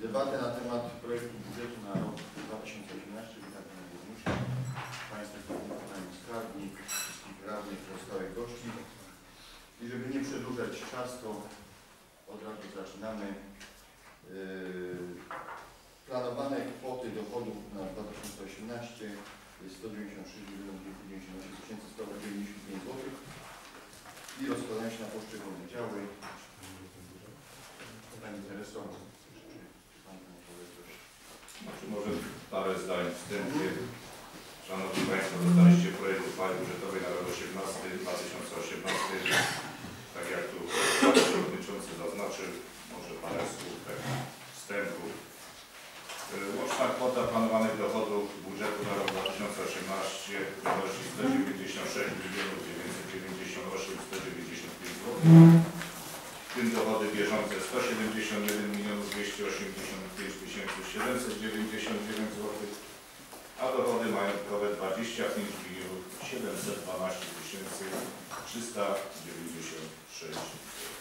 debatę na temat projektu budżetu na rok 2018. Witam Pana Burmistrza, Państwa Pani Skarbnik, wszystkich radnych, pozostałych gości. I żeby nie przedłużać czas, to od razu zaczynamy. Planowane kwoty dochodów na 2018 jest 196 298 195 zł i rozkładają się na poszczególne działy. Pani Tereso, czy Pan powie coś? Może parę zdań wstępnie. Szanowni Państwo, dostaliście projekt uchwały budżetowej na rok 2018. Tak jak tu Pan Przewodniczący zaznaczył, może parę słów wstępu. Łączna kwota planowanych dochodów budżetu na rok 2018 wynosi 196 998 195 zł. W tym dochody bieżące 171 285 799 zł, a dochody majątkowe 25 712 396 zł.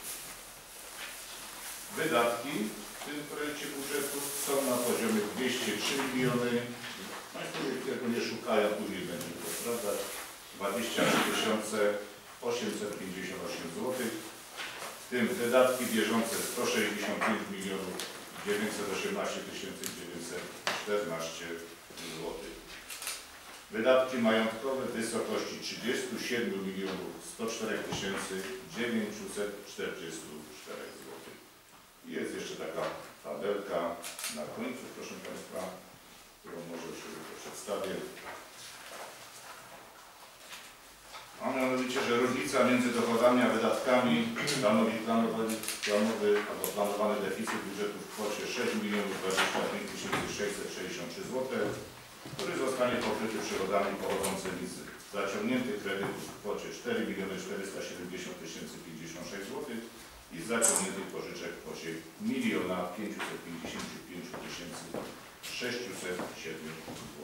Wydatki w tym projekcie budżetu są na poziomie 203 miliony. Państwo tego nie szukają, później będzie to sprawdzać. 23 858 zł. W tym wydatki bieżące 165 918 914 zł. Wydatki majątkowe w wysokości 37 104 944 zł. Jest jeszcze taka tabelka na końcu, proszę Państwa, którą może sobie przedstawię. A mianowicie, że różnica między dochodami a wydatkami stanowi planowany deficyt budżetu w kwocie 6 025 663 zł, który zostanie pokryty przychodami pochodzącymi z zaciągniętych kredytów w kwocie 4 470 056 zł i z zaciągniętych pożyczek w kwocie 1 555 607 zł.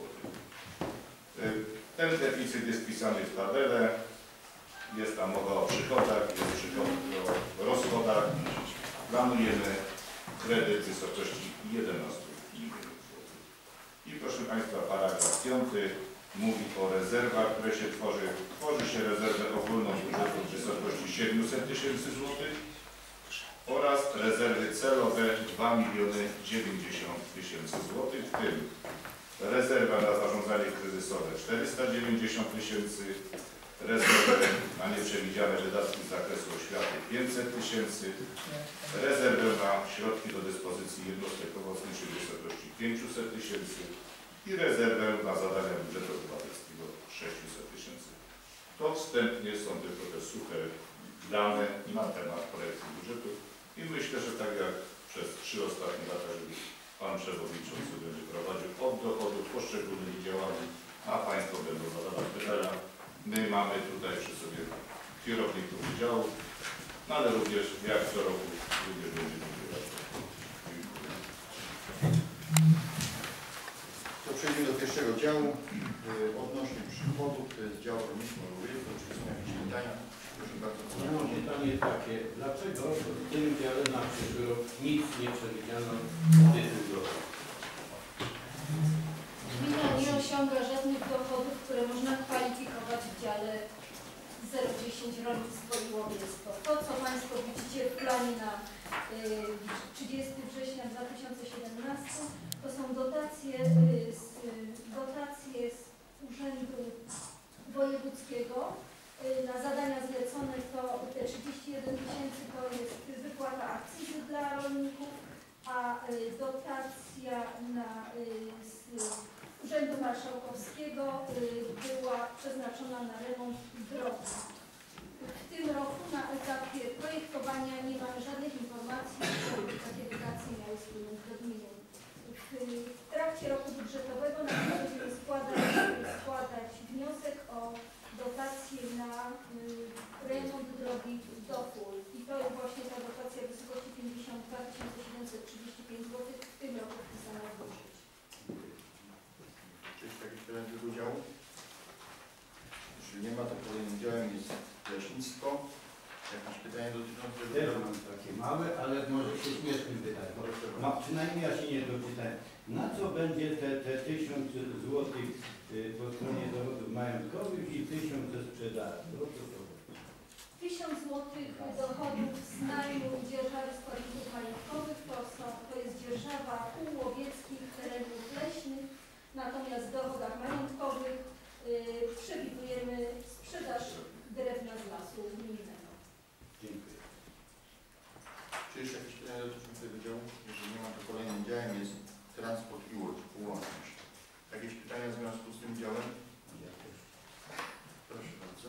Ten deficyt jest wpisany w tabelę. Jest tam mowa o przychodach, jest o rozchodach. Planujemy kredyt w wysokości 11 milionów złotych. I proszę Państwa, paragraf 5 mówi o rezerwach, które się tworzy. Tworzy się rezerwę ogólną budżetu w wysokości 700 000 zł oraz rezerwy celowe 2 090 000 zł, w tym rezerwa na zarządzanie kryzysowe 490 000, rezerwę na nieprzewidziane wydatki z zakresu oświaty 500 000, rezerwę na środki do dyspozycji jednostek pomocniczych w wysokości 500 000 i rezerwę na zadania budżetu obywatelskiego 600 000. To wstępnie są tylko te suche dane na temat projektu budżetu i myślę, że tak jak przez 3 ostatnie lata, żeby Pan Przewodniczący będzie prowadził od dochodów poszczególnymi działami, a Państwo będą zadawać pytania. My mamy tutaj przy sobie kierowników działów, no ale również jak co roku również będziemy wybierać. To przejdziemy do pierwszego działu. Odnośnie przychodów, to jest dział rolnictwo. Czy są jakieś pytania? Proszę bardzo. Ja mam pytanie takie, dlaczego w tym dziale na przyszły rok nic nie przewidziano w tym roku? Gmina nie osiąga żadnych dochodów, które można kwalifikować w dziale 010 rolnictwo i łowiectwo. To, co Państwo widzicie w planie na 30 września 2017, to są dotacje z Urzędu Wojewódzkiego na zadania zlecone. To te 31 000 to jest wypłata akcyzy dla rolników, a dotacja z Urzędu Marszałkowskiego była przeznaczona na remont drogi. W tym roku na etapie projektowania nie mamy żadnych informacji, żeby takie dotacje miały spłynąć do gminy. W trakcie roku budżetowego będziemy składać wniosek o dotację na remont drogi do Ful. I to jest właśnie ta dotacja w wysokości 52 735 zł w tym roku wpisana w budżet. Czy jest jakiś pytanie do udziału? Jeśli nie ma, to kolejnym działem jest leśnictwo. Jakieś dotyczące Też mam takie małe, ale może się śmiesznym pytać. Przynajmniej ja się nie doczytałem. Na co będzie te 1000 złotych po stronie dowodów majątkowych i 1000 ze sprzedaży? O co to chodzi? 1000 zł dochodów z najmu dzierżawy składników majątkowych to jest dzierżawa kół łowieckich terenów leśnych, natomiast w dochodach majątkowych przewidujemy sprzedaż drewna z lasu gminnego. Dziękuję. Czy jeszcze jakieś pytania dotyczące tego działu? Jeżeli nie ma, to kolejnym działem jest transport i łączność. Jakieś pytania w związku z tym działem? Proszę bardzo.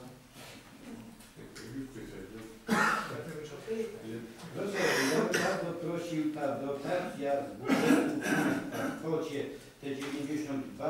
Proszę, ja bym bardzo prosił, ta dotacja z budżetu państwa w kwocie te 92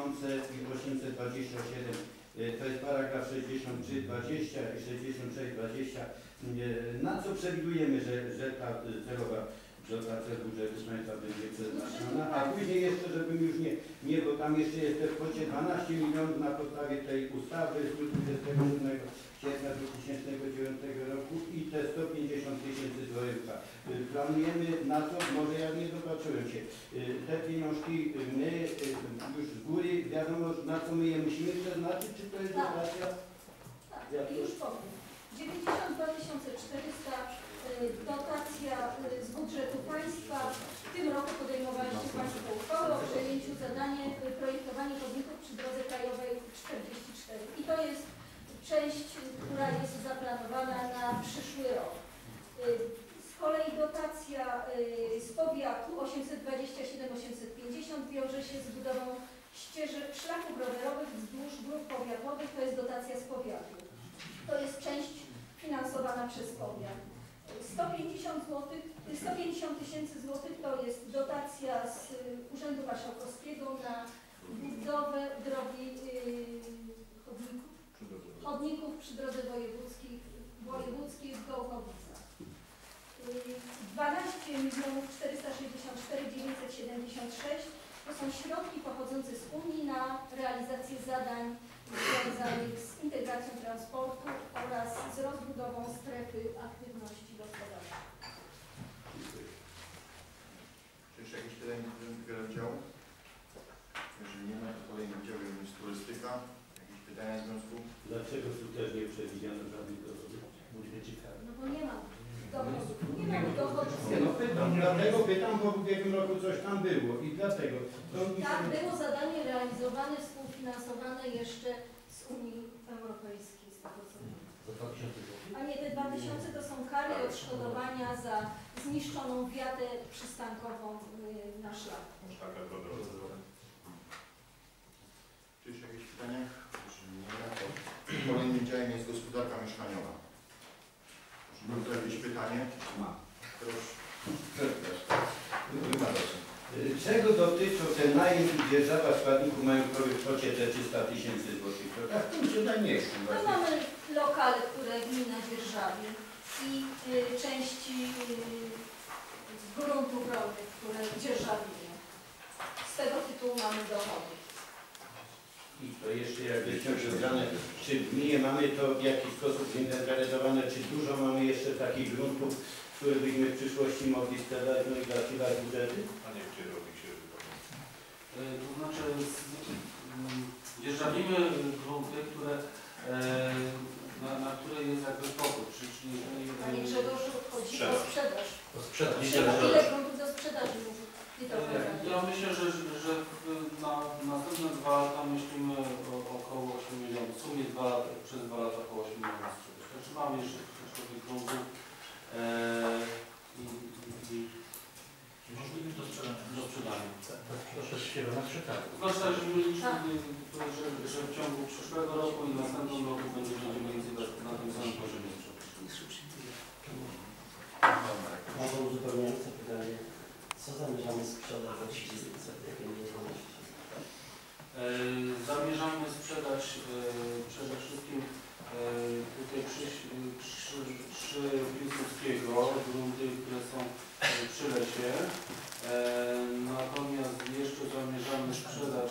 827, to jest paragraf 6320 i 6620. Na co przewidujemy, że ta celowa dotacja z budżetu państwa będzie przeznaczona, a później jeszcze, żebym już nie, bo tam jeszcze jest w kwocie 12 milionów na podstawie tej ustawy z 27 sierpnia 2009 roku i te 150 000 z województwa. Planujemy na to, może ja nie zobaczyłem się, te pieniążki my już z góry wiadomo na co my je musimy przeznaczyć, czy to jest dotacja? Tak, już powiem. 92 400 dotacja z budżetu państwa. W tym roku podejmowaliście Państwo uchwałę o przejęciu zadania projektowania chodników przy drodze krajowej 44. I to jest część, która jest zaplanowana na przyszły rok. Z kolei dotacja z powiatu 827 850 wiąże się z budową ścieżek szlaków rowerowych wzdłuż dróg powiatowych. To jest dotacja z powiatu. To jest część finansowana przez powiat. 150 000 złotych to jest dotacja z Urzędu Marszałkowskiego na budowę drogi chodników przy drodze wojewódzkiej w Gołchowicach. 12 464 976 to są środki pochodzące z Unii na realizację zadań związanych z integracją transportu oraz z rozbudową strefy aktywności gospodarczej. Czy jeszcze jakieś pytania dotyczące tego działu? Jeżeli nie ma, to kolejnym działem jest turystyka. Jakieś pytania w związku? Dlaczego tu też nie przewidziano żadnych dochodów? No bo nie ma dochodów. Nie mamy dochodów. Nie, no pytam, dlatego pytam, bo w ubiegłym roku coś tam było i dlatego. Tak, było zadanie realizowane, współfinansowane jeszcze z Unii Europejskiej, z tego co wiem. A nie, te 2000 to są kary odszkodowania za zniszczoną wiatę przystankową na szlaku. Czy jeszcze jakieś pytania? Jeżeli nie ma, to kolejnym działem jest gospodarka mieszkaniowa. Mam tu jakieś pytanie? Ma. Proszę. Czego dotyczą te najem i dzierżawa składników majątkowych w kwocie te 300 000 złotych? To tak to się najmniejszy. No mamy lokale, które gmina dzierżawi i części gruntów rolnych, które dzierżawimy. Z tego tytułu mamy dochody. I to jeszcze jakbyśmy przyznane, czy w gminie mamy to w jakiś sposób zinwentaryzowane, czy dużo mamy jeszcze takich gruntów, które byśmy w przyszłości mogli sprzedać, no i zasilać budżety? Panie kierownik się To znaczy dzierżawimy grunty, które, na które jest jakby popyt, czyli Panie Grzegorzu, chodzi o sprzedaż. o sprzedaż. Ile gruntów do sprzedaży może? Ja myślę, że na następne 2 lata myślimy o około 8 milionów. W sumie przez 2 lata około 8 milionów sprzedaż. Także mamy jeszcze troszeczkę tych gruntów Możliwe do sprzedania. Proszę się na przykład. Zwłaszcza, że mieliśmy, że w ciągu przyszłego roku i następnym roku będzie mniej więcej na tym samym poziomie. Może uzupełniające pytanie. Co zamierzamy sprzedać za jakie nieruchomości? Zamierzamy sprzedać przede wszystkim tutaj przy Piłsudskiego grunty, które są przy lesie. Natomiast jeszcze zamierzamy sprzedać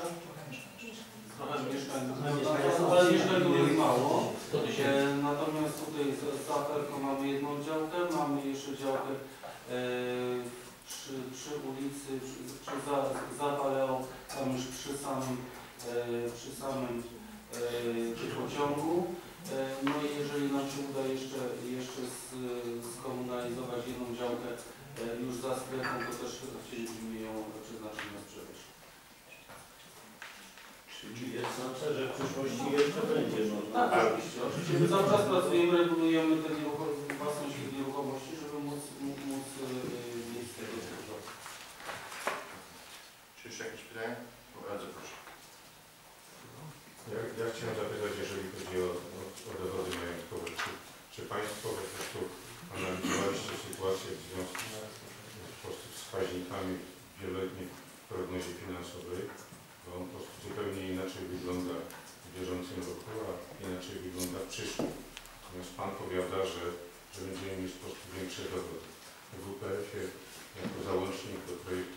trochę mieszkań, ale mieszkań jest mało. Natomiast za Ferką mamy jedną działkę, mamy jeszcze działkę przy ulicy, za Paleą, tam już przy samym pociągu. No i jeżeli nam się uda jeszcze skomunalizować jedną działkę już za strefą, to też chcielibyśmy ją przeznaczyć na sprzedaż. Czyli jest szansa, że w przyszłości jeszcze będzie można. Tak, oczywiście. Oczywiście my cały czas pracujemy, regulujemy tę własność tych nieruchomości, żeby móc mieć z tego skorzystać. Czy jeszcze jakieś pytania? Bardzo proszę. Ja chciałem zapytać, jeżeli chodzi o dowody majątkowe, czy Państwo po prostu analizowaliście sytuację w związku z wskaźnikami w wieloletniej prognozie finansowej, bo on po prostu zupełnie inaczej wygląda w bieżącym roku, a inaczej wygląda w przyszłym. Natomiast Pan powiada, że będziemy mieć po prostu większe dochody. W WPF-ie jako załącznik do projektu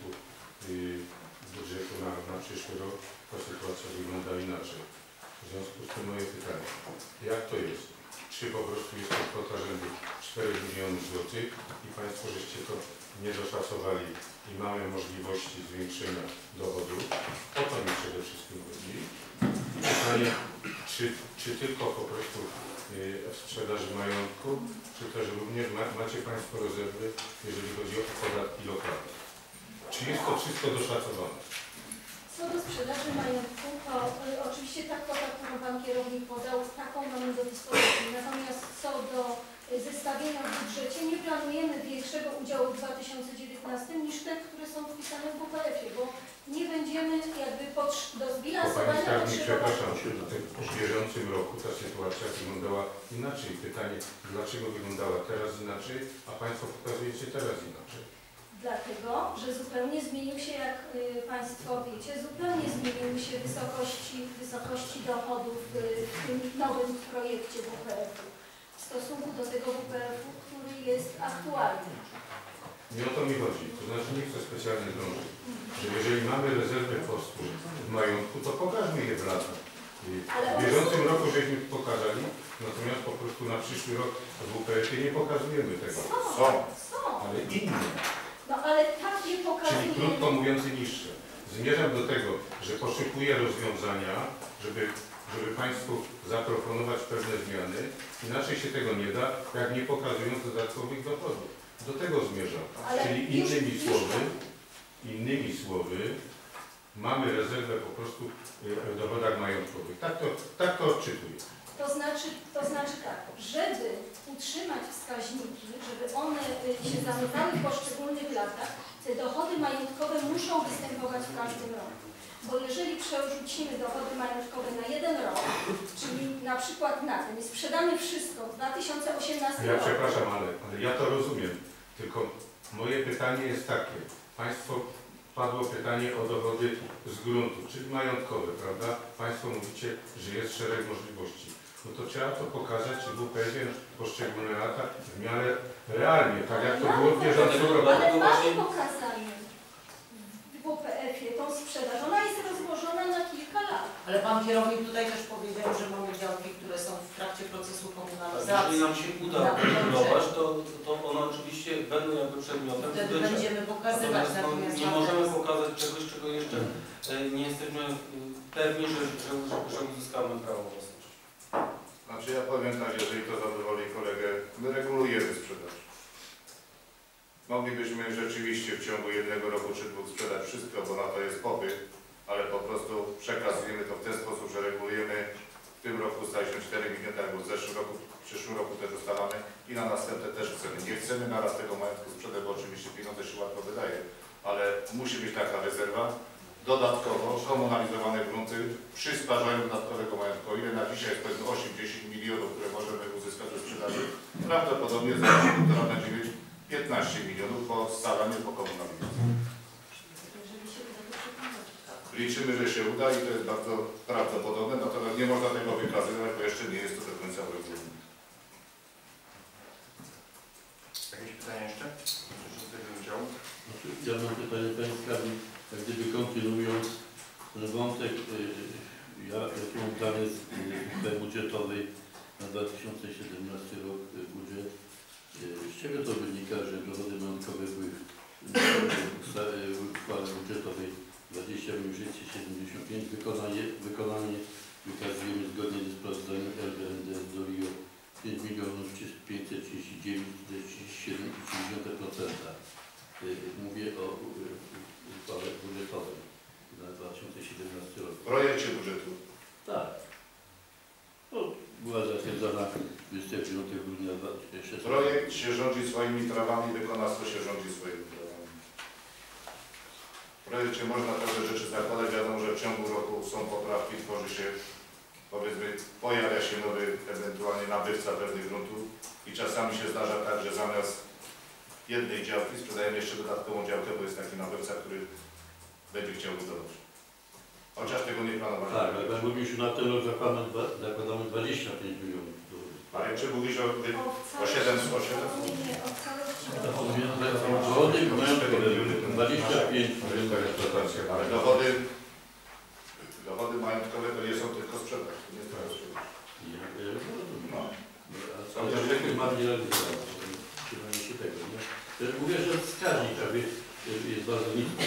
budżetu na przyszły rok ta sytuacja wygląda inaczej. W związku z tym moje pytanie, jak to jest? Czy po prostu jest to kwota rzędu 4 milionów złotych i Państwo żeście to nie doszacowali i mamy możliwości zwiększenia dochodu? O to mi przede wszystkim chodzi. I pytanie, czy tylko po prostu w sprzedaży majątku, czy też również macie Państwo rezerwy, jeżeli chodzi o podatki lokalne? Czy jest to wszystko doszacowane? Co do sprzedaży majątku, to oczywiście ta kwota, którą Pan Kierownik podał, taką mamy do dyspozycji. Natomiast co do zestawienia w budżecie, nie planujemy większego udziału w 2019 niż te, które są wpisane w WPF-ie, bo nie będziemy jakby do zbilansowania potrzebować. Przepraszam, w bieżącym roku ta sytuacja wyglądała inaczej. Pytanie, dlaczego wyglądała teraz inaczej, a Państwo pokazujecie teraz inaczej? Dlatego, że zupełnie zmienił się, jak Państwo wiecie, zupełnie zmieniły się wysokości dochodów w tym nowym projekcie WPF-u w stosunku do tego WPF-u, który jest aktualny. Nie o to mi chodzi. To znaczy nie chcę specjalnie drążyć, że jeżeli mamy rezerwę kosztów w majątku, to pokażmy je w latach. W bieżącym roku żeśmy pokazali, natomiast po prostu na przyszły rok w WPF-ie nie pokazujemy tego. Są. Ale inne. No ale takie Czyli pokazujemy. krótko mówiąc niższe. Zmierzam do tego, że poszukuję rozwiązania, żeby Państwu zaproponować pewne zmiany. Inaczej się tego nie da, jak nie pokazując dodatkowych dochodów. Do tego zmierzam. Czyli innymi słowy, mamy rezerwę po prostu w dochodach majątkowych. Tak to odczytuję. To znaczy tak, żeby utrzymać wskaźniki, żeby one się zamykały w poszczególnych latach, te dochody majątkowe muszą występować w każdym roku. Bo jeżeli przerzucimy dochody majątkowe na jeden rok, czyli na przykład na ten i sprzedamy wszystko w 2018 roku. Ja przepraszam, ale ja to rozumiem. Tylko moje pytanie jest takie. Padło pytanie o dochody z gruntu, czyli majątkowe, prawda? Państwo mówicie, że jest szereg możliwości. No to trzeba to pokazać w WPF-ie poszczególne lata w miarę realnie, tak jak to było w bieżącym roku. Ale mamy pokazanie w WPF-ie tą sprzedaż. Ona jest rozłożona na kilka lat. Ale Pan Kierownik tutaj też powiedział, że mamy działki, które są w trakcie procesu komunalizacji. Jeżeli nam się uda regulować, to one oczywiście będą jakby przedmiotem Wtedy zbycia. będziemy pokazywać. Natomiast nie możemy pokazać czegoś, czego jeszcze nie jesteśmy pewni, że uzyskamy prawo własności. Znaczy ja powiem tak, jeżeli to zadowoli kolegę, my regulujemy sprzedaż. Moglibyśmy rzeczywiście w ciągu jednego roku czy dwóch sprzedać wszystko, bo na to jest popyt, ale po prostu przekazujemy to w ten sposób, że regulujemy. W tym roku staliśmy 4 miliony, albo w zeszłym roku, w przyszłym roku też ustalamy i na następne też chcemy. Nie chcemy naraz tego majątku sprzedać, bo oczywiście pieniądze się łatwo wydaje, ale musi być taka rezerwa. Dodatkowo komunalizowane grunty przysparzają dodatkowego majątku. O ile na dzisiaj jest powiedzmy 8-10 milionów, które możemy uzyskać ze sprzedaży, prawdopodobnie za 1,5 będzie mieć 15 milionów po scalaniu, po komunalizacji. Liczymy, że się uda i to jest bardzo prawdopodobne, natomiast nie można tego wykazywać, bo jeszcze nie jest to do końca uregulowane. Jakieś pytania jeszcze? Proszę z tego udziału. Ja mam pytanie Państwa, jak gdyby kontynuując ten wątek, jakie mam plany budżetowej na 2017 rok budżet. Z czego to wynika, że dochody majątkowe były w uchwale budżetowej 20 675, wykonanie wykazujemy zgodnie ze sprawozdaniem LBND do RIO 5 539 47,3%. Mówię o uchwale budżetowej na 2017 rok. W projekcie budżetu. Tak. No, była zatwierdzona 29 grudnia 2016. Projekt się rządzi swoimi prawami, wykonawstwo się rządzi swoimi prawami. W projekcie można pewne rzeczy zakładać, wiadomo, że w ciągu roku są poprawki, tworzy się, powiedzmy, pojawia się nowy ewentualnie nabywca pewnych gruntów i czasami się zdarza tak, że zamiast jednej działki sprzedajemy jeszcze dodatkową działkę, bo jest taki nabywca, który będzie chciał budować. Chociaż tego nie planowaliśmy. Tak, ale Panie Burmistrzu, na ten rok zakładamy 25 milionów. Ale czy mówisz o 7? Nie, o całości. Dochody majątkowe 25 milionów. Ale dochody majątkowe to nie są tylko sprzedaż. To nie jest tylko sprzedaż. No. Ale to marginalizowane. Trzymanie się tego, nie? Mówię, że wskaźnik jest bardzo niski.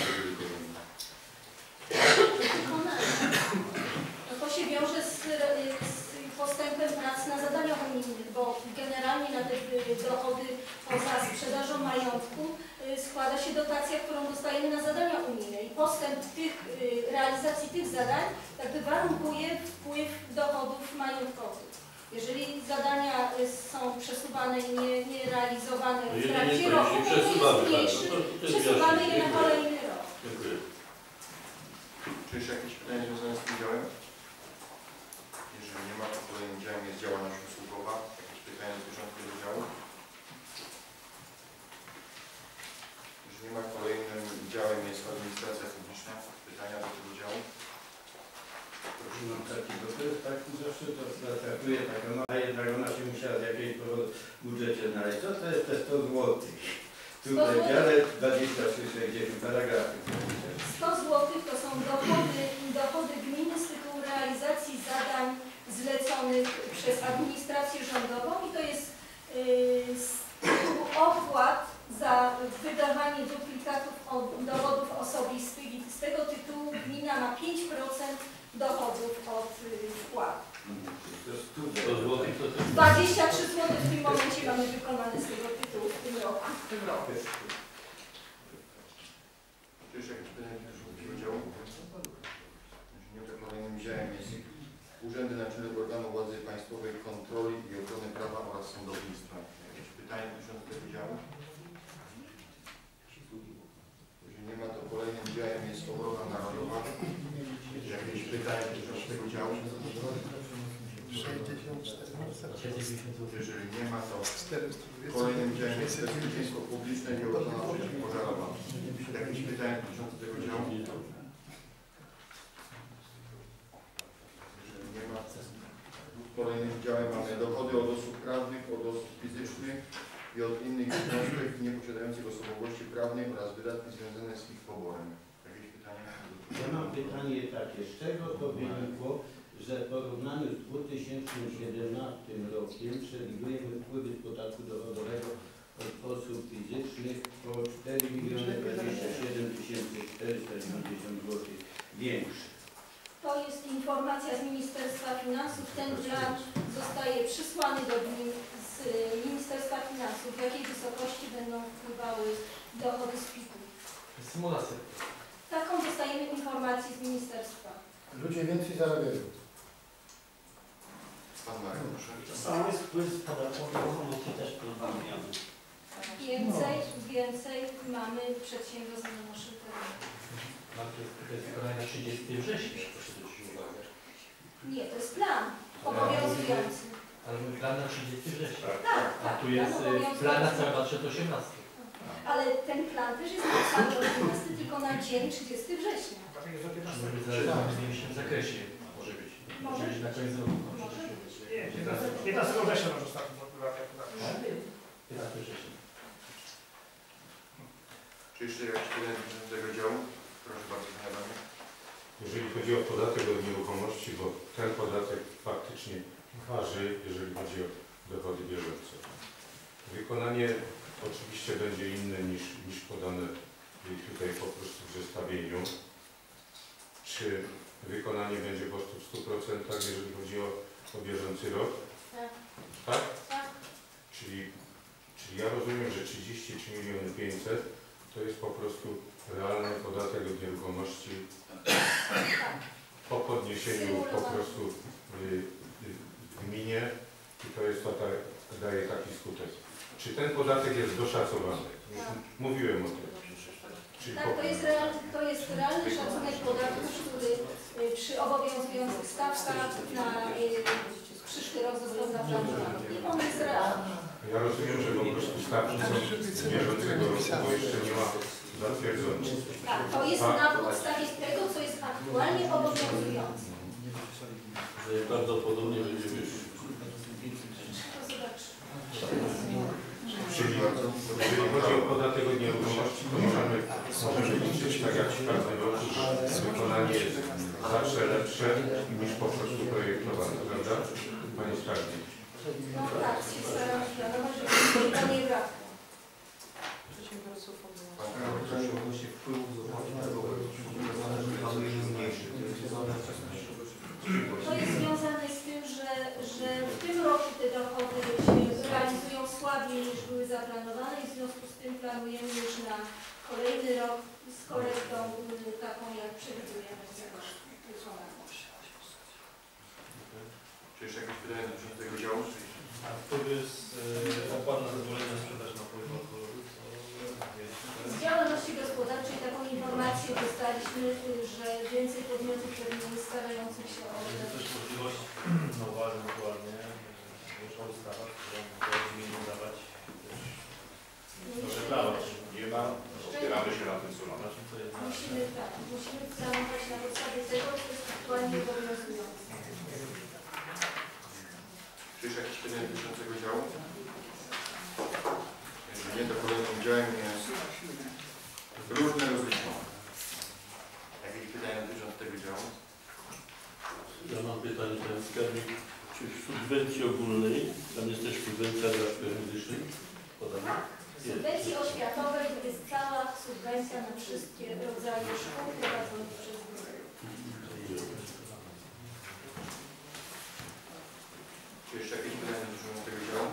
No to się wiąże z postępem prac na zadaniach unijnych, bo generalnie na te dochody poza sprzedażą majątku składa się dotacja, którą dostajemy na zadania unijne i postęp realizacji tych zadań jakby warunkuje wpływ dochodów majątkowych. Jeżeli zadania są przesuwane i nie realizowane w trakcie roku, to jest mniejszy, przesuwamy je na kolejny rok. Dziękuję. Czy jeszcze jakieś pytania związane z tym działem? Jeżeli nie ma, to kolejnym działem jest działalność usługowa. Jakieś pytania dotyczące tego działu? Jeżeli nie ma, kolejnym działem jest administracja publiczna. Pytania do tego działu? Proszę. Mam taki, bo to jest taki zawsze to zatraktuje tak, a jednak ona się musiała z jakiegoś powodu w budżecie znaleźć. Co to jest te 100 zł? Tutaj w dziale 2360 paragrafy. 100 zł to są dochody gminy z tytułu realizacji zadań zleconych przez administrację rządową i to jest z tytułu opłat za wydawanie duplikatów dowodów osobistych i z tego tytułu gmina ma 5% dochodów od wpłat. 23 zł w tym momencie mamy wykonane z tego tytułu w tym roku. Czy jeszcze jakieś pytania dotyczące tego działu? Jeżeli nie, to kolejnym działem jest Urzędy Naczelne Organu Władzy Państwowej, Kontroli i Ochrony Prawa oraz Sądownictwa. Jakieś pytania dotyczące tego działu? Jeżeli nie ma, to kolejnym działem jest Obrona Narodowa. Jakieś pytania dotyczące tego działu? Jeżeli nie ma, to kolejnym działem jest Bezpieczeństwo Publiczne i Ochrona Przeciwpożarowa. Jakieś pytania dotyczące tego działu? Jeżeli nie ma, kolejnym działem mamy dochody od osób prawnych, od osób fizycznych i od innych jednostek nieposiadających osobowości prawnej oraz wydatki związane z ich poborem. Jakieś pytania? Ja mam pytanie takie, z czego to wynikło, że w porównaniu z 2017 rokiem przewidujemy wpływy z podatku dochodowego od osób fizycznych o 4 027 490 zł większe. To jest informacja z Ministerstwa Finansów. Ten plan zostaje przysłany do gmin z Ministerstwa Finansów. W jakiej wysokości będą wpływały dochody z PIT-u. Symulacja. Taką dostajemy informację z ministerstwa. Ludzie więcej zarabiają. Pan Marek, proszę. Sam jest wpływ z podatku dochodowości też pozbawiamy. Więcej mamy przedsiębiorstw na naszym terenie. To jest wykonanie na 30 września, proszę zwrócić uwagę. Nie, to jest plan obowiązujący. Ale mój plan na 30 września. Tak, A tak. tu jest plan na cały 2018. Ale ten plan też jest napisany od 12, tylko na dzień 30 września. Może zależy w większym zakresie. Może być. Może być na koniec roku. Może być. Nie, 15 września może ostatni podpływać. 15 września. Czy jeszcze jakieś pytania dotyczące tego działu? Proszę bardzo, Panie Adamie. Jeżeli chodzi o podatek od nieruchomości, bo ten podatek faktycznie waży, jeżeli chodzi o dochody bieżące. Wykonanie oczywiście będzie inne niż podane tutaj po prostu w zestawieniu. Czy wykonanie będzie po prostu w 100%, jeżeli chodzi o bieżący rok? Tak. Tak? Tak. Czyli ja rozumiem, że 33 500 000 to jest po prostu realny podatek od nieruchomości po podniesieniu po prostu w gminie i to jest daje taki skutek. Czy ten podatek jest doszacowany? Już mówiłem o tym. Czyli Tak, to jest realny szacunek podatków, który przy obowiązujących stawkach na przyszły rok został zaplanowany. I on jest realny. Ja rozumiem, że po prostu stawki są z bieżącego roku, bo jeszcze nie ma zatwierdzonych. Tak, to jest na podstawie tego, co jest aktualnie obowiązujące. Że prawdopodobnie będzie wyższy. To zobaczy. Czyli jeżeli chodzi o podatek od nieruchomości, to możemy liczyć tak jak w każdym roku, że wykonanie jest zawsze lepsze niż po prostu projektowane, prawda? Panie Skarbnik. No tak, się staramy planować, żeby to nie brak. Przedsiębiorców Odnośnie wpływów z opłaty planujemy zmniejszyć. To jest związane z tym, że w tym roku te dochody się realizują słabiej niż były zaplanowane i w związku z tym planujemy już na kolejny rok z korektą taką, jak przewidujemy wykonanie. Czy jeszcze jakieś pytania dotyczące tego działu? A wpływy z opłat na zezwolenie na sprzedaż napojów alkoholowych? Z działalności gospodarczej taką informację dostaliśmy, że więcej podmiotów pewnie starających się o Jest też możliwość, no uważam dokładnie, wyszła ustawa, która mogła gminie dawać też reklamę. Nie ma, opieramy się na tym, co mamy. Zobaczmy, co jest musimy planować na podstawie tego, co jest aktualnie obowiązujące. Czy jeszcze jakieś pytania dotyczące tego działu? Jeżeli nie, to kolejnym działem jest różne rozliczone. Jakieś pytania dotyczące tego działu? Ja mam pytanie, Panie Skarbnik. Czy w subwencji ogólnej, tam jest też subwencja dla szkół muzycznych podana? W subwencji oświatowej jest cała subwencja na wszystkie rodzaje szkół prowadzonych przez gminę. Czy jeszcze jakieś pytania dotyczące tego działu?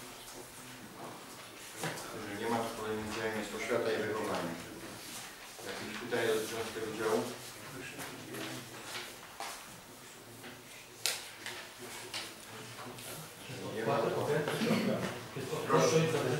Jeżeli nie ma, to kolejnym działem jest oświata i wychowanie. Jakieś pytania dotyczące tego działu? Nie ma, to... Proszę,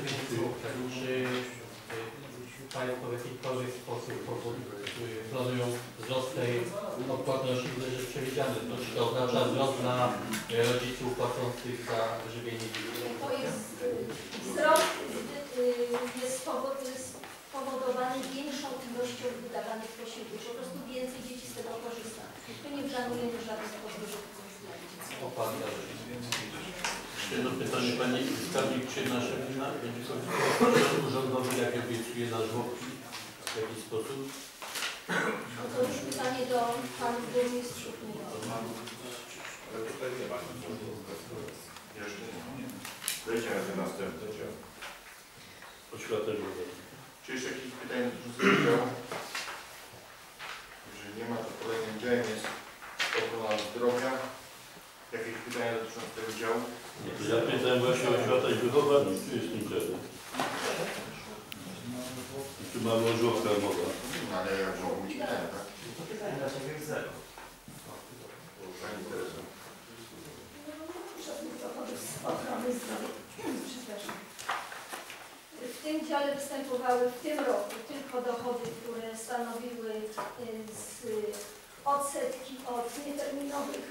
czy Państwo w jakikolwiek sposób planują wzrost tej odpłatności, który jest przewidziany? To czy to oznacza wzrost dla rodziców płacących za żywienie dzieci? To jest wzrost jest spowodowany większą ilością wydawanych posiłków. Po prostu więcej dzieci z tego korzysta. My nie planujemy żadnych podwyżek w tym względzie. Opłat za żywienie. Jedno pytanie, Panie Skarbnik, czy nasza gmina będzie korzystała z rządowy, jak obiecuje na żłobki? W jaki sposób? No to już pytanie do panów burmistrzów. Ale tutaj nie ma. Jeszcze nie. Wejdziemy w następny dział. Oświatę żłobek. Czy jeszcze jakieś pytania dotyczące tego działu? Jeżeli nie ma, to kolejnym działem jest ochrona zdrowia. Jakieś pytania dotyczące tego działu? Ja pytałem właśnie o oświatę i wychowanie, tu jest tym celem. Tu mamy o żłobkach mowa. No, ale ja mogę mieć pytania, tak? Pani Teresa. Żadnych dochodów z ochrony zdrowia. Przepraszam. W tym dziale występowały w tym roku tylko dochody, które stanowiły z odsetki od nieterminowych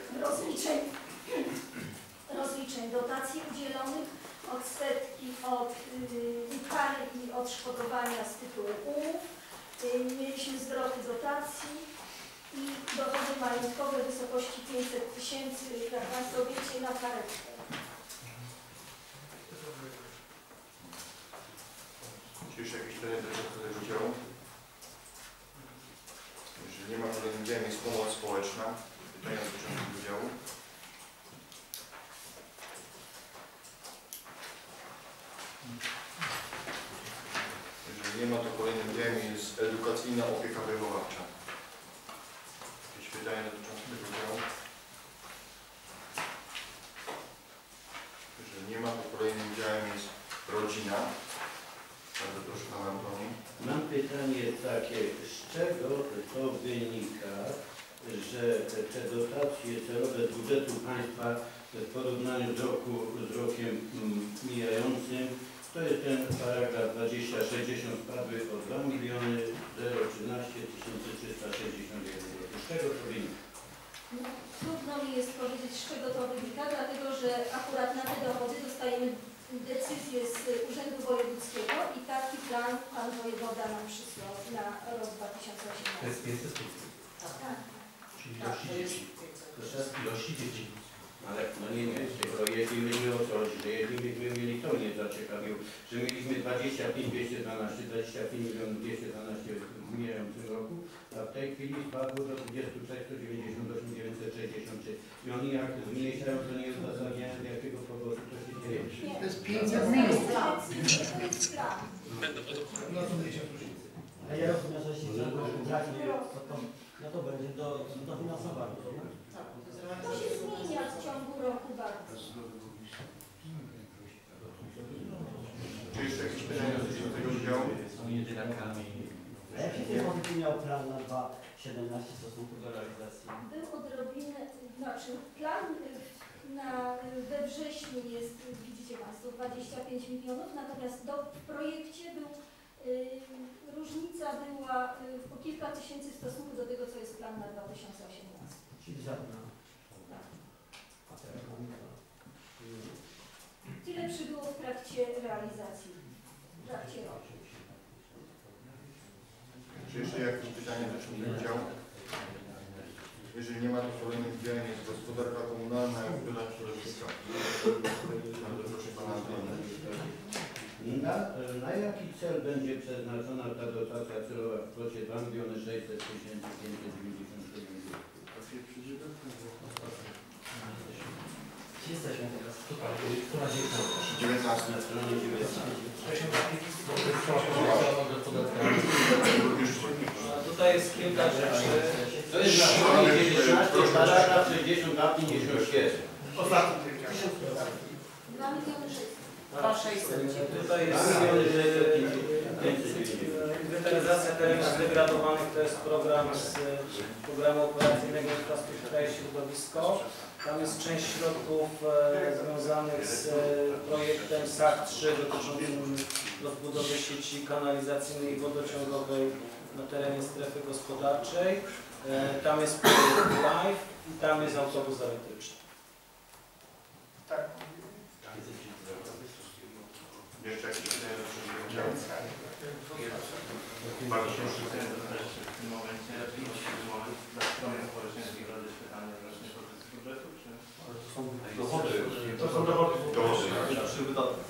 rozliczeń dotacji udzielonych, odsetki od kary i odszkodowania z tytułu umów. Mieliśmy zwroty dotacji i dochody majątkowe w wysokości 500 000, jak Państwo wiecie, na karetkę. Czy jeszcze jakieś pytania dotyczące tego działu? Jeżeli nie ma, kolejnym działem jest pomoc społeczna. Pytania dotyczące tego działu? Jeżeli nie ma, to kolejnym działem jest edukacyjna opieka wychowawcza. Jakieś pytania dotyczące tego działu? Jeżeli nie ma, to kolejnym działem jest rodzina. Bardzo proszę Pan Antoni. Mam pytanie takie, z czego to wynika, że te dotacje celowe z budżetu państwa w porównaniu z rokiem mijającym, to jest ten paragraf 2060 spadły o 2 013 361 zł. Z czego to wynika? No, trudno mi jest powiedzieć, z czego to wynika, dlatego że akurat na te dochody dostajemy decyzję z Urzędu Wojewódzkiego i taki plan Pan Wojewoda nam przysłał na rok 2018. To jest 500 zł. Tak. Czyli Tak, ilości to jest dzieci. 500. To jest ilości dzieci. Ale no nie, tylko jeśli myśmy o co chodzi, że jeśli myśmy mieli, to mnie zaciekawił, że mieliśmy 25 212, 25 212 w mijającym roku, a w tej chwili spadło do 23 198 963. I oni jak zmniejszają, to nie uzasadniają z jakiego powodu to się dzieje. Nie. To jest 500 To minut. jest decyzja, to jest plan. A ja rozumiem, że jeśli braknie, no to będzie do finansowania. To się zmienia w ciągu roku bardzo. Czy jeszcze jakieś pytania dotyczące tego działu? A jak się w tej chwili miał plan na 2017 w stosunku do realizacji? Był odrobinę, znaczy plan we wrześniu jest, widzicie Państwo, 25 milionów, natomiast w projekcie był, różnica była po kilka tysięcy w stosunku do tego, co jest plan na 2018. Czyli żadna. Tak. A teraz mamy to. Tyle przybyło w trakcie realizacji, w trakcie roku. Czy jeszcze jakieś pytania dotyczące tego działu? Jeżeli nie ma, to kolejnym działem jest gospodarka komunalna i ochrona środowiska. Bardzo proszę Pana Antoni. Na jaki cel będzie przeznaczona ta dotacja celowa w kwocie 2 600 597 zł? Gdzie jesteśmy teraz? Super, która dziecko? 19. Na stronie 19. Tutaj jest kilka rzeczy. To jest na stronie 19, paragraf 62, 57. Ostatni tylko. 2 miliony 600. 2600. Tutaj 2 jest 590. inwentaryzacja terenów zdegradowanych, to jest program z programu operacyjnego Infrastruktura i Środowisko. Tam jest część środków związanych z projektem SAK-3 dotyczącym rozbudowy sieci kanalizacyjnej i wodociągowej na terenie strefy gospodarczej. Tam jest projekt LIFE i tam jest autobus elektryczny. Tak. Jeszcze jakieś pytania dotyczące tego działu? Bardzo proszę w tym momencie dla strony społecznej zadać pytanie odnośnie pozycji budżetu, czy? To są dochody. To są dochody. Przy wydatkach.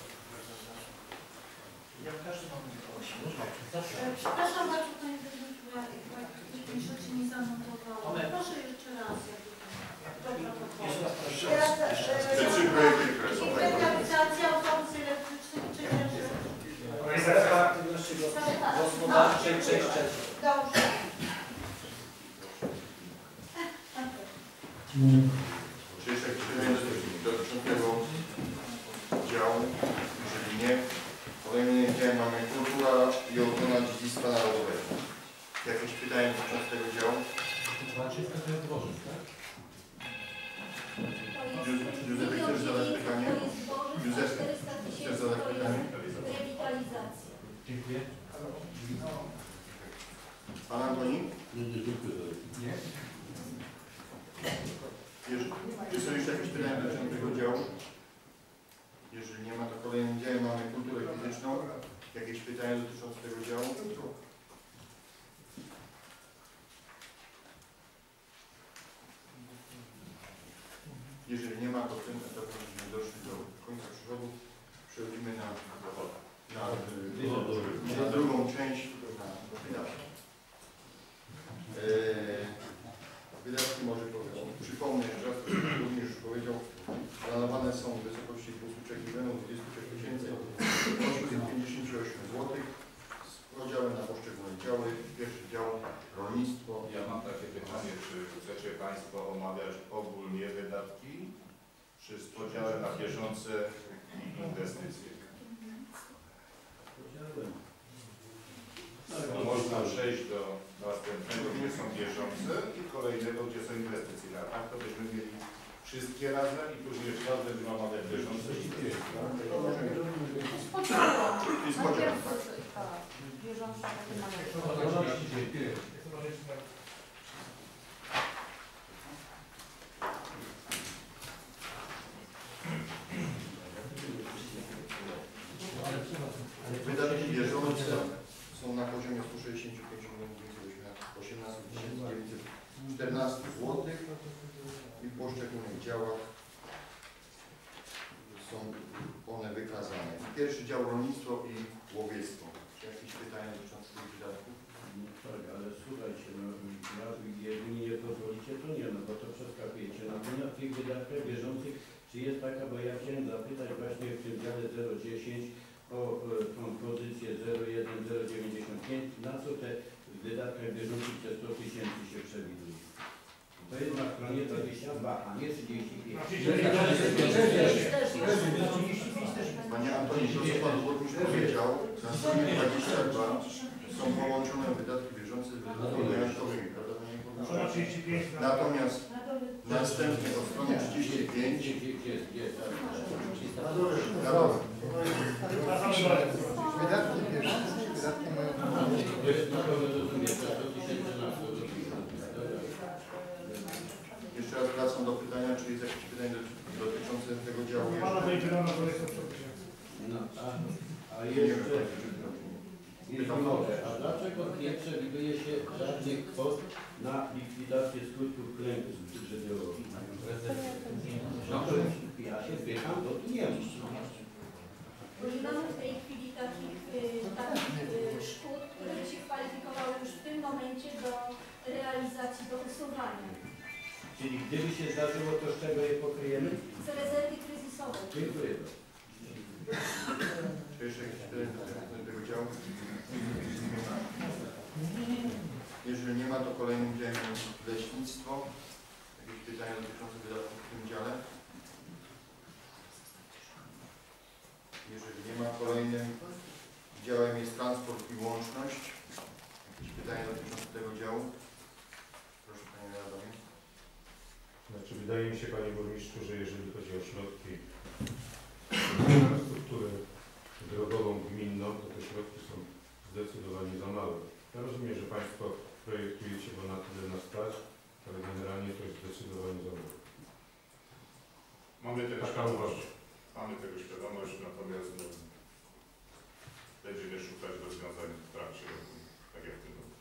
Ja w każdym momencie Przepraszam bardzo, Panie Prezydencie, jak mi się nie zanotowało. Proszę jeszcze raz. Inventaryzacja autobusy elektrycznych i części Strefa aktywności gospodarczej, część trzecia. Dobrze. Czy jeszcze jakieś pytania dotyczące tego działu? Jeżeli nie, kolejnym działem mamy kultura i ochrona dziedzictwa narodowego. Jakieś pytania dotyczące tego działu? To jest dworzec, tak? Józef, chcesz zadać pytanie? To jest dworzec, Józef, 400 chcesz 000 zadać to pytanie? jest rewitalizacja. Dziękuję. Pan Antoni? Nie? Czy są jeszcze jakieś pytania dotyczące tego działu? Jeżeli nie ma, to kolejnym działem mamy kulturę fizyczną. Jakieś pytania dotyczące tego działu? Jeżeli nie ma, to w tym etapie żeśmy doszli do końca przychodu. Przechodzimy na drugą część, na wydatki. Wydatki może powiem. Przypomnę, że raz również już powiedział, planowane są w wysokości 203 milionów 23 tysięcy. czy z podziałem na bieżące i inwestycje? No, można przejść do następnego, gdzie są bieżące i kolejnego, gdzie są inwestycje. A tak to byśmy mieli wszystkie razem i później w każdym byśmy omawiać bieżące i inwestycje. I z podziałem, tak? Tak, bieżąco takie mamy. Wydatki bieżące są na poziomie 165 18 914 zł i w poszczególnych działach są one wykazane. Pierwszy dział rolnictwo i łowiectwo. Czy jakieś pytania dotyczące tych wydatków? No tak, ale słuchajcie, no, jeżeli nie pozwolicie, to nie, no bo to przeskakujecie. Natomiast w tych wydatkach bieżących, czy jest taka, bo ja chciałem zapytać właśnie w tym dziale 010 o tą pozycję 01095, na co te w wydatkach bieżących te 100 tysięcy się przewiduje? To jest na stronie 22, a nie 35. Panie Antoni, to co Pan Burmistrz powiedział, na stronie 22 są połączone wydatki bieżące z wydatkami majątkowymi, prawda Panie Burmistrzu? Natomiast następnie od strony 35 Wydatki bieżące, wydatki jeszcze raz wracam do pytania, czy jest jakieś pytanie dotyczące tego działu jeszcze? No, a jeszcze, jeśli mogę, a dlaczego nie przewiduje się żadnych kwot na likwidację skutków klęsek żywiołowych? No, ja się pytam, bo tu nie ma. Bo nie mamy w tej chwili takich szkód, które by się kwalifikowały już w tym momencie do realizacji, do usuwania. Czyli gdyby się zdarzyło, to z czego je pokryjemy? Z rezerwy kryzysowej. Dziękuję. Czy jeszcze jakieś pytanie dotyczące tego działu? Jeżeli nie ma, to kolejnym działem jest leśnictwo. Jakieś pytania dotyczące wydatków w tym dziale? Jeżeli nie ma, kolejnym działem jest transport i łączność. Jakieś pytania dotyczące tego działu? Proszę Panie Radomie. Znaczy, wydaje mi się, Panie Burmistrzu, że jeżeli chodzi o środki infrastrukturę drogową gminną, to te środki są zdecydowanie za małe. Ja rozumiem, że Państwo projektujecie, bo na tyle nas stać, ale generalnie to jest zdecydowanie za mało. Mamy tego Taka świadomość. uważam. Mamy tego świadomość, natomiast no, będziemy szukać rozwiązań w trakcie roku, tak jak w tym roku.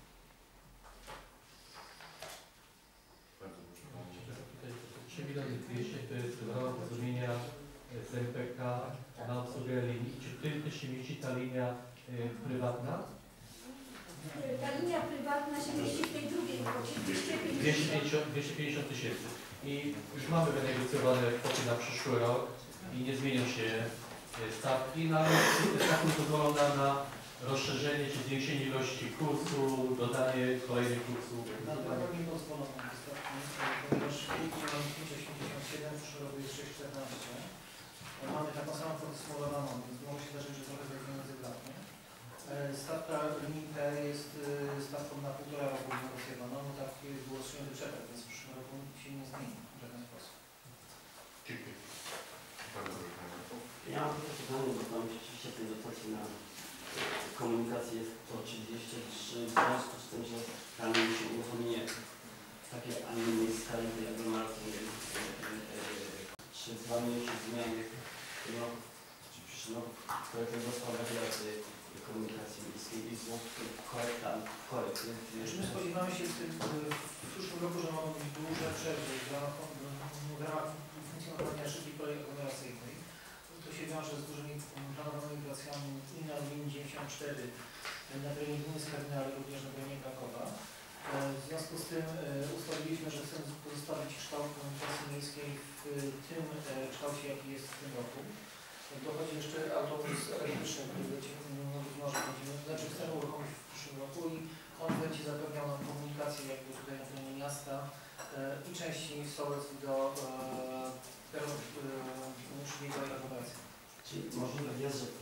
Bardzo proszę. 3 miliony 200 to jest w ramach porozumienia z MPK na obsługę linii. Czy w tym też się mieści ta linia prywatna? Ta linia prywatna się mieści w tej drugiej kwocie 250 tysięcy. I już mamy wynegocjowane kwoty na przyszły rok i nie zmienią się stawki. Stawki pozwolą nam na rozszerzenie czy zwiększenie ilości kursu, dodanie kolejnych kursów. Na pewno nie pozwolą na stawki, ponieważ w tej chwili mamy 5,87, w przyszłym roku jest 6,14. Mamy taką samą kwotę symulowaną, więc może się zdarzyć, że trochę tych pieniędzy braknie. Stawka linii T jest stawką na 1,5 roku wynegocjowaną, no tak było przyjęty przetarg, więc w przyszłym roku się nie zmieni w żaden sposób. Dziękuję. Bardzo proszę. Ja mam takie pytanie, bo tam rzeczywiście tej dotacji na komunikację jest to 33, w związku z tym, że planuje się uruchomienie w takiej, a nie innej skali tej aglomeracji, czy planuje się zmiany w tym roku, czy w przyszłym roku projektu gospodarki komunikacji miejskiej i w związku z tym korekty. Czy my spodziewamy się w przyszłym roku, że mogą być duże przerwy w ramach funkcjonowania szybkiej kolei aglomeracyjnej. To się wiąże z dużymi planowanymi pracami i na linii 94 na terenie gminy Skarbina, ale również na terenie Krakowa. W związku z tym ustaliliśmy, że chcemy pozostawić kształt komunikacji miejskiej w tym kształcie, jaki jest w tym roku. Dochodzi jeszcze autobus elektryczny, który być może będziemy, znaczy chcemy uruchomić w przyszłym roku i on będzie zapewniał nam komunikację jakby tutaj na terenie miasta i części Sołec do terenów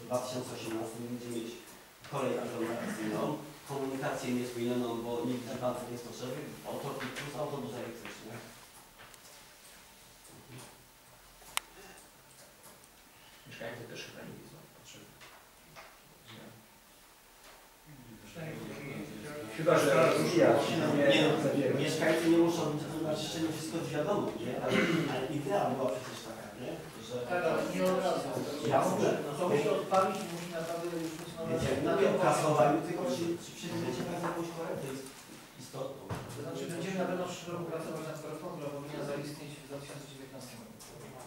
2018 będzie mieć kolej aglomeracyjną, komunikację niezmienioną, bo nikt na banku nie jest potrzebny, plus autobus elektryczny. Mieszkańcy też chyba nie widzą potrzeby. Chyba, że mieszkańcy nie muszą być, to znaczy jeszcze nie wszystko wiadomo, nie? Ale idea była przecież taka, nie? Że... Tak, ale nie od razu. Jasne. To musi odpalić i musi naprawdę już funkcjonować. Wiecie, na tym kasowaniu, tylko czy przewidujecie Państwo jakąś korektę istotną? To znaczy będziemy na pewno w przyszłym roku pracować nad korektą, która powinna zaistnieć w 2019 roku.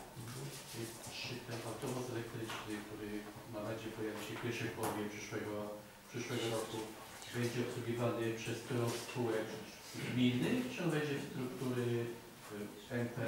Ten autobus elektryczny, który ma nadzieję pojawi się w pierwszej połowie przyszłego roku, będzie obsługiwany przez którą z spółek gminnych, czy on wejdzie w struktury MP?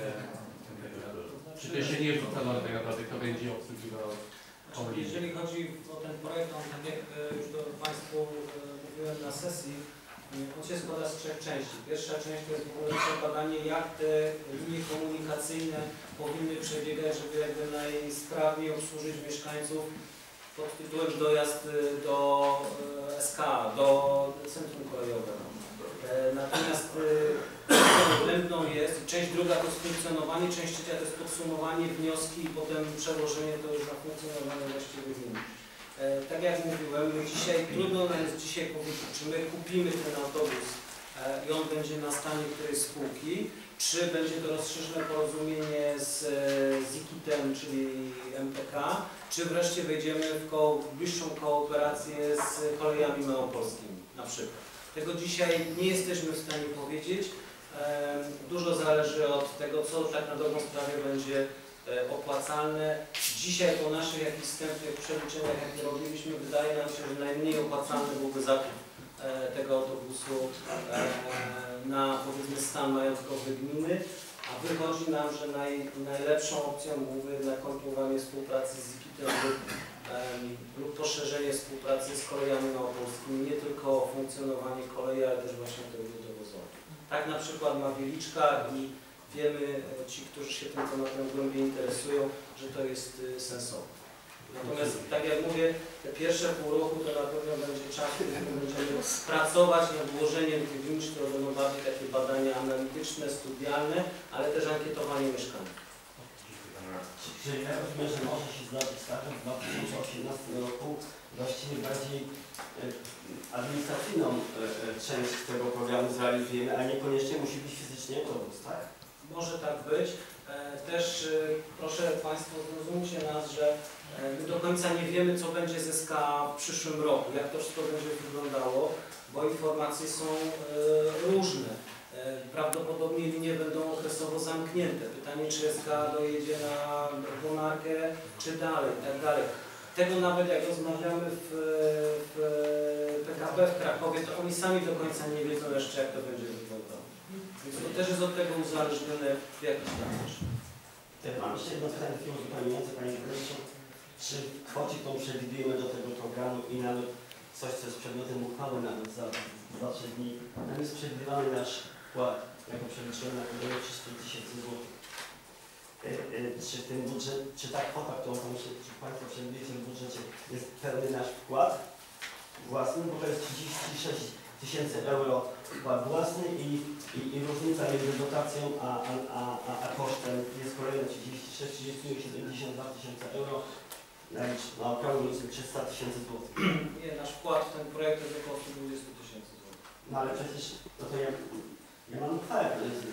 Czy to jeszcze nie jest ustalone tak naprawdę, kto będzie obsługiwał? Jeżeli chodzi o ten projekt, on, tak jak już to Państwu mówiłem na sesji, on się składa z 3 części. Pierwsza część to jest w ogóle przebadanie, jak te linie komunikacyjne powinny przebiegać, żeby jakby najsprawniej obsłużyć mieszkańców pod tytułem dojazd do SK, do centrum kolejowego. Natomiast odrębną jest, część druga to jest funkcjonowanie, część trzecia to jest podsumowanie, wnioski i potem przełożenie to już na funkcjonowanie właściwych linii. Tak jak mówiłem, my dzisiaj, trudno nam jest dzisiaj powiedzieć, czy my kupimy ten autobus i on będzie na stanie którejś spółki, czy będzie to rozszerzone porozumienie z ZIKIT-em, czyli MPK, czy wreszcie wejdziemy w bliższą kooperację z kolejami małopolskimi na przykład. Tego dzisiaj nie jesteśmy w stanie powiedzieć. Dużo zależy od tego, co tak na dobrą sprawę będzie opłacalne. Dzisiaj po naszych jakichś wstępnych przeliczeniach, jakie robiliśmy, wydaje nam się, że najmniej opłacalny byłby zakup tego autobusu na, powiedzmy, stan majątkowy gminy, a wychodzi nam, że najlepszą opcją byłby jednak kontynuowanie współpracy z ZIKIT-em lub poszerzenie współpracy z kolejami małopolskimi, nie tylko funkcjonowanie kolei, ale też właśnie tego dowozowe. Tak na przykład ma Wieliczka i wiemy, ci, którzy się tym tematem głębiej interesują, że to jest sensowne. Natomiast, tak jak mówię, te pierwsze pół roku to na pewno będzie czas, kiedy będziemy pracować nad ułożeniem tych linii, które będą bardziej takie badania analityczne, studialne, ale też ankietowanie mieszkańców. Czy ja rozumiem, że może się zdarzyć tak, że w 2018 roku właściwie bardziej administracyjną część tego programu zrealizujemy, a niekoniecznie musi być fizycznie autobus, tak? Może tak być. Też proszę Państwa, zrozumcie nas, że my do końca nie wiemy, co będzie z SK w przyszłym roku, jak to wszystko będzie wyglądało, bo informacje są różne. Prawdopodobnie linie będą okresowo zamknięte. Pytanie, czy SK dojedzie na Bonarkę, czy dalej, i tak dalej. Tego nawet jak rozmawiamy w PKP w Krakowie, to oni sami do końca nie wiedzą jeszcze, jak to będzie wyglądało. Więc to też jest od tego uzależnione w jakiś tam też. Mam jeszcze jedno pytanie takiego uzupełniające, Panie Prezesie. Czy w kwocie, którą przewidujemy do tego programu i nawet coś, co jest przedmiotem uchwały nawet za 3 dni, tam jest przewidywany nasz wkład, jako przeliczyłem na poziomie 300 000 złotych. Czy ten budżet, czy ta kwota, którą tam się, czy Państwo przewidujecie w budżecie, jest pełny nasz wkład własny, bo to jest 36 000 euro wkład własny i różnica między dotacją a kosztem jest kolejne 36, 72 000 euro na okrągłą 300 000 złotych. Nie, nasz wkład w ten projekt jest około 120 000 złotych. No ale przecież, no to ja mam uchwałę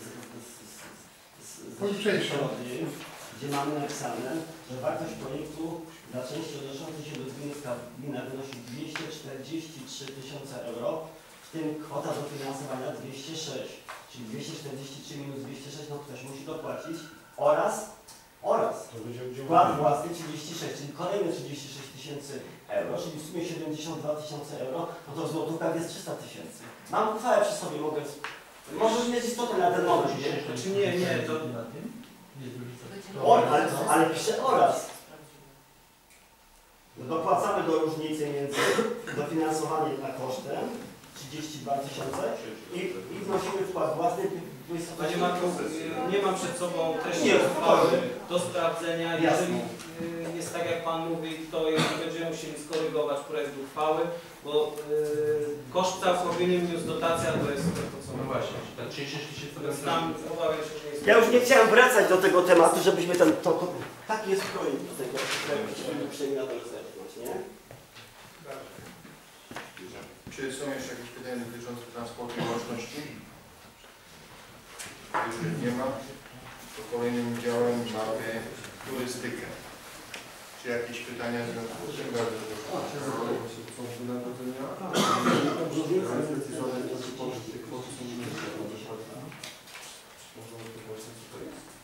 gdzie mamy napisane, że wartość projektu dla części odnoszącej się do gmina wynosi 243 000 euro, w tym kwota dofinansowania 206, czyli 243 minus 206, no ktoś musi dopłacić oraz wkład własny 36, czyli kolejne 36 000 euro, czyli w sumie 72 000 euro, no to w złotówkach jest 300 000. Mam uchwałę przy sobie, może mieć istotę na ten moment, nie? Czy nie, to... Ale pisze oraz. Dopłacamy do różnicy między dofinansowaniem a kosztem 32 000 i wnosimy wkład własny. Panie Marku, nie mam przed sobą treści uchwały do sprawdzenia. Jeżeli jest tak jak Pan mówi, to jeżeli będziemy musieli skorygować projekt uchwały, bo koszt całkowity minus dotacja to jest to, co... No właśnie, tak 36 tysięcy Więc tam obawiam się, że jest... Ja już nie chciałem wracać do tego tematu, żebyśmy tak jest projekt do tego, żeby przemianę zerknąć, nie? Czy są jeszcze jakieś pytania dotyczące transportu i łączności? Jeżeli nie ma, to kolejnym działem mamy turystykę. Czy jakieś pytania w związku z tym? Bardzo proszę. Są wynagrodzenia, sprecyzowane te kwoty są mniejsze, możemy to właśnie tutaj.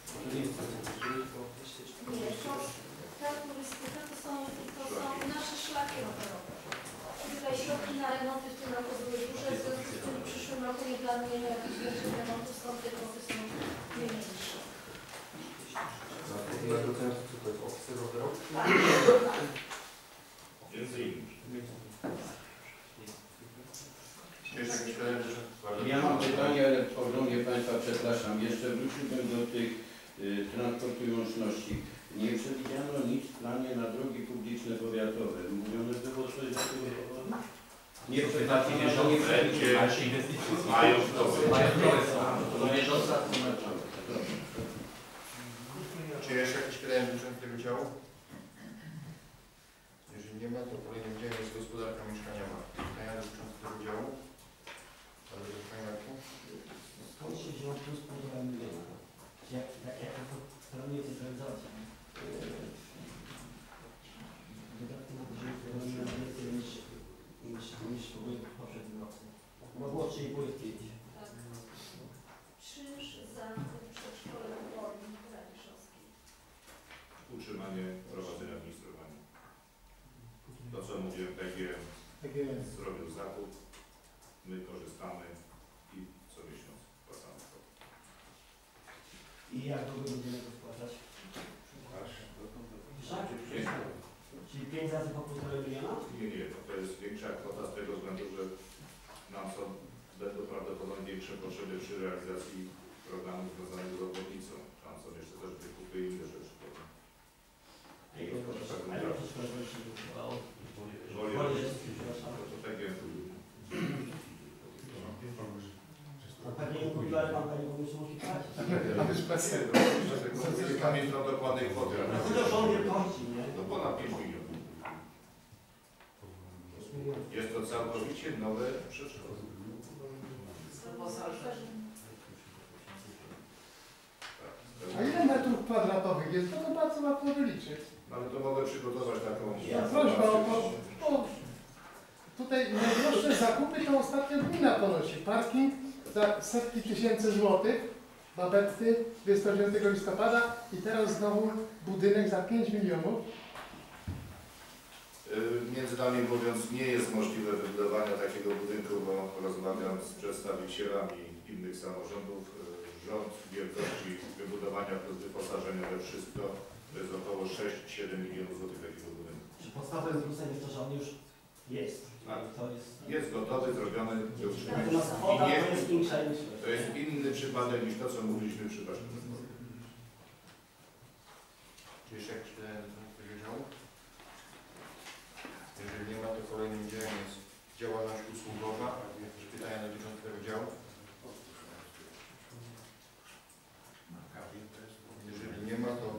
Nie, ta turystyka to są nasze szlaki rowerowe. Tutaj środki na remonty w tym roku były duże, w związku z tym w przyszłym roku nie planujemy jakichś większych remontów, stąd te kwoty są mniejsze. Wynagrodzenia to jest opcje rowerowe? Między innymi. Jeszcze jakieś pytania? Ja mam pytanie, ale ogromnie Państwa przepraszam. Jeszcze wróciłbym do tych transportu i łączności. Nie przewidziano nic w planie na drogi publiczne powiatowe. Mówiono było coś z tego powodu? Nie przewidziano, nie przewidziano. Ale się inwestycje Mają to bieżąca. Czy jeszcze jakieś pytania dotyczące tego działu? Jeżeli nie ma, to kolejnym działem jest gospodarka mieszkaniowa. Pytania dotyczące tego działu? Ale Panie Marku? Skąd się wziął plus 1,5 miliona? Jak to planujecie zrealizować? Dodatki na poziomie planujemy więcej niż były w poprzednim roku. Bo było 3,5 5. Tak. Krzyż za przedszkole Wolni w Radiszowskiej. Utrzymanie prowadzenia administrowania. To co mówiłem, PGM zrobił zakup, my korzystamy i co miesiąc płacamy to. I jak długo będziemy to spłacać? Tak? Czyli 5 razy po 1,5 miliona? Nie, to jest większa kwota z tego względu, że nam będą prawdopodobnie większe potrzeby przy realizacji programu związanego z obwodnicą. Tam są jeszcze też wykupy i inne rzeczy. Nie pamiętam dokładnej kwoty. No ponad 5 milionów. Jest to całkowicie nowe przedszkole. A ile metrów kwadratowych jest? To bardzo łatwo wyliczyć. Ale to mogę przygotować taką... Prośba o to. Tutaj najdroższe zakupy to ostatnio gmina ponosi. Parking za setki tysięcy złotych, babetty 29 listopada i teraz znowu budynek za 5 milionów. Między nami mówiąc, nie jest możliwe wybudowanie takiego budynku, bo rozmawiam z przedstawicielami innych samorządów. Rząd wielkości wybudowania plus wyposażenia we wszystko to jest około 6-7 milionów złotych takiego budynku. Czy podstawą jest wrócenie w to, że on już jest? Tak. To jest... Jest gotowy, zrobiony, był Natomiast kwota to jest większa niż... to jest inny przypadek niż to, co mówiliśmy przy waszym rozmowie. Czy jeszcze jakieś pytania dotyczące tego działu? Jeżeli nie ma, to kolejnym działem jest działalność usługowa. Jakieś pytania dotyczące tego działu? Jeżeli nie ma, to...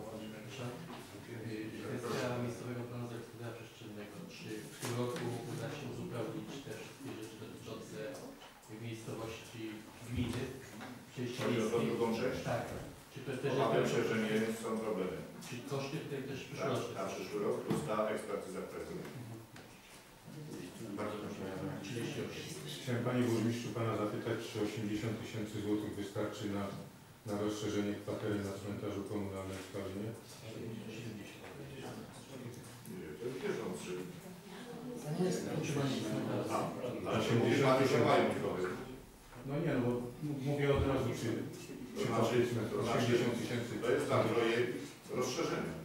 Kwestia miejscowego planu zagospodarowania przestrzennego. Czy w tym roku uda się uzupełnić też te rzeczy dotyczące miejscowości gminy? Chodzi o tą drugą część? Tak. Czy to też obawiam się, że nie są problemy. Czy koszty tutaj też przyszłości? Na przyszły rok plus ta ekspertyza, która jest. Bardzo proszę. 38. Chciałem Panie Burmistrzu Pana zapytać, czy 80 tysięcy złotych wystarczy na rozszerzenie kwatery na cmentarzu komunalnym w Kalinie? Nie, to jest bieżący. Ale 80 tysięcy mają trochę. No nie, no bo mówię od razu, czy To znaczy, 80 tysięcy. to jest tam projekt rozszerzenia.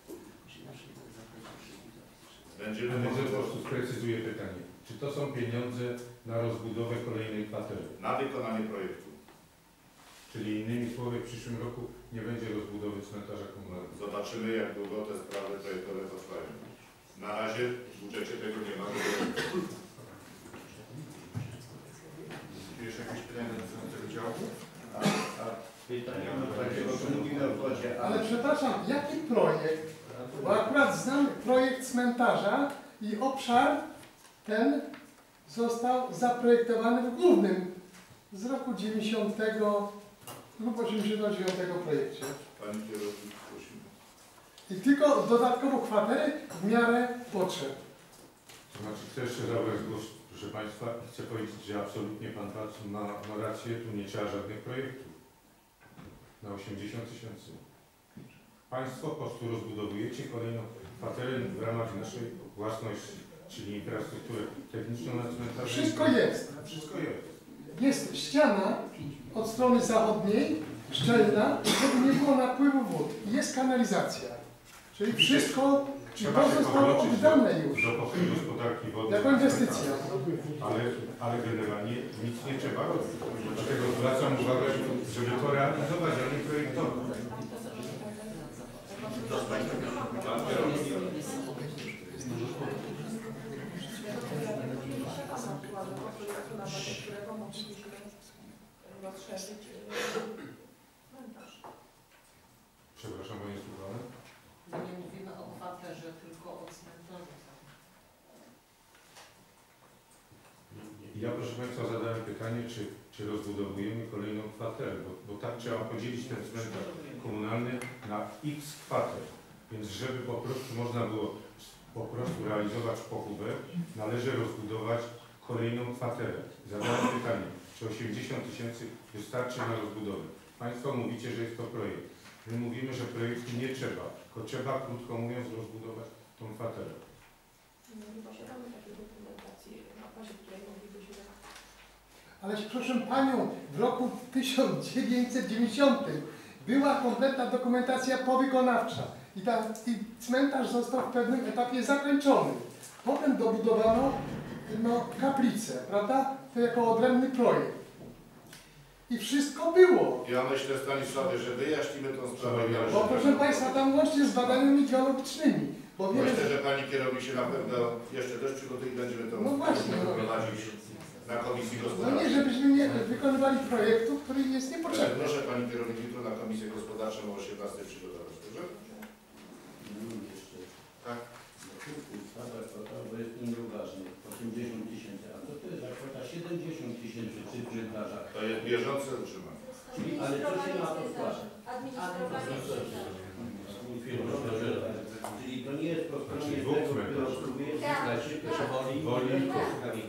Będziemy Może po prostu sprecyzuję pytanie. Czy to są pieniądze na rozbudowę kolejnej kwatery? na wykonanie projektu. Czy Czyli innymi słowy, w przyszłym roku nie będzie rozbudowy cmentarza komunalnego. Zobaczymy, jak długo te sprawy projektowe potrwają. Na razie w budżecie tego nie ma. Czy jeszcze jakieś pytania dotyczące tego działu? Pytanie, bo tu mówimy o kwocie. Ale przepraszam, jaki projekt? Bo akurat znam projekt cmentarza i obszar ten został zaprojektowany w głównym z roku 90 lub 89 projekcie. Pani kierownik, prosimy. I tylko dodatkowo kwatery w miarę potrzeb. To znaczy, chcę jeszcze zabrać głos, proszę Państwa, chcę powiedzieć, że absolutnie Pan Watson ma rację, tu nie trzeba żadnych projektów na 80 000. Państwo po prostu rozbudowujecie kolejną kwaterę w ramach naszej własności, czyli infrastrukturę techniczną na cmentarzu. Wszystko jest. Wszystko jest. Jest ściana od strony zachodniej, szczelna, żeby nie było napływu wód. I jest kanalizacja. Czyli wszystko to zostało oddane już. Do pokoju gospodarki wodnej. Jako inwestycja. Ale generalnie nic nie trzeba robić. Dlatego zwracam uwagę, żeby to realizować, a nie projektować. Przepraszam, Panie Słuchane. My nie mówimy o kwaterze, tylko o cmentarzu. Ja, proszę Państwa, zadałem pytanie, czy rozbudowujemy kolejną kwaterę, bo tak trzeba podzielić ten cmentarz komunalny na x kwater. Więc żeby po prostu można było realizować pochówek, należy rozbudować kolejną kwaterę. Zadałem pytanie, czy 80 000 wystarczy na rozbudowę. Państwo mówicie, że jest to projekt. My mówimy, że projektu nie trzeba, tylko trzeba, krótko mówiąc, rozbudować tą kwaterę. Nie posiadamy takiej dokumentacji, na bazie której moglibyśmy... Ale proszę Panią, w roku 1990 była kompletna dokumentacja powykonawcza i cmentarz został w pewnym etapie zakończony. Potem dobudowano kaplicę, prawda? To jako odrębny projekt. I wszystko było. Ja myślę, Stanisławie, że wyjaśnimy tą sprawę. Bo proszę Państwa, tam łącznie z badaniami geologicznymi. Bo wiele... Myślę, że Pani kierownik się na pewno jeszcze też przygotuje i będziemy to prowadzić na Komisji No Gospodarczej. nie, żebyśmy nie wykonywali projektu, który jest niepotrzebny. Proszę Pani kierownik, jutro na Komisję Gospodarczą o 18 przygotować, dobrze? Tak. Bo jest nieuważny. 80 000. A co to jest za kwota 70 000 przy cmentarzach? To jest bieżące utrzymanie. Ale co się na to składa? Czyli to nie jest po stronie tego, który obsługuje woli i kosztami.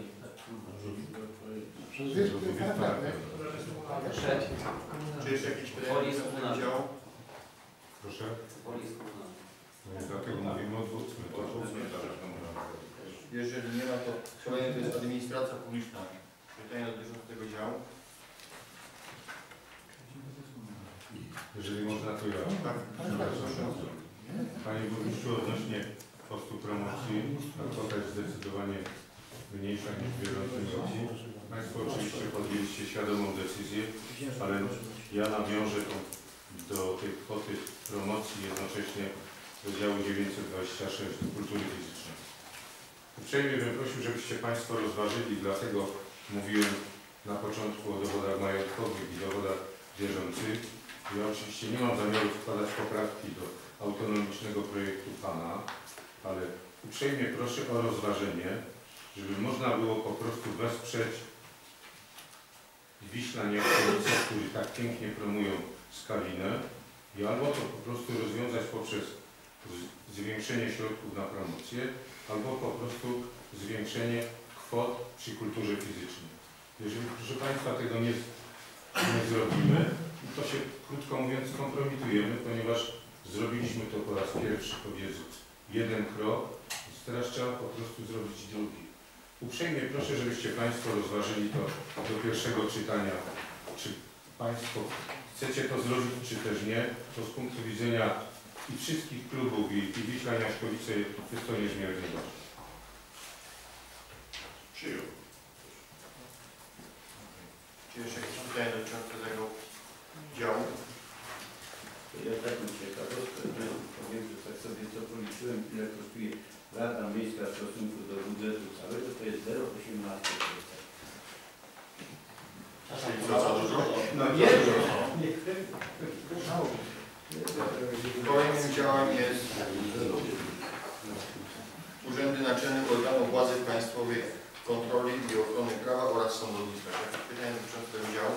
Czy jest jakieś pytanie do tego działu? Proszę? No, dlatego mówimy o dwóch cmentarzach. Jeżeli nie ma, to kolejne to jest administracja publiczna. Pytania dotyczące tego działu? Jeżeli można, to ja. Panie Burmistrzu, odnośnie kosztu promocji, kwota jest zdecydowanie mniejsza niż w bieżącym roku. Państwo oczywiście podjęliście świadomą decyzję, ale ja nawiążę do tej kwoty promocji jednocześnie do działu 926 do kultury fizycznej. Uprzejmie bym prosił, żebyście Państwo rozważyli, dlatego mówiłem na początku o dowodach majątkowych i dowodach bieżących. Ja oczywiście nie mam zamiaru wkładać poprawki do autonomicznego projektu Pana, ale uprzejmie proszę o rozważenie, żeby można było po prostu wesprzeć Wiśla Nieokolice, którzy tak pięknie promują Skalinę i albo to po prostu rozwiązać poprzez zwiększenie środków na promocję, albo po prostu zwiększenie kwot przy kulturze fizycznej. Jeżeli, proszę Państwa, tego nie zrobimy, to się, krótko mówiąc, kompromitujemy, ponieważ zrobiliśmy to po raz pierwszy, powiedzmy, jeden krok, więc teraz trzeba po prostu zrobić drugi. Uprzejmie proszę, żebyście Państwo rozważyli to do pierwszego czytania, czy Państwo chcecie to zrobić, czy też nie, to z punktu widzenia i wszystkich klubów i Wiśla Jaśkowice jest to niezmiernie ważne. Przyjął. Czy jeszcze jakieś pytania dotyczące tego budżetu całego to jest 0,18%. Co za dużo? No nie. Kolejnym działem jest Urzędy Naczelne Organów Władzy Państwowej, Kontroli i Ochrony Prawa oraz Sądownictwa. Jakieś pytania dotyczące tego działu?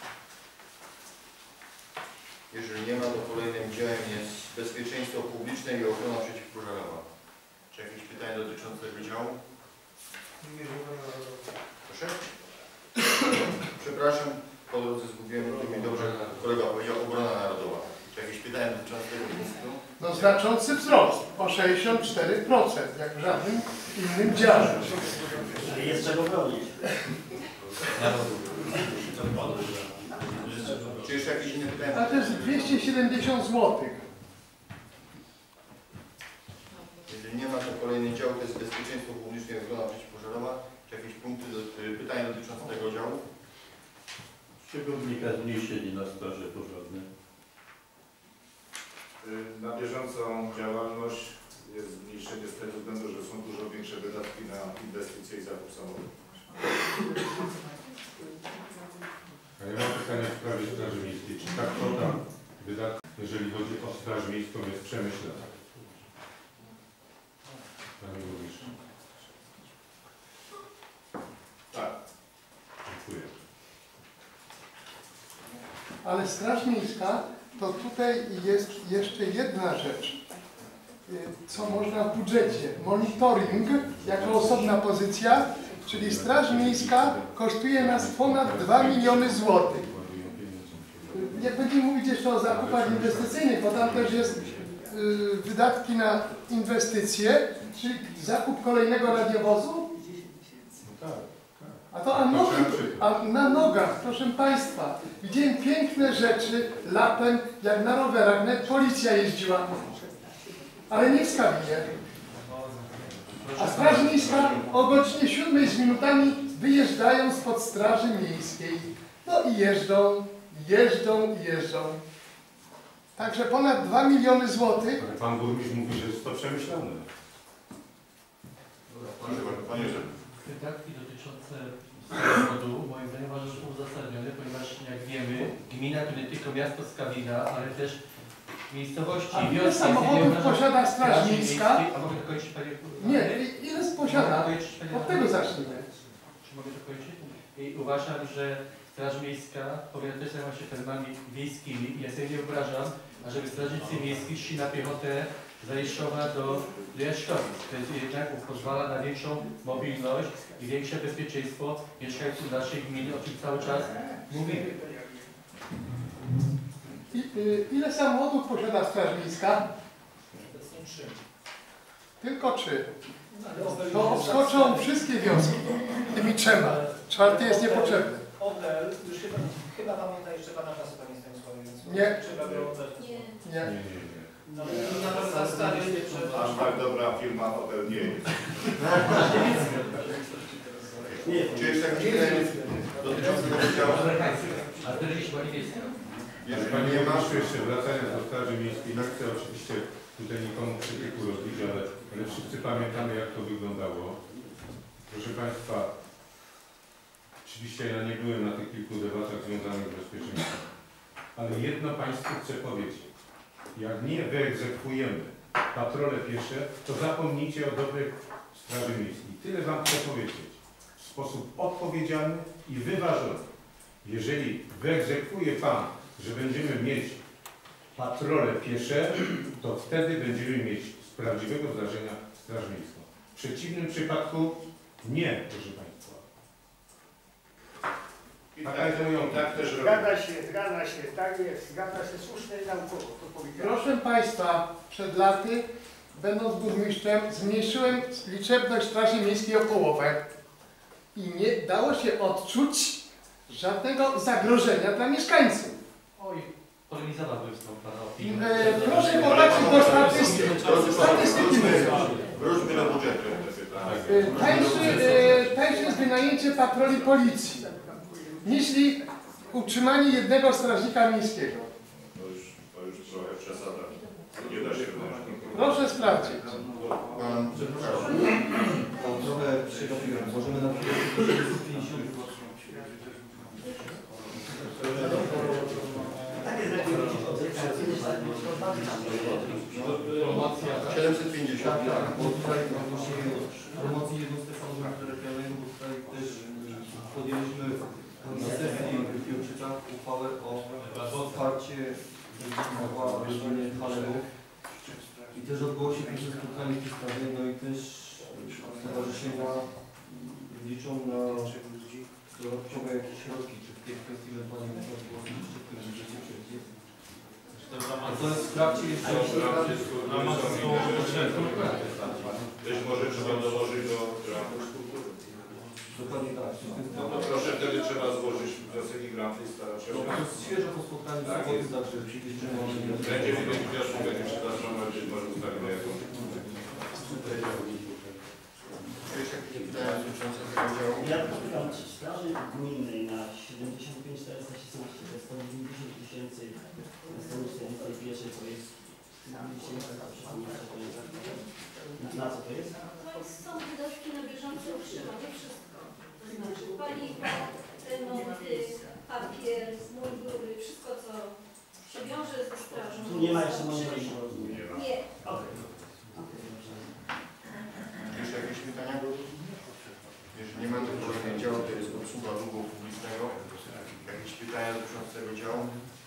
Jeżeli nie ma, to kolejnym działem jest Bezpieczeństwo Publiczne i Ochrona Przeciwpożarowa. Czy jakieś pytania dotyczące tego działu? Proszę? Przepraszam, po drodze zgubiłem, to mi dobrze kolega powiedział, Obrona Narodowa. Czy jakieś pytania dotyczące tego punktu? No znaczący wzrost o 64%, jak w żadnym innym dziale. Jest czego bronić. Czy jeszcze jakieś inne pytania? A to jest 270 zł. Jeżeli nie ma, to kolejny dział to jest Bezpieczeństwo Publiczne i Ochrona Przeciwpożarowa. Czy jakieś punkty, pytania dotyczące tego działu? Z czego wynika zmniejszenie na straże pożarne? Na bieżącą działalność jest zmniejszenie z tego względu, że są dużo większe wydatki na inwestycje i zakup samochodów. A ja mam pytanie w sprawie Straży Miejskiej. Czy ta kwota wydatków, jeżeli chodzi o Straż Miejską, jest przemyślana? Panie Burmistrzu. Tak. Dziękuję. Ale Straż Miejska, to tutaj jest jeszcze jedna rzecz, co można w budżecie. Monitoring jako osobna pozycja, czyli Straż Miejska kosztuje nas ponad 2 miliony złotych. Jak będziemy mówić jeszcze o zakupach inwestycyjnych, bo tam też jest wydatki na inwestycje, czyli zakup kolejnego radiowozu. A na nogach, proszę Państwa, widziałem piękne rzeczy latem, jak na rowerach, nawet policja jeździła, ale nie w kabinie. A Straż Miejska o godzinie 7 z minutami wyjeżdżają spod Straży Miejskiej. No i jeżdżą. Także ponad 2 miliony złotych. Ale Pan Burmistrz mówi, że jest to przemyślane. Panie Józef. Wydatki dotyczące samochodu moim zdaniem uważam, że są uzasadnione, ponieważ jak wiemy, gmina to nie tylko miasto Skawina, ale też miejscowości i wioski. A ile samochodów posiada Straż Miejska? A mogę to kończyć, Panie? Nie, ile posiada? Od tego zacznijmy. Czy mogę to kończyć? I uważam, że Straż Miejska powinna też zajmować się terenami wiejskimi. Ja sobie nie wyobrażam, ażeby strażnicy miejscy szli na piechotę z Zajszczowa do Jaszczowic. To jest jednak pozwala na większą mobilność i większe bezpieczeństwo mieszkańców naszej gminy, o czym cały czas mówimy. Ile samochodów posiada Straż Miejska? Obecnie 3. Tylko 3. To obskoczą wszystkie wioski tymi 3. 4 jest niepotrzebny. Opel, już chyba pamięta jeszcze Pana czasy, Panie Stanisławie, więc nie. Trzeba było oddać. Nie. Aż tak dobra firma Opel nie jest. Czy jeszcze jakieś pytania dotyczące tego działu? A to jest chyba niebieska. Panie Burmistrzu, jeszcze wracając do Straży Miejskiej, nie chcę oczywiście tutaj nikomu krytyku robić, ale wszyscy pamiętamy, jak to wyglądało. Proszę Państwa, oczywiście ja nie byłem na tych kilku debatach związanych z bezpieczeństwem, ale jedno Państwu chcę powiedzieć. Jak nie wyegzekwujemy patrole piesze, to zapomnijcie o dobrej Straży Miejskiej. Tyle Wam chcę powiedzieć. W sposób odpowiedzialny i wyważony. Jeżeli wyegzekwuje Pan, że będziemy mieć patrole piesze, to wtedy będziemy mieć z prawdziwego zdarzenia Straż Miejską. W przeciwnym przypadku nie, proszę Państwa. Zgadza się, tak jest, zgadza się słusznie i naukowo, to powiedziałem. Proszę Państwa, przed laty, będąc burmistrzem, zmniejszyłem liczebność Straży Miejskiej o połowę i nie dało się odczuć żadnego zagrożenia dla mieszkańców. Oj, polemizowałbym z tą Pana opinią. Proszę popatrzeć do statystyki. Wróćmy do budżetu. Tańsze jest wynajęcie patroli policji niż utrzymanie jednego strażnika miejskiego. To już trochę przesada. Nie da się wynająć. Proszę sprawdzić. Pan trochę Możemy na przykład 750. Tak jest lepiej mieć obserwacje, tak? 750. Tak, bo tutaj właśnie promocji jednostek samorządu terytorialnego, bo tutaj też podjęliśmy na sesji w Piotrzycach uchwałę o wsparcie rodziny Halerów. I też odbyło się pierwsze spotkanie w tej sprawie, no i też stowarzyszenia liczą na dodatkowe jakieś środki, czy w tej kwestii ewentualnie można było jeszcze w tym budżecie przewidzieć. To jest w trakcie jeszcze... Też może trzeba dołożyć do Dokładnie tak. No to proszę, wtedy trzeba złożyć wniosek i granty i starać się. To jest świeżo po spotkaniu z soboty, także przybliżymy. Będzie widać wniosku, będzie przepraszam, ale być może ustalimy jaką. Ja szukam straży gminnej na 75 416, to jest 190 tysięcy, na stronie 41 to jest 1000, na co to jest? Są wydatki na bieżące utrzymanie, wszystko. To znaczy paliwo, remonty, papier, mundury, wszystko co się wiąże ze strażą. Tu nie ma jeszcze możliwości, rozumiem. Nie. Okej. Jeszcze jakieś pytania? Jeżeli nie ma, to kolejny dział to jest obsługa długu publicznego. Jakieś pytania dotyczące tego działu?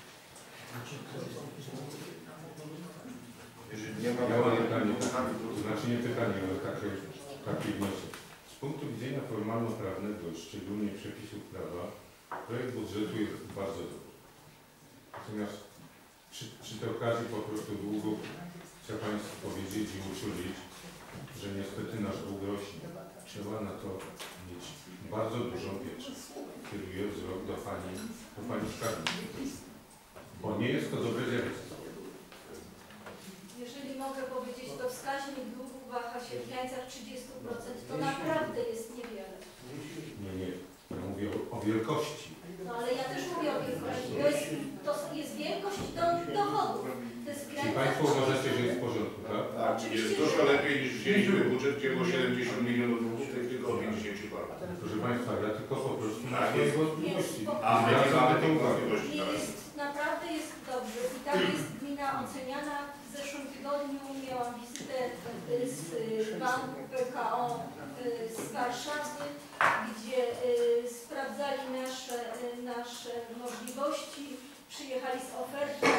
Jeżeli nie ma, Ja mam pytanie, znaczy nie pytanie, ale taki wniosek. Z punktu widzenia formalno-prawnego, szczególnie przepisów prawa, projekt budżetu jest bardzo dobry. Natomiast przy tej okazji po prostu długo chcę Państwu powiedzieć i uczulić, że niestety nasz dług rośnie. Trzeba na to mieć bardzo dużą pieczęć. Kieruję wzrok do Pani skarbniczki. Bo nie jest to dobre zjawisko. Jeżeli mogę powiedzieć, to wskaźnik długu waha się w granicach 30%. To naprawdę jest niewiele. Nie. Ja mówię o wielkości. No ale ja też mówię o wielkości. To jest wielkość dochodów. To jest Czy Państwo uważacie, że jest w porządku, tak? Tak, jest dużo lepiej niż wzięliśmy budżet, gdzie było 70 milionów długów, to jest tylko o 50 par. Proszę Państwa, ja tylko po prostu mam Tak, swoje jest. wątpliwości. A my nie mamy tej Nie wątpliwości. jest, naprawdę jest dobrze. I tak jest gmina oceniana. W zeszłym tygodniu miałam wizytę z banku PKO z Warszawy, gdzie sprawdzali nasze możliwości. Przyjechali z ofertą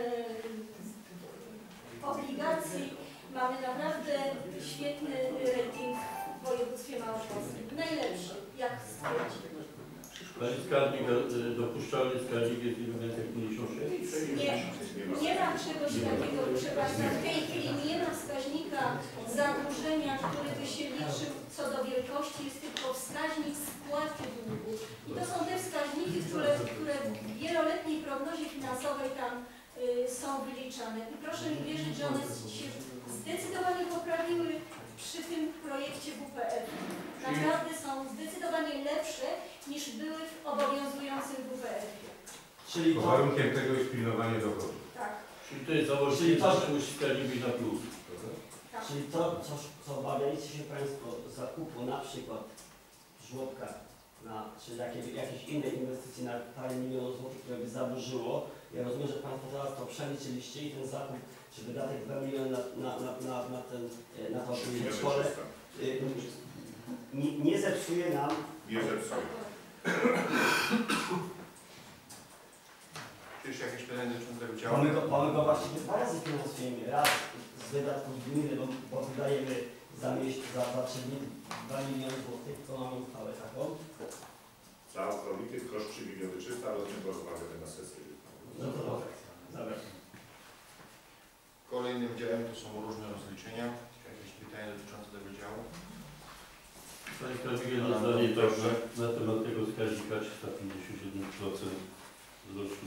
obligacji. Mamy naprawdę świetny rating w województwie małopolskim. Najlepszy, jak stwierdzili. Pani skarbnik, dopuszczalny skarbnik jest element jak 56? Nie ma czegoś takiego, proszę Państwa, w tej chwili nie ma wskaźnika zadłużenia, który by się liczył co do wielkości, jest tylko wskaźnik spłaty długu. I to są te wskaźniki, które w wieloletniej prognozie finansowej tam są wyliczane. I proszę mi wierzyć, że one się zdecydowanie poprawiły przy tym projekcie WPF. Naprawdę są zdecydowanie lepsze niż były w obowiązującym WPF-ie. Czyli Pod warunkiem tego jest pilnowanie dochodu. Tak. Czyli to jest założenie, że musi skarbnik na plus. Tak. Czyli to, co obawialiście się Państwo zakupu na przykład żłobka, czy jakiejś innej inwestycji na parę milionów złotych, które by zaburzyło, ja rozumiem, że Państwo teraz to przeliczyliście i ten zakup, czy wydatek 2 miliony na to szkole nie zepsuje nam. Nie zepsuje. Czy jeszcze jakieś pytania dotyczące tego działu? Mamy go właściwie dwa razy finansujemy. Raz z wydatków gminy, bo wydajemy za 3 dni 2 miliony złotych, to mamy uchwałę taką. Całkowity koszt 3 miliony 300, ale o tym porozmawiamy na sesji. No to dobra. Kolejnym działem to są różne rozliczenia. Jakieś pytania dotyczące tego działu? Pani skarbnik, jedno zdanie także na temat tego wskaźnika 357% wzrostu.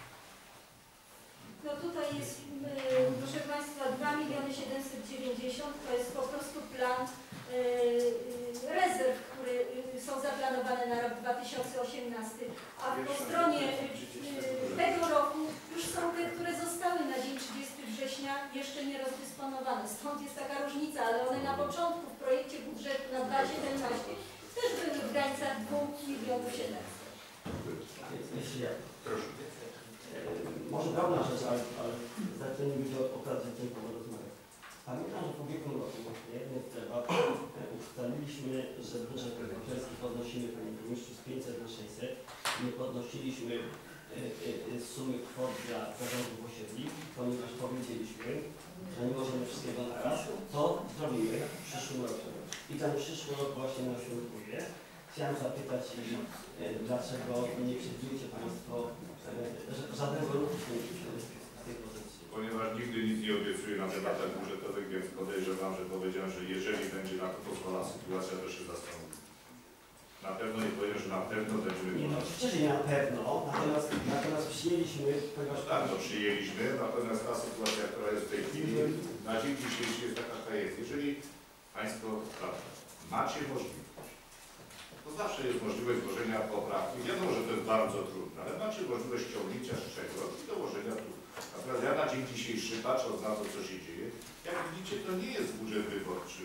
No tutaj jest, proszę Państwa, 2 790 000 to jest po prostu plan rezerw, które są zaplanowane na rok 2018, a po stronie tego roku już są te, które zostały na dzień 30 września jeszcze nie rozdysponowane. Stąd jest taka różnica, ale one na początku w projekcie budżetu na 2017 milionów 700. Jeśli ja. Proszę. Może drobna rzecz, ale zacznijmy do okazji tym porozmawiać. Pamiętam, że w ubiegłym roku w jednym z debat ustaliliśmy, że budżet obywatelski podnosimy, panie burmistrzu, z 500 na 600. Nie podnosiliśmy sumy kwot dla zarządów osiedli, ponieważ powiedzieliśmy, że nie możemy wszystkiego na raz. To zrobimy w przyszłym roku. I ten przyszły rok właśnie następuje. Chciałem zapytać, dlaczego nie przewidujecie Państwo żadnego ruchu w tej pozycji? Ponieważ nigdy nic nie obiecuję na debatach budżetowych, więc podejrzewam, że powiedziałem, że jeżeli będzie na to pozwala sytuacja, to się zastanowi. Na pewno nie powiem, że na pewno będziemy... Nie, no oczywiście nie na pewno, natomiast przyjęliśmy... Tak, to przyjęliśmy, natomiast ta sytuacja, która jest w tej chwili, na dzień dzisiejszy jest taka, jaka jest. Jeżeli Państwo macie możliwość, to zawsze jest możliwość złożenia poprawki. Wiadomo, że to jest bardzo trudne, ale macie możliwość ściągnięcia z czegoś i dołożenia tu. Natomiast ja na dzień dzisiejszy, patrząc na to, co się dzieje, jak widzicie, to nie jest budżet wyborczy.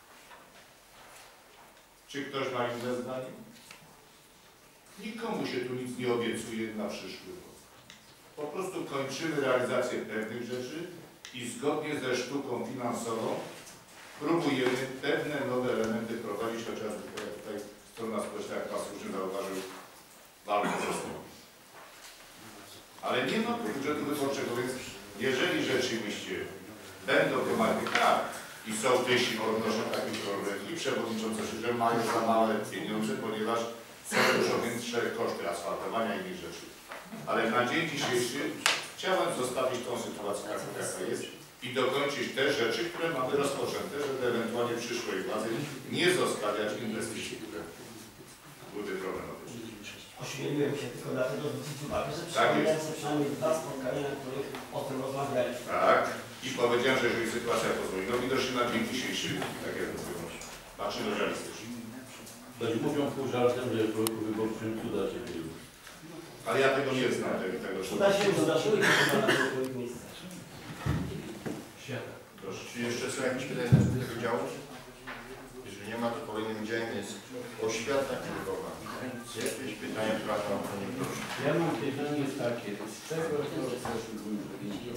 Czy ktoś ma inne zdanie? Nikomu się tu nic nie obiecuje na przyszły rok. Po prostu kończymy realizację pewnych rzeczy i zgodnie ze sztuką finansową próbujemy pewne nowe elementy wprowadzić, chociażby tutaj strona społeczna, jak Pan słusznie zauważył, walkę ze sobą. Ale nie ma budżetu wyborczego, więc jeżeli rzeczywiście będą tematy, tak, i sołtysi odnoszą taki problem i przewodniczący, że mają za małe pieniądze, ponieważ są dużo większe koszty asfaltowania i innych rzeczy. Ale na dzień dzisiejszy chciałem zostawić tą sytuację taką, jaka jest i dokończyć te rzeczy, które mamy rozpoczęte, żeby ewentualnie przyszłej władzy nie zostawiać inwestycji, które były problemowe. Ośmieliłem się tylko dlatego zwrócić uwagę, że przypomniałem sobie przynajmniej 2 spotkania, na których o tym rozmawialiśmy. Tak. I powiedziałem, że jeżeli sytuacja pozwoli, no widocznie na dzień dzisiejszy, tak jak mówię, patrzymy realistycznie. Mówią pół żartem, że w roku wyborczym cuda się dzieją. Ale ja tego nie znam, tego cuda się wydarzyły i to na swoich miejscach. Proszę, czy jeszcze są jakieś pytania do tego działu? Jeżeli nie ma, to kolejnym działem jest oświata klubowa. Jakieś pytania, proszę, panie proszę. Ja mam pytanie takie, z czego to wynika,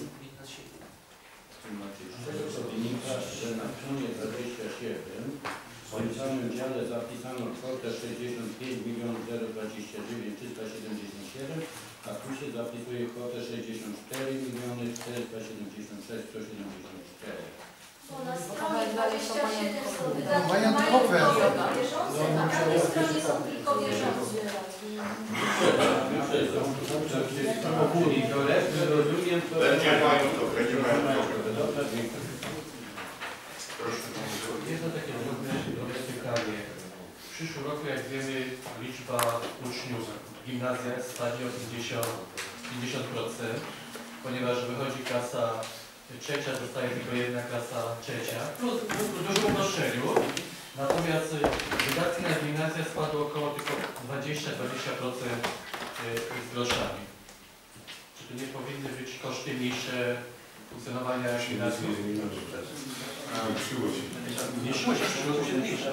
że na stronie 27 w końcowym dziale zapisano kwotę 65 029 377, a tu się zapisuje kwotę 64 476 174. Bo na stronie 27 są wydatki majątkowe. bieżące, a na tej stronie są tylko bieżące. Rozumiem, to będzie majątkowe, będzie majątkowe. Dobra, dziękuję. Jedno takie dobre pytanie. W przyszłym roku, jak wiemy, liczba uczniów w gimnazjach spadnie o 50%, ponieważ wychodzi klasa trzecia, zostaje tylko jedna klasa trzecia, plus w dużym uproszczeniu. Natomiast wydatki na gimnazja spadły około tylko 20% z groszami. Czy tu nie powinny być koszty mniejsze funkcjonowania gimnazjum? Zmniejszyło się, w przyszłym roku się zmniejsza.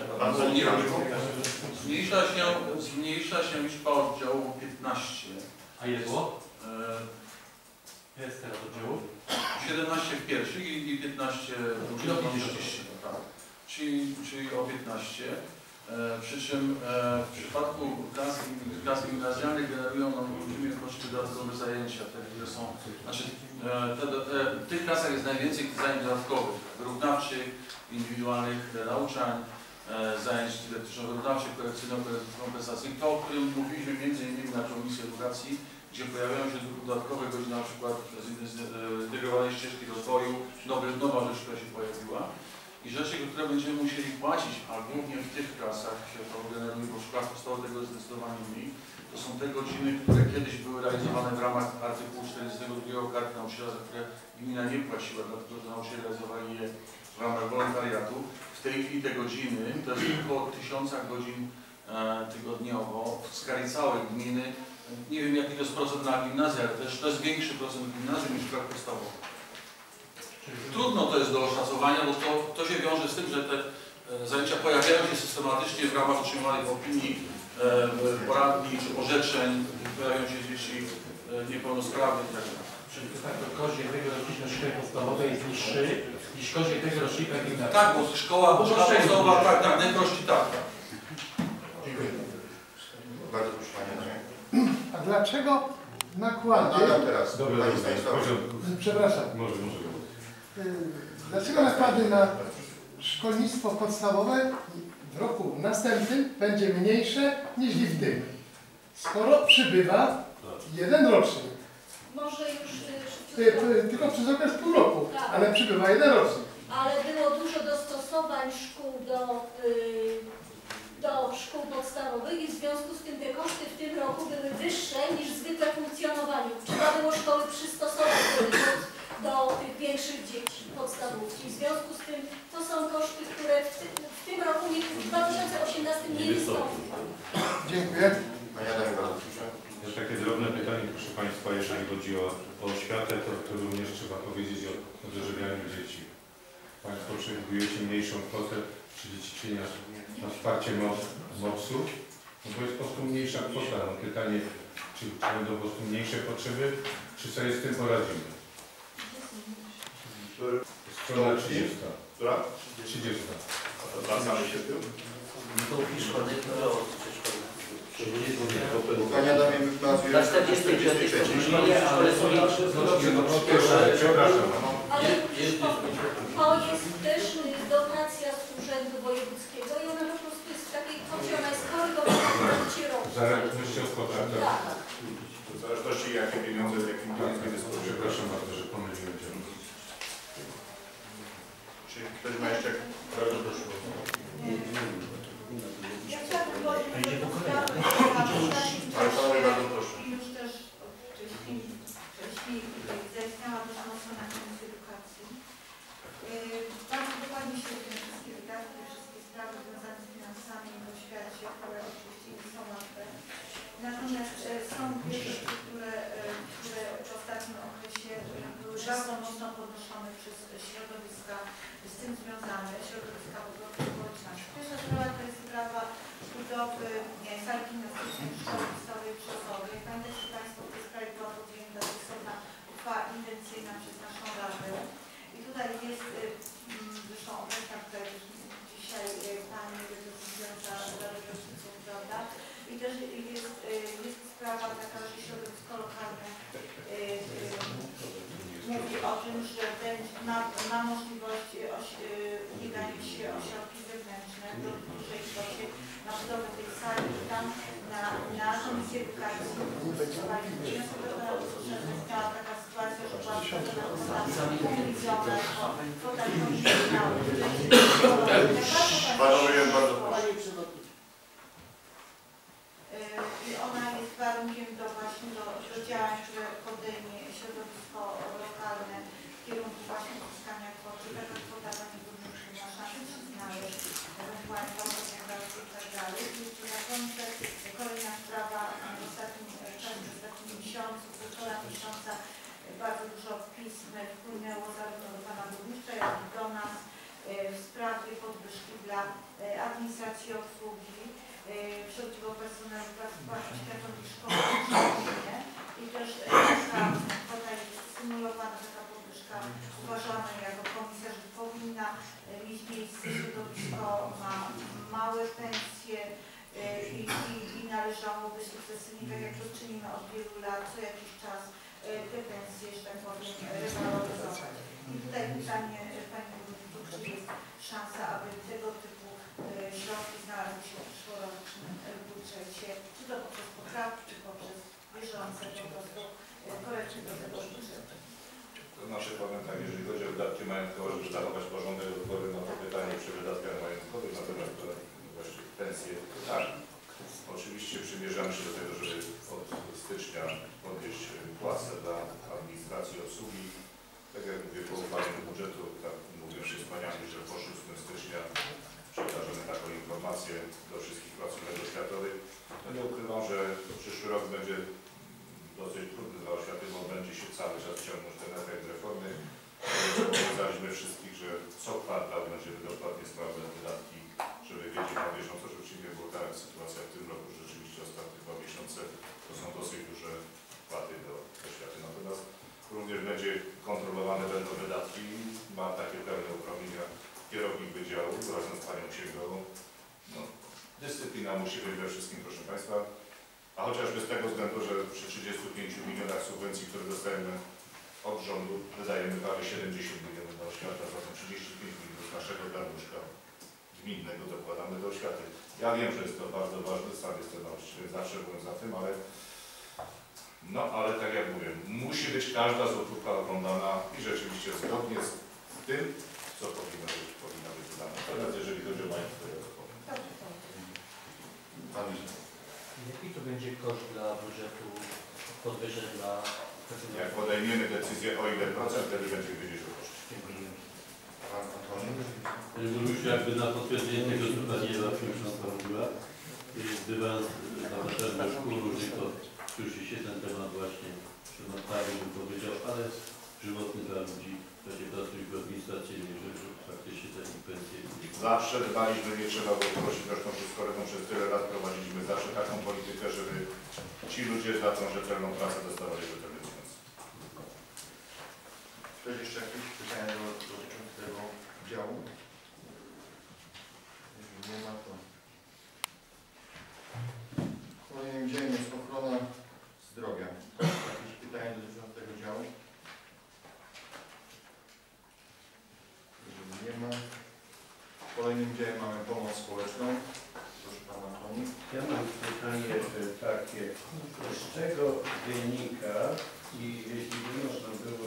Zmniejsza się liczba oddziałów 15. A ile było? Jest teraz oddziałów? 17 w pierwszych i 15 w drugich. Czyli o 15. Przy czym w przypadku klas gimnazjalnych generują nam olbrzymie koszty dodatkowe zajęcia, te, które są, znaczy w tych klasach jest najwięcej zajęć dodatkowych, wyrównawczych, indywidualnych nauczań, zajęć dydaktyczno-wyrównawczych, korekcyjno-kompensacyjnych, to, o którym mówiliśmy m.in. na Komisji Edukacji, gdzie pojawiają się dodatkowe godziny, na przykład zintegrowanej ścieżki rozwoju, nowa rzecz, która się pojawiła. I rzeczy, które będziemy musieli płacić, a głównie w tych klasach się to generuje, bo w klasach podstawowych tego jest zdecydowanie mniej, to są te godziny, które kiedyś były realizowane w ramach artykułu 42 Karty Nauczyciela, za które gmina nie płaciła, dlatego że nauczyciele realizowali je w ramach wolontariatu. W tej chwili te godziny, to jest około 1000 godzin tygodniowo w skali całej gminy. Nie wiem jaki to jest procent na gimnazjach, ale też to jest większy procent gimnazjum niż w szkołach podstawowych. Trudno to jest do oszacowania, bo to się wiąże z tym, że te zajęcia pojawiają się systematycznie w ramach otrzymywanych opinii poradni czy orzeczeń, wypowiadają się dzieci niepełnosprawne itd. Czyli to tak, to kozie tego rocznika szkoły podstawowej jest niższy niż kozie tego rocznika gimnazjum. Tak, bo szkoła podstawowa, tak, najprościej tak. Dziękuję. Bardzo proszę Panie Adamie. A dlaczego nakłady... Adam teraz, Panie Stanisławie. Przepraszam. Może. Dlaczego nakłady na szkolnictwo podstawowe w roku następnym będzie mniejsze niż w tym? Skoro przybywa jeden rocznik. Może już Tylko przez okres pół roku, tak. ale przybywa jeden rocznik. Ale było dużo dostosowań szkół do szkół podstawowych i w związku z tym te koszty w tym roku były wyższe niż zwykle funkcjonowanie. Trzeba było szkoły przystosować do tych większych dzieci podstawówki. W związku z tym to są koszty, które w tym roku, w 2018 nie wystąpią. Dziękuję. Panie Adamie, bardzo proszę. Takie drobne pytanie, proszę Państwa, jeżeli chodzi o oświatę, to również trzeba powiedzieć o dożywianiu dzieci. Państwo przewidujecie mniejszą kwotę przeznaczenia na wsparcie MOPS-ów, no bo jest po prostu mniejsza kwota. No pytanie, czy będą po prostu mniejsze potrzeby, czy sobie z tym poradzimy? Strona 30. Która? 30. Wracamy się tym. To szkody, Panie Adamie, wykazuje... Dla 45 ale są Przepraszam. Ale to jest też dotacja z Urzędu Wojewódzkiego i ona po prostu jest w takiej kwocie, ona jest korygowana w trakcie roku. W zależności od kwoty. Tak. W zależności jakie pieniądze, z jakimi pieniędzmi dysponujemy. Przepraszam bardzo, że pomyliłem się. Czy ktoś ma jeszcze... Bardzo proszę. Ja chciałabym powiedzieć, Ale Panowie, bardzo proszę. i już też wcześniej zaistniała też mocno na Komisji Edukacji. Bardzo dokładnie śledzimy wszystkie wydatki, wszystkie sprawy związane z finansami w oświacie, które oczywiście nie są łatwe. Natomiast są dwie rzeczy, które w ostatnim okresie były bardzo mocno podnoszone przez środowiska z tym związane, środowiska po prostu społeczności. Pierwsza sprawa to jest sprawa budowy sali gimnastycznej w szkole podstawowej w Krzesowie. Pamiętacie Państwo, w tej sprawie była podjęta stosowna uchwała intencyjna przez naszą Radę. I tutaj jest, zresztą obecna tutaj dzisiaj Pani reprezentująca Rady Roczniców, prawda? I też jest sprawa taka, że środowisko lokalne mówi o tym, że ma możliwość ubiegania się o środki zewnętrzne do dużej kwoty na budowę tej sali i tam na Komisji Edukacji miała taka sytuacja, że była kwota Panowie, bardzo i ona jest warunkiem do działań, które podejmie środowisko lokalne w kierunku właśnie uzyskania kwoty. Taka kwota Pani Burmistrzu ma szansę się znaleźć, ewentualnie pomocy i tak dalej. I na końcu kolejna sprawa w ostatnim miesiącu, półtora miesiąca bardzo dużo pism wpłynęło zarówno do Pana Burmistrza, jak i do nas w sprawie podwyżki dla administracji obsługi wszelkiego personelu płatności światowych szkolnych i też taka kwota jest symulowana, taka podwyżka uważana jako komisja, że powinna mieć miejsce. Środowisko ma małe pensje i należałoby sukcesywnie, tak jak to czynimy od wielu lat, co jakiś czas te pensje, że tak powiem, rewaloryzować. I tutaj pytanie Pani Burmistrzu, czy jest szansa, aby tego typu środki znalazły się w przyszłorocznym budżecie, czy to poprzez poprawki, czy poprzez bieżące po prostu korekty do tego budżetu. To znaczy powiem tak, jeżeli chodzi o wydatki majątkowe, żeby zachować porządek, odpowiem na to pytanie przy wydatkach majątkowych, natomiast właśnie pensje, tak. Oczywiście przymierzamy się do tego, żeby od stycznia podnieść płacę dla administracji obsługi. Tak jak mówię, po uchwaleniu budżetu, tak mówię się z Paniami, że po 6 stycznia przekażemy taką informację do wszystkich placówek oświatowych. No nie ukrywam, że przyszły rok będzie dosyć trudny dla oświaty, bo będzie się cały czas ciągnąć ten efekt reformy. Zobowiązaliśmy wszystkich, że co kwartał będziemy dokładnie sprawdzać wydatki, żeby wiedzieć na bieżąco, żeby się nie było tak jak sytuacja w tym roku, że dyscyplina musi być we wszystkim, proszę Państwa. A chociażby z tego względu, że przy 35 milionach subwencji, które dostajemy od rządu, wydajemy prawie 70 milionów na oświatę, a zatem 35 milionów naszego garnuszka gminnego dokładamy do oświaty. Ja wiem, że jest to bardzo ważne, sam jestem nauczycielem, zawsze byłem za tym, ale tak jak mówię, musi być każda złotówka oglądana i rzeczywiście zgodnie z tym, co powinno być wydane. Natomiast jeżeli chodzi o majątek, to ja to powiem. Jaki to będzie koszt dla budżetu, podwyżek dla pracowników? Jak podejmiemy decyzję o ile procent, wtedy będzie wiedzieć o koszcie. Już jakby na potwierdzenie tego, co Pani Ewa Przemysłanka mówiła, bywając na szkół różnych, to słyszy się ten temat właśnie przematawy, bym powiedział, ale żywotny dla ludzi, będzie pracują w administracyjnej, że faktycznie te pensje. Zawsze dbaliśmy, nie trzeba było prosić, zresztą przez kolegą przez tyle lat prowadziliśmy zawsze taką politykę, żeby ci ludzie za tą rzetelną pracę dostawali rzetelne pieniądze. Ktoś jeszcze jakieś pytania dotyczące tego działu? Jeżeli nie ma, to kolejnym działem jest ochrona zdrowia. Jakieś pytania dotyczące tego działu? Jeżeli nie ma, kolejnym działem mamy pomoc społeczną. Proszę Pana Antoni. Ja mam pytanie takie, z czego wynika i jeśli by można było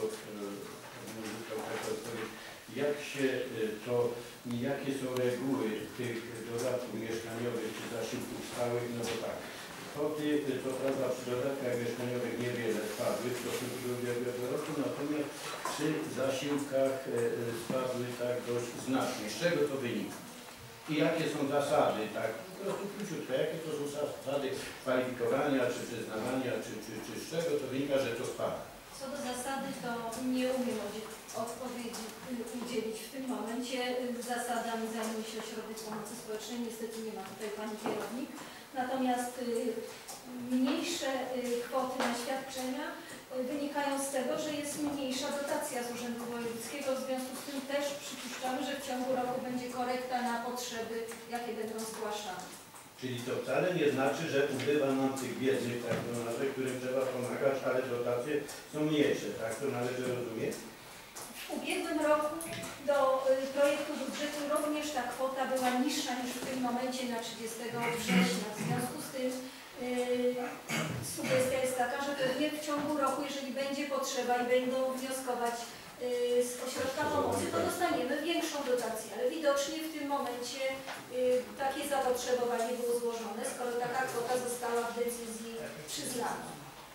jakie są reguły tych dodatków mieszkaniowych czy zasiłków stałych, no bo tak, kwoty to prawda przy dodatkach mieszkaniowych niewiele spadły w stosunku do ubiegłego roku, natomiast przy zasiłkach spadły tak dość znacznie. Z czego to wynika? I jakie są zasady, tak, po prostu króciutko, jakie to są zasady kwalifikowania, czy przyznawania, czy z czego to wynika, że to spada? Co do zasady, to nie umiem odpowiedzi udzielić w tym momencie. Zasadami zajmuje się Ośrodek Pomocy Społecznej, niestety nie ma tutaj Pani kierownik. Natomiast mniejsze kwoty na świadczenia wynikają z tego, że jest mniejsza dotacja z Urzędu Wojewódzkiego. W związku z tym też przypuszczamy, że w ciągu roku będzie korekta na potrzeby, jakie będą zgłaszane. Czyli to wcale nie znaczy, że ubywa nam tych biednych, tak to należy, którym trzeba pomagać, ale dotacje są mniejsze, tak to należy rozumieć? W ubiegłym roku do projektu budżetu również ta kwota była niższa niż w tym momencie na 30 września. W związku z tym sugestia jest taka, że pewnie w ciągu roku, jeżeli będzie potrzeba i będą wnioskować z ośrodka pomocy, to dostaniemy większą dotację, ale widocznie w tym momencie takie zapotrzebowanie było złożone, skoro taka kwota została w decyzji przyznana.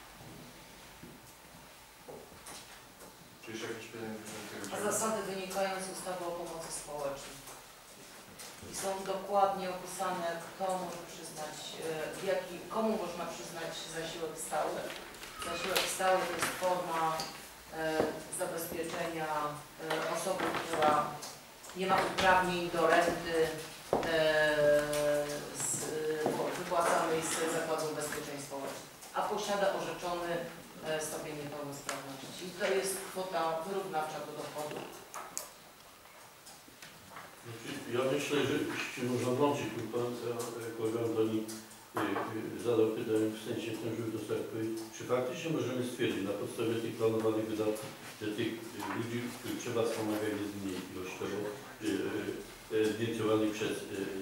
Czy jeszcze jakieś pytania dotyczące tego? A zasady wynikają z ustawy o pomocy społecznej. I są dokładnie opisane, kto może przyznać, komu można przyznać zasiłek stały. Zasiłek stały to jest forma zabezpieczenia osoby, która nie ma uprawnień do renty wypłacanej z Zakładu Ubezpieczeń Społecznych, a posiada orzeczony stopień niepełnosprawności. I to jest kwota wyrównawcza do dochodu. Ja myślę, że jeśli można włączyć, pan kolega Antoni zadał pytanie w sensie tym, żeby dostać odpowiedź, czy faktycznie możemy stwierdzić na podstawie tych planowanych wydatków, że tych ludzi, których trzeba wspomagać jest mniej ilościowo zdjęciowanych przez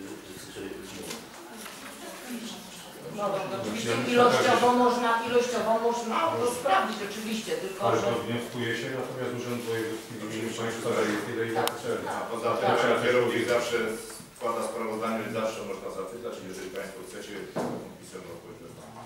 No oczywiście ilościowo można to sprawdzić oczywiście, tylko ale że... to wnioskuje się, natomiast Urząd Wojewódzki w imieniu Państwa daje tyle i tak potrzebne. A poza tym kierownik zawsze składa sprawozdanie, więc zawsze można zapytać, jeżeli Państwo chcecie, pisemną odpowiedź.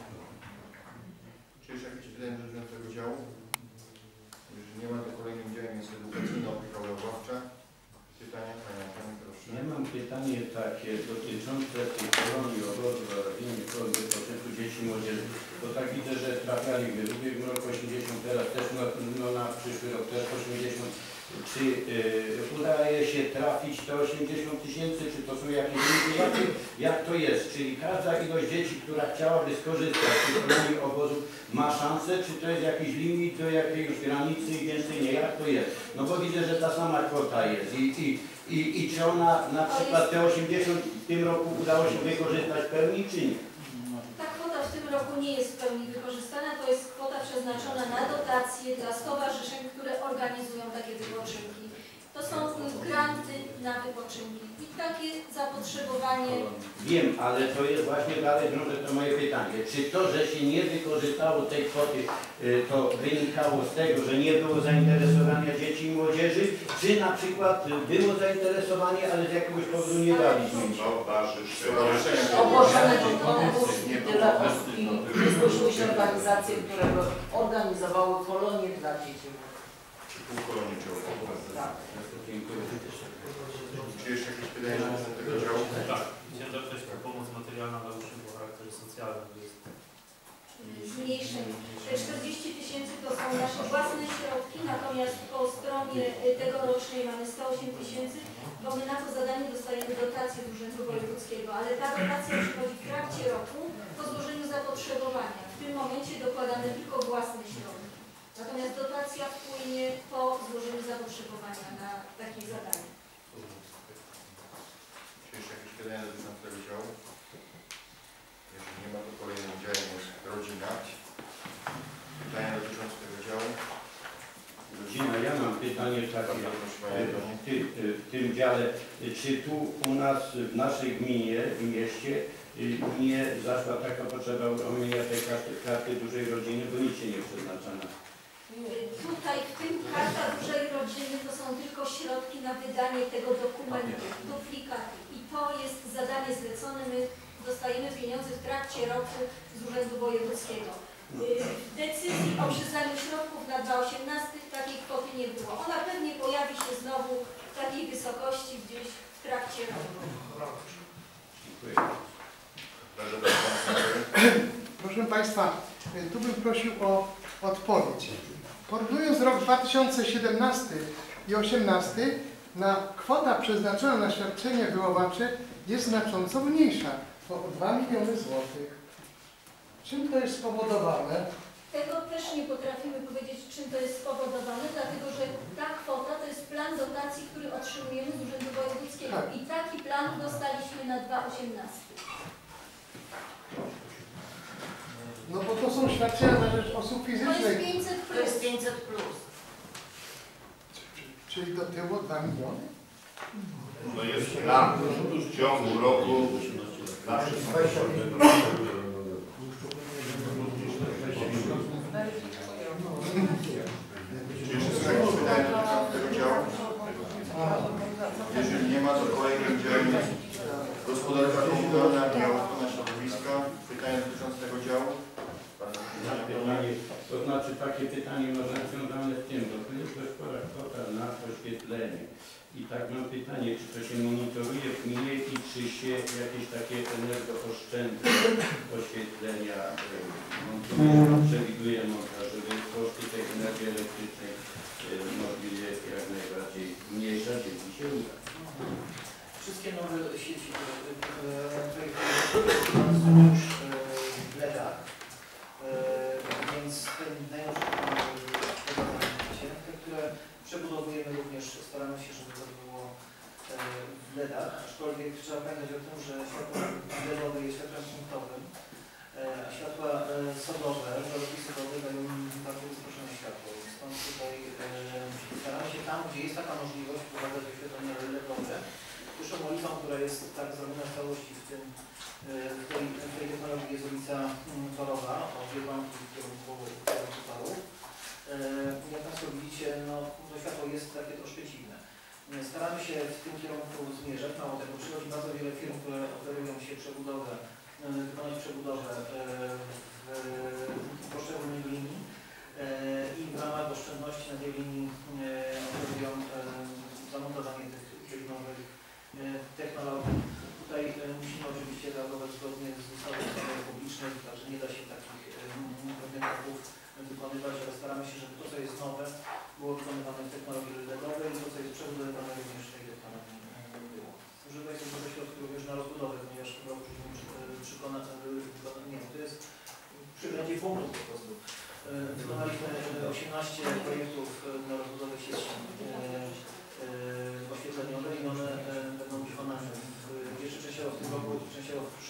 Czy jeszcze jakieś pytania dotyczące tego działu? Jeżeli nie ma, to kolejnym działem jest edukacyjna opieka wychowawcza. Pytania? Panie Antoni, proszę. Ja mam pytanie takie dotyczące tych kolonii obozu, innych kolonii wypoczynku dzieci i młodzieży. Bo tak widzę, że trafiali w ubiegłym roku 80, teraz też na przyszły rok też 80. Czy udaje się trafić te 80 tysięcy, czy to są jakieś limity? Jak to jest? Czyli każda ilość dzieci, która chciałaby skorzystać z kolonii obozu ma szansę, czy to jest jakiś limit do jakiejś granicy i więcej nie? Jak to jest? No bo widzę, że ta sama kwota jest I czy ona na przykład te 80 w tym roku udało się wykorzystać w pełni, czy nie? Ta kwota w tym roku nie jest w pełni wykorzystana. To jest kwota przeznaczona na dotacje dla stowarzyszeń, które organizują takie wypoczynki. To są granty na wypoczynki i takie zapotrzebowanie. Wiem, ale to jest właśnie dalej drążę to moje pytanie. Czy to, że się nie wykorzystało tej kwoty, to wynikało z tego, że nie było zainteresowania dzieci i młodzieży, czy na przykład było zainteresowanie, ale z jakiegoś powodu nie daliśmy? Ogłoszone konkurs i tyle osób i zgłosiły się organizacje, które organizowały kolonie dla dzieci. Półkolonie działu. Tak. Dziękuję. Czy jeszcze jakieś pytania na tego działu? Tak. Chciałem zapytać o pomoc materialna dla uczniów o charakterze socjalnym. Zmniejszenie. Te 40 tysięcy to są nasze własne środki, natomiast po stronie tegorocznej mamy 108 tysięcy, bo my na to zadanie dostajemy dotację z Urzędu Wojewódzkiego, ale ta dotacja przychodzi w trakcie roku po złożeniu zapotrzebowania. W tym momencie dokładamy tylko własne środki. Natomiast dotacja wpłynie po złożeniu zapotrzebowania na takie zadanie. Czy jeszcze jakieś pytania dotyczące tego działu? Jeżeli nie ma, to kolejnym działem jest rodzina. Pytania dotyczące tego działu? Rodzina, ja mam pytanie takie w tym dziale, czy tu u nas w naszej gminie i mieście nie zaszła taka potrzeba uruchomienia tej karty dużej rodziny, bo nic się nie przeznacza na. Tutaj w tym karta dużej rodziny to są tylko środki na wydanie tego dokumentu, duplikaty. I to jest zadanie zlecone. My dostajemy pieniądze w trakcie roku z Urzędu Wojewódzkiego. W decyzji o przyznaniu środków na 2018 takiej kwoty nie było. Ona pewnie pojawi się znowu w takiej wysokości gdzieś w trakcie roku. Dziękuję. Proszę Państwa, tu bym prosił o odpowiedź. Porównując rok 2017 i 2018, kwota przeznaczona na świadczenie wychowawcze jest znacząco mniejsza, o 2 miliony złotych. Czym to jest spowodowane? Tego też nie potrafimy powiedzieć, czym to jest spowodowane, dlatego że ta kwota to jest plan dotacji, który otrzymujemy z Urzędu Wojewódzkiego. Tak. I taki plan dostaliśmy na 2018. No bo to są świadczenia na rzecz osób To fizycznych. jest 500 To jest 500 plus. Czyli do tyłu 2 miliony? No jest plan w ciągu roku na wszystko. Czy jeszcze są jakieś pytania dotyczące tego działu? Jeżeli nie ma, to kolejnym działem jest gospodarka komunalna i ochrona środowiska. Pytania dotyczące tego działu? Pytanie, to znaczy takie pytanie może związane z tym, bo to jest dość spora kwota na oświetlenie. I tak mam pytanie, czy to się monitoruje w gminie i czy się jakieś takie energooszczędne oświetlenia montuje, przewiduje montaż, żeby koszty tej energii elektrycznej możliwie jak najbardziej zmniejszać, jeśli się uda. Wszystkie nowe sieci, które finansują już w LEDach, więc ten najnowsze te, które przebudowujemy również, staramy się, żeby to było w LEDach, aczkolwiek trzeba pamiętać o tym, że światło LEDowe jest światłem punktowym, a światła sodowe, żarówki sodowe dają bardzo wyskoczone światło. Stąd tutaj staramy się tam, gdzie jest taka możliwość, wprowadzać oświetlenie LEDowe. Pierwszą ulicą, która jest tak zrobiona w całości w tej technologii jest ulica Torowa, o Wielbanki w kierunku Toru. Jak Państwo widzicie, no, to światło jest takie troszkę dziwne. Staramy się w tym kierunku zmierzać. Mało tego, przychodzi bardzo wiele firm, które oferują się wykonać przebudowę w poszczególnych linii i w ramach oszczędności na tej linii oferują zamontowanie tych nowych technologii. Tutaj musimy oczywiście reagować zgodnie z ustawą o zamówieniach publicznych, także nie da się takich wymogów wykonywać, ale staramy się, żeby to, co jest nowe, było wykonywane w technologii LEDowej i to, co jest przebudowane również w tej technologii było. Używaj sobie tego środki również na rozbudowę, ponieważ chyba to jest przy względzie punktów po prostu. Wykonaliśmy 18 projektów na rozbudowę sieci oświetleniowej i one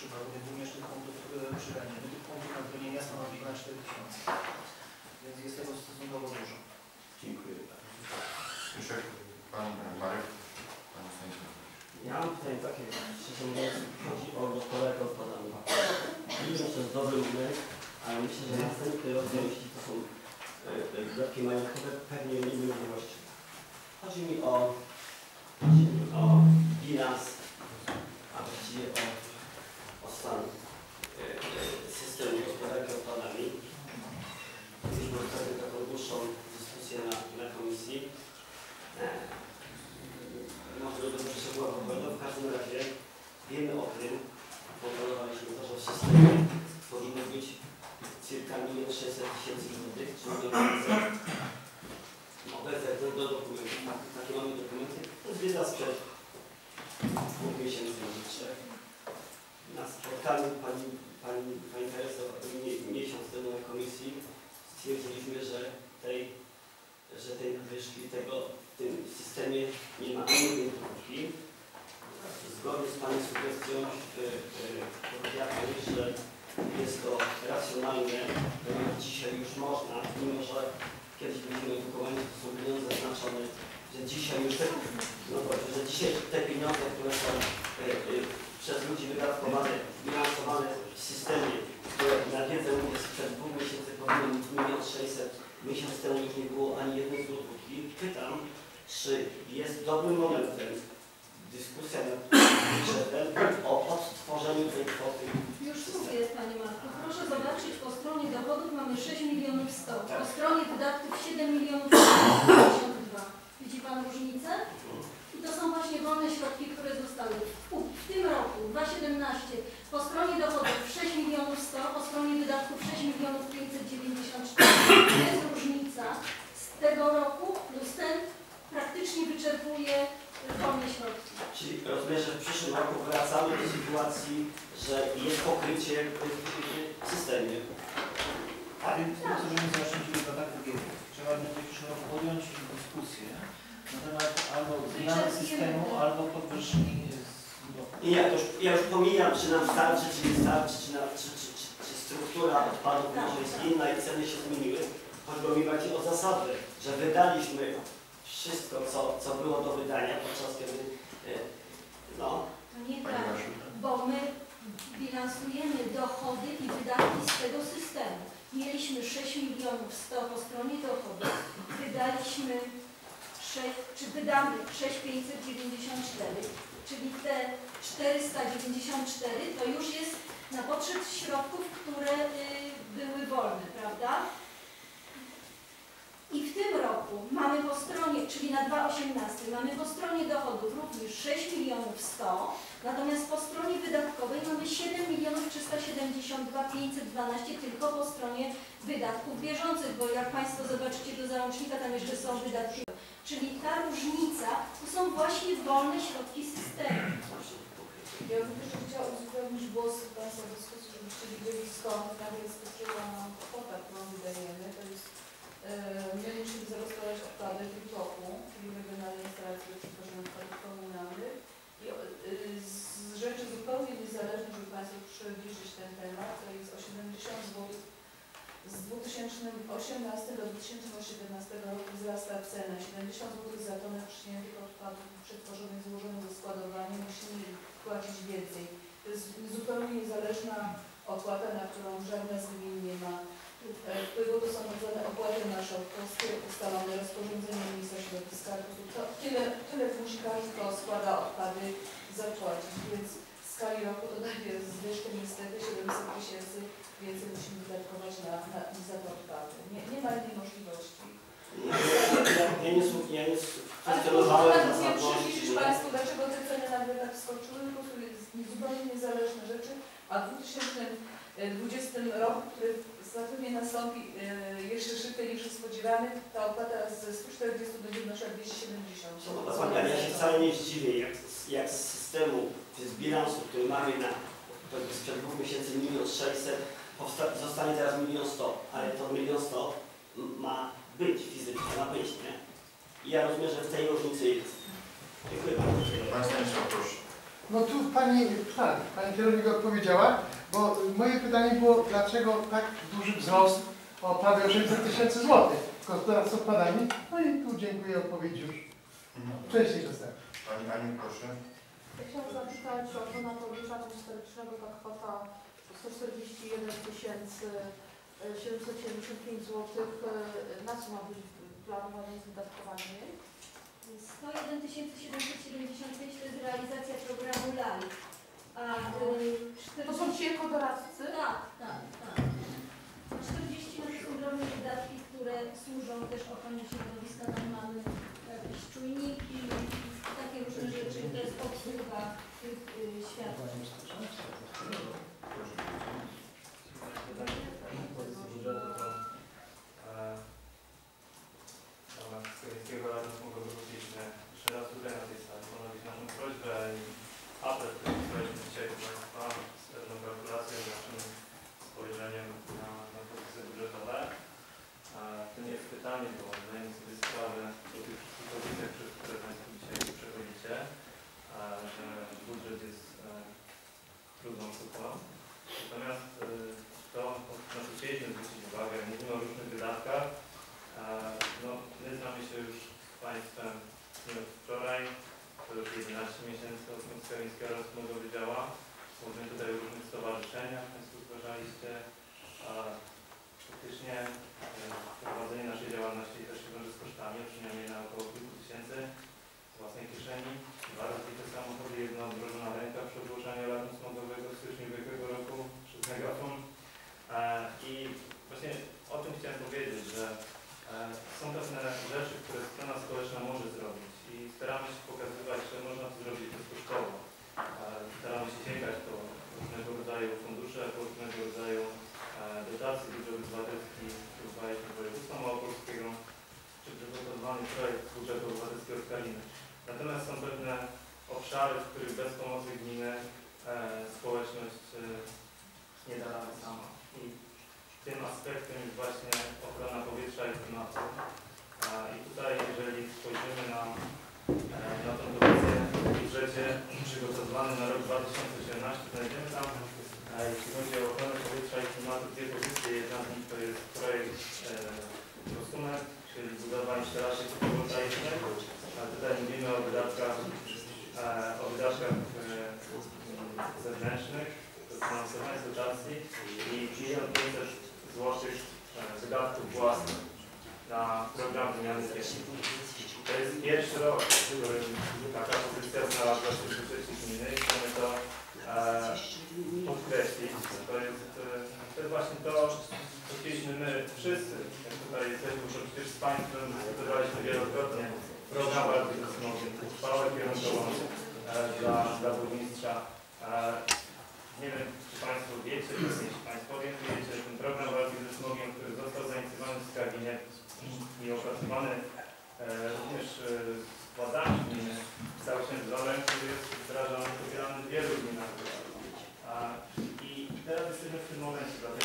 albo tych dwumieszcznych punktów przy rencie. Tych punktów na wypełnienia stanowi ponad 4000. Więc jest tego stosunkowo dużo. Dziękuję. Jeszcze Pan Marek. Pan Stanisław. Ja mam tutaj takie, szczerze mówiąc, chodzi o gospodarkę odpadami. Wiem, że to jest dobry numer, ale myślę, że następny rozdział, jeśli to są wydatki majątkowe, pewnie nie będzie właściwy. Chodzi mi o bilans, a właściwie o stan systemu gospodarki odpadami. Mieliśmy ostatnio taką dłuższą dyskusję na komisji. Może do szczegółowego, w każdym razie wiemy o tym, kontrolowaliśmy to, że w systemie powinno być cirka 1 600 000 złotych, czyli no bez względu do dokumentów. Takie mamy dokumenty. To jest wiedza sprzed 2 miesięcy, może 3. Na spotkaniu pani Teresa miesiąc temu na komisji stwierdziliśmy, że tej nadwyżki w tym systemie nie ma ani jednej złotówki. Zgodnie z Pani sugestią powiedziała Pani, że jest to racjonalne, ponieważ dzisiaj już można, mimo że kiedyś byliśmy edukowani, to są pieniądze znaczone, że dzisiaj już że dzisiaj te pieniądze, które są przez ludzi wydatkowane, bilansowane w systemie, które na wiedzę mówię sprzed 2 miesięcy powinno być 1 600 000, miesiąc temu już nie było ani jednej złotówki. Pytam, czy jest dobrym momentem dyskusja nad budżetem o odtworzeniu tej kwoty? Już mówię, Panie Marku. Proszę zobaczyć, po stronie dochodów mamy 6 milionów 100, po stronie wydatków 7 milionów 52. Widzi Pan różnicę? I to są właśnie wolne środki, które zostały w tym roku, 2017, po stronie dochodów 6 milionów 100, po stronie wydatków 6 milionów 594. To jest różnica z tego roku plus ten praktycznie wyczerpuje wolne środki. Czyli rozumiem, że w przyszłym roku wracamy do sytuacji, że jest pokrycie w systemie. A więc myślę, że my zaoszczędzili to tak drugiego. Trzeba będzie w przyszłym roku podjąć dyskusję na temat albo zmiany systemu, albo podwyżki. I ja już pomijam, czy nam starczy, czy nie starczy, czy struktura odpadów może jest inna i ceny się zmieniły. Choćby mi bardziej o zasadę, że wydaliśmy wszystko, co było do wydania podczas kiedy, To nie tak, bo my bilansujemy dochody i wydatki z tego systemu. Mieliśmy 6 milionów 100 po stronie dochodów, wydaliśmy wydamy 6594, czyli te 494 to już jest na potrzeb środków, które były wolne, prawda? I w tym roku mamy po stronie, czyli na 2018, mamy po stronie dochodów również 6 milionów 100, natomiast po stronie wydatkowej mamy 7 milionów 372 512 tylko po stronie wydatków bieżących, bo jak Państwo zobaczycie do załącznika, tam jeszcze są wydatki. Czyli ta różnica to są właśnie wolne środki systemu. Ja bym jeszcze chciała uzupełnić głos Państwa w dyskusji, żebyście wiedzieli skąd nagle skoczyła nam kwota, którą wydajemy. To jest my musimy zarozdawać odpady w bloku, czyli regionalnej instalacji przetworzenia odpadów komunalnych. I z rzeczy zupełnie niezależnych, żeby Państwu przybliżyć ten temat, to jest o 70 zł. Z 2018 do 2017 roku wzrasta cena 70 zł za tonę przyjętych odpadów przetworzonych, złożonych do składowania. Musimy płacić więcej. To jest zupełnie niezależna opłata, na którą żadna z gmin nie ma wpływu. To są tzw. opłaty marszałkowskie ustalone rozporządzeniem ministra środowiska. To tyle musi każdy, kto składa odpady, zapłacić, więc w skali roku to daje zwyżkę niestety 700 000 więcej musimy wydatkować za te odpady. Nie ma innej możliwości. Ja nie kwestionowałem zasadności. Przyjrzysz Państwu, dlaczego te ceny nagle tak skoczyły, po prostu jest zupełnie niezależne rzeczy, a w 2020 roku, który zapewne nastąpi jeszcze szybciej niż się spodziewamy, ta opłata ze 140 będzie wynosiła 270. Ja się wcale nie zdziwię, jak z systemu, z bilansu, który mamy sprzed 2 miesięcy 1 600 000, zostanie teraz 1 100 000, ale to 1 100 000 ma być fizycznie, ma być, nie? I ja rozumiem, że w tej różnicy jest. Dziękuję bardzo. Państwo, proszę. No tu pani kierownik odpowiedziała, bo moje pytanie było, dlaczego tak duży wzrost o prawie 800 000 złotych gospodarstw z odpadami. No i tu dziękuję, odpowiedź już wcześniej dostałem. Pani Aniu, proszę. Ja chciałam zapytać o to na powierzchnię historycznego, ta kwota 141 775 zł. Na co ma być planowane wydatkowanie? 101 775 to jest realizacja programu LIFE. To są ci ekodoradcy? Tak. 40 to są drobne wydatki, które służą też ochronie środowiska. Tam mamy jakieś czujniki i takie różne rzeczy. To jest obsługa tych świadczeń. Miejskiego Rady Mogę Publiczne jeszcze raz tutaj na tej sali ponowić naszą prośbę i apel, który wysłaliśmy dzisiaj do Państwa z pewną kalkulacją i naszym spojrzeniem na procesy budżetowe. To nie jest pytanie, bo zdajemy sobie sprawę o tych wszystkich godzinach, przez które Państwo dzisiaj przechodzicie, że budżet jest trudną sztuką. Natomiast to, na co chcieliśmy zwrócić uwagę, mówimy o różnych wydatkach. No, my znamy się już z Państwem nie od wczoraj, to już 11 miesięcy odkąd Skalińskiego rozmowy działa. Mówimy tutaj o różnych stowarzyszeniach, Państwo zgłaszaliście. Faktycznie prowadzenie naszej działalności też się wiąże z kosztami, przynajmniej na około kilku tysięcy z własnej kieszeni. Dwa razy te samochody, jedna odmrożona ręka przy ogłoszeniu alarmu smogowego w styczniu ubiegłego roku przez megafon. I właśnie o tym chciałem powiedzieć, że są pewne rzeczy, które strona społeczna może zrobić i staramy się pokazywać, że można to zrobić bezkosztowo. Staramy się sięgać po różnego rodzaju fundusze, po różnego rodzaju dotacji budżet obywatelski, próbowaliśmy województwa małopolskiego, czy przygotowany projekt budżetu obywatelskiego w Kaliny. Natomiast są pewne obszary, w których bez pomocy gminy społeczność nie da rady sama. I tym aspektem jest właśnie ochrona powietrza i klimatu. I tutaj, jeżeli spojrzymy na tą pozycję w budżecie przygotowanym na rok 2017, znajdziemy tam, jeśli chodzi o ochronę powietrza i klimatu, dwie pozycje. Jedna z nich to jest projekt prosument, czyli budowa instalacji fotowoltaicznych. Tutaj mówimy o wydatkach zewnętrznych, finansowania z dotacji i 1 500 000 zł wydatków własnych na program wymiany pieszych. To jest pierwszy rok, w którym taka pozycja znalazła się w budżecie gminy i chcemy to podkreślić. To jest właśnie to, co chcieliśmy my wszyscy, jak tutaj jesteśmy, że przecież z Państwem dyskutowaliśmy wielokrotnie program walki ze smogiem, uchwałę kierunkową dla burmistrza. Nie wiem, czy Państwo wiecie, jeśli Państwo wiecie, ten program walki ze smogiem, który został zainicjowany w Skalinie i opracowany również z władzami gminy, stał się wzorem, który jest wdrażany i popierany w wielu gminach. I teraz jesteśmy w tym momencie, dlatego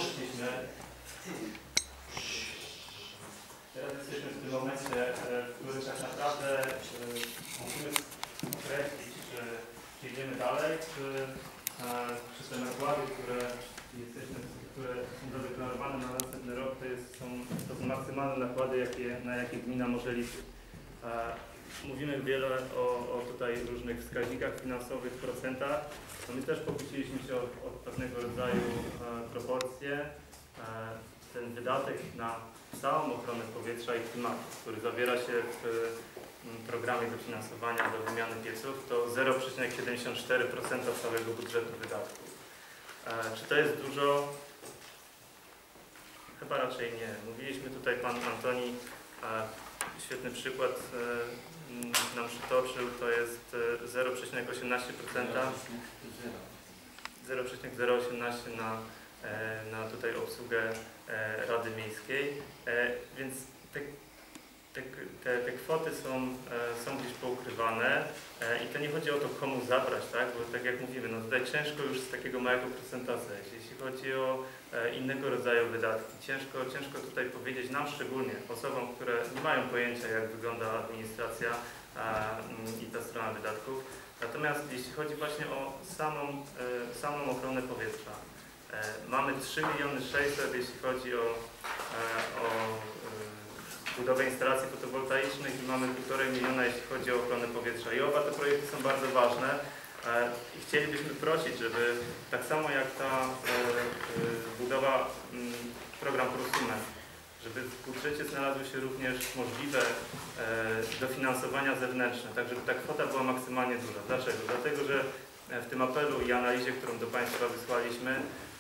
w tym momencie, w którym tak naprawdę musimy określić, czy idziemy dalej, czy te nakłady, które są zadeklarowane na następny rok, to są maksymalne nakłady, na jakie gmina może liczyć. Mówimy wiele o tutaj różnych wskaźnikach finansowych, procentach. No my też pokusiliśmy się o pewnego rodzaju proporcje. Ten wydatek na całą ochronę powietrza i klimatu, który zawiera się w programie dofinansowania do wymiany pieców, to 0,74% całego budżetu wydatków. Czy to jest dużo? Chyba raczej nie. Mówiliśmy tutaj, pan Antoni świetny przykład nam przytoczył, to jest 0,18% na tutaj obsługę Rady Miejskiej, więc te kwoty są gdzieś poukrywane i to nie chodzi o to, komu zabrać, tak? Bo tak jak mówimy, no tutaj ciężko już z takiego małego procenta zejść. Jeśli chodzi o innego rodzaju wydatki, ciężko tutaj powiedzieć nam szczególnie, osobom, które nie mają pojęcia, jak wygląda administracja i ta strona wydatków, Natomiast jeśli chodzi właśnie o samą ochronę powietrza, mamy 3 600 000, jeśli chodzi o budowę instalacji fotowoltaicznych i mamy 1,5 miliona, jeśli chodzi o ochronę powietrza. I oba te projekty są bardzo ważne i chcielibyśmy prosić, żeby tak samo jak ta budowa program Prosument, żeby w budżecie znalazły się również możliwe dofinansowania zewnętrzne, tak żeby ta kwota była maksymalnie duża. Dlaczego? Dlatego, że w tym apelu i analizie, którą do Państwa wysłaliśmy,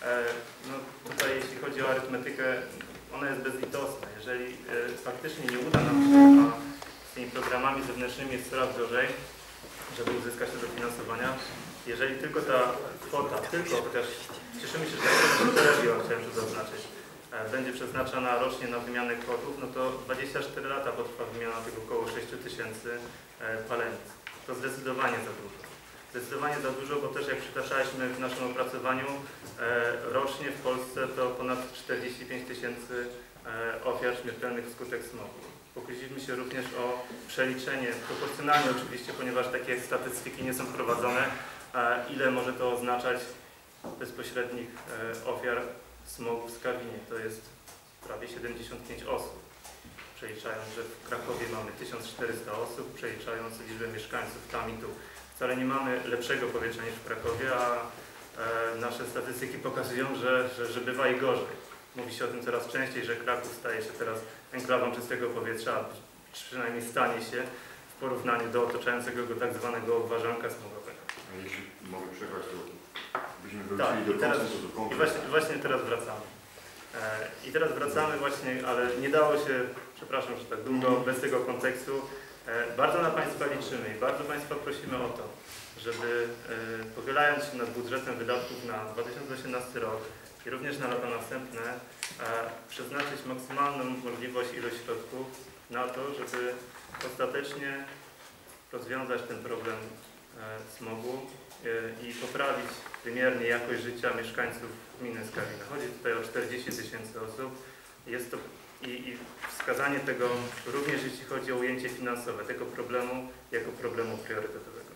no tutaj jeśli chodzi o arytmetykę, ona jest bezlitosna. Jeżeli faktycznie nie uda nam się, a z tymi programami zewnętrznymi jest coraz gorzej, żeby uzyskać te dofinansowania, jeżeli tylko ta kwota, chociaż cieszymy się, że tak chciałem to zaznaczyć, będzie przeznaczana rocznie na wymianę kotłów, no to 24 lata potrwa wymiana tego około 6 000 palenic. To zdecydowanie za dużo. Zdecydowanie za dużo, bo też jak przytaczaliśmy w naszym opracowaniu, rocznie w Polsce to ponad 45 000 ofiar śmiertelnych wskutek smogu. Pokusiliśmy się również o przeliczenie, proporcjonalnie oczywiście, ponieważ takie statystyki nie są prowadzone, ile może to oznaczać bezpośrednich ofiar smogu w Skarwinie. To jest prawie 75 osób. Przeliczając, że w Krakowie mamy 1400 osób, przeliczając liczbę mieszkańców tam i tu. Wcale nie mamy lepszego powietrza niż w Krakowie, a nasze statystyki pokazują, że bywa i gorzej. Mówi się o tym coraz częściej, że Kraków staje się teraz enklawą czystego powietrza, a przynajmniej stanie się w porównaniu do otaczającego go tak zwanego obwarzanka smogowego. A jeśli mogę przerwać, to byśmy wrócili do konsensusu. I właśnie teraz wracamy. I teraz wracamy właśnie, ale nie dało się, przepraszam, że tak długo, bez tego kontekstu. Bardzo na Państwa liczymy i bardzo Państwa prosimy o to, żeby pochylając się nad budżetem wydatków na 2018 rok i również na lata następne, przeznaczyć maksymalną możliwość ilość środków na to, żeby ostatecznie rozwiązać ten problem smogu i poprawić wymiernie jakość życia mieszkańców gminy Skarwina. Chodzi tutaj o 40 000 osób. Jest to i wskazanie tego również jeśli chodzi o ujęcie finansowe tego problemu jako problemu priorytetowego.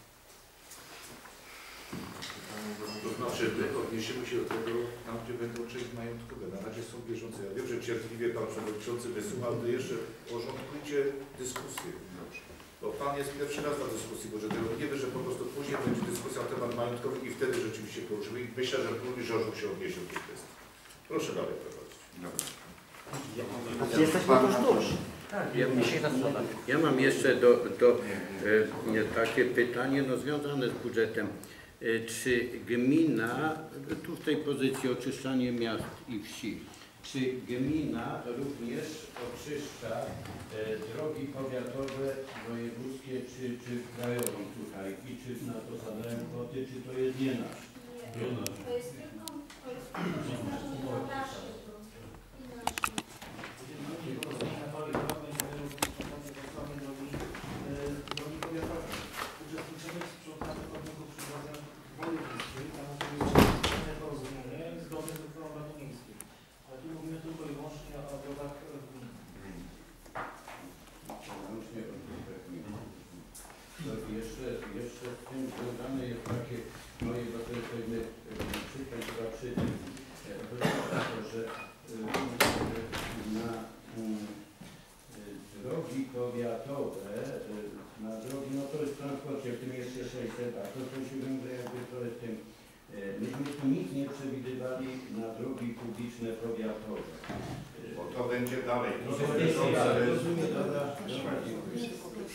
To znaczy, my odniesiemy się do tego tam, gdzie będą części majątkowe. Na razie są bieżące. Ja wiem, że cierpliwie Pan Przewodniczący wysłuchał, ale jeszcze porządkujcie dyskusję. Bo Pan jest pierwszy raz na dyskusji, bo że tego nie wie, że po prostu później będzie dyskusja na temat majątkowy i wtedy rzeczywiście poruszymy. I myślę, że burmistrz Orzów się odniesie do tej kwestii. Proszę dalej prowadzić. Jesteśmy tuż, tuż. Ja mam jeszcze takie pytanie związane z budżetem. Czy gmina, tu w tej pozycji oczyszczanie miast i wsi, czy gmina również oczyszcza drogi powiatowe, wojewódzkie czy krajową tutaj i czy na to zadają kwoty, czy to jest nie nasz? Nie, to jest tylko nasze. Jeszcze z tym związane jest takie moje, bo to jest pewne przykład, że na drogi powiatowe, na drogi, no to jest w transporcie, w tym jeszcze 600, a to prosiłbym, że jakby to jest tym, myśmy tu nic nie przewidywali na drogi publiczne powiatowe. Bo to będzie dalej. Rozumiem, dobra, dziękuję.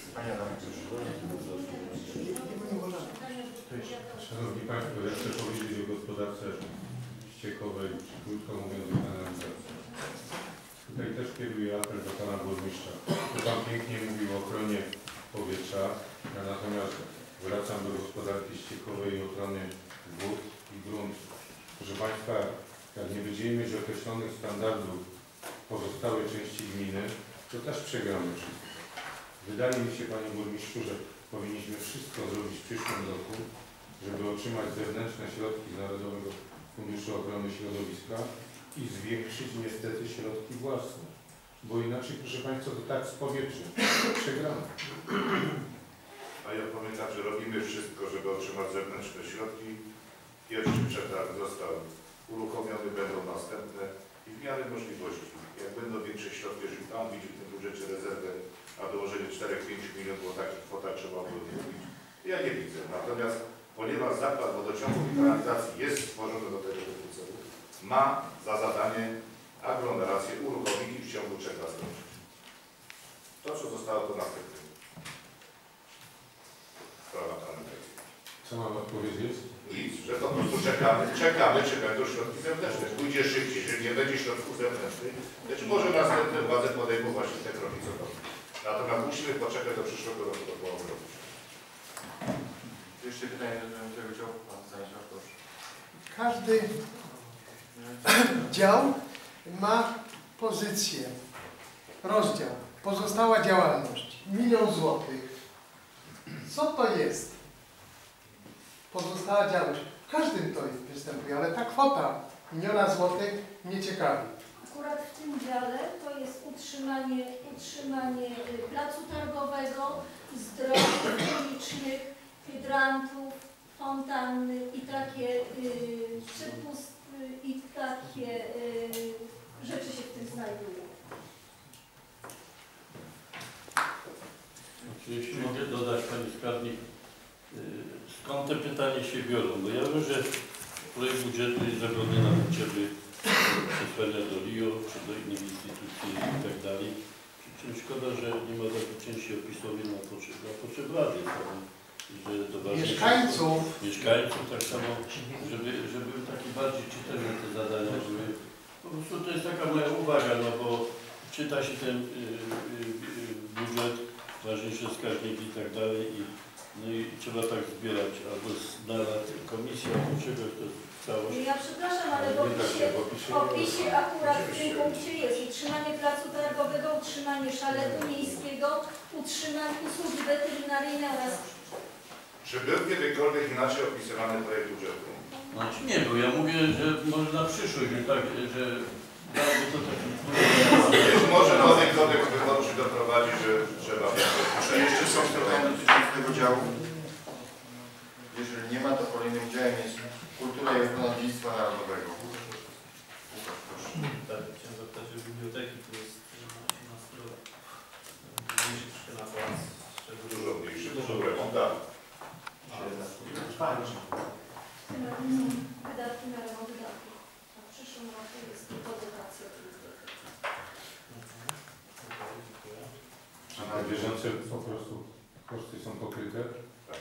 Szanowni Państwo, ja chcę powiedzieć o gospodarce ściekowej, krótko mówiąc o kanalizacji. Tutaj też kieruję apel do Pana Burmistrza. Pan pięknie mówił o ochronie powietrza, ja natomiast wracam do gospodarki ściekowej i ochrony wód i gruntów. Proszę Państwa, jak nie będziemy mieć określonych standardów pozostałe części gminy, to też przegramy wszystko. Wydaje mi się, Panie Burmistrzu, że powinniśmy wszystko zrobić w przyszłym roku, żeby otrzymać zewnętrzne środki z Narodowego Funduszu Ochrony Środowiska i zwiększyć niestety środki własne. Bo inaczej, proszę Państwa, to tak z powietrza przegramy. A ja powiem tak, że robimy wszystko, żeby otrzymać zewnętrzne środki. Pierwszy przetarg został uruchomiony, będą następne i w miarę możliwości. Jak będą większe środki, jeżeli Pan widzi w tym budżecie rezerwę, a dołożenie 4-5 milionów, bo takich kwotach trzeba było nie mówić, ja nie widzę. Natomiast ponieważ zakład wodociągów i kanalizacji jest stworzony do tego celu, ma za zadanie aglomerację uruchomić i w ciągu 3 lat skończyć. To, co zostało, to następne. Sprawa kanalizacji. Co mam odpowiedzieć? Nic, że po prostu czekamy, czy będą środki zewnętrzne. Pójdzie szybciej, jeżeli nie będzie środków zewnętrznych, być może następne władze podejmą właśnie te kroki, co to. Natomiast musimy poczekać do przyszłego roku, do połowy roku. Jeszcze pytanie do tego działu, Pan Stanisław, proszę. Każdy dział ma pozycję, rozdział, pozostała działalność, 1 000 000 złotych. Co to jest? Pozostała działalność. W każdym to występuje, ale ta kwota 1 000 000 złotych mnie ciekawi. Akurat w tym dziale to jest utrzymanie placu targowego, zdrowych, publicznych, hydrantów, fontanny i takie i takie rzeczy się w tym znajdują. Jeśli mogę dodać, Pani Skarbnik, skąd te pytania się biorą? Bo ja wiem, że projekt budżetu jest zrobiony na potrzeby przesłania do LIO, czy do innych instytucji i tak dalej. Przy czym szkoda, że nie ma takiej części opisowej na potrzeby rady. Że to mieszkańców tak samo, żeby takie bardziej czytelne te zadania były. Po prostu to jest taka moja uwaga, no bo czyta się ten budżet, ważniejsze wskaźniki i tak dalej no i trzeba tak zbierać albo na komisję, albo czegoś to całość. Ja przepraszam, ale w opisie akurat w tym punkcie jest utrzymanie placu targowego, utrzymanie szaletu miejskiego, utrzymanie usługi weterynaryjnej oraz... Czy był kiedykolwiek inaczej opisywany projekt budżetu? Znaczy nie był, ja mówię, że może na przyszłość, że tak, że dałoby to taki... Być może nowy kodeks wyborczy doprowadzi, że trzeba... Czy jeszcze są pytania dotyczące tego działu? Jeżeli nie ma, to kolejnym działem jest kultura i ochrona dziedzictwa narodowego. Łukasz, proszę. Tak, chciałem zapytać o biblioteki, to jest na stronę. Mniejszy troszkę nakład. Dużo mniejszy, dużo remont, tak. Wydatki na remont wydatków. A w przyszłym roku jest tylko dotacja. A na bieżące po prostu koszty są pokryte? Tak.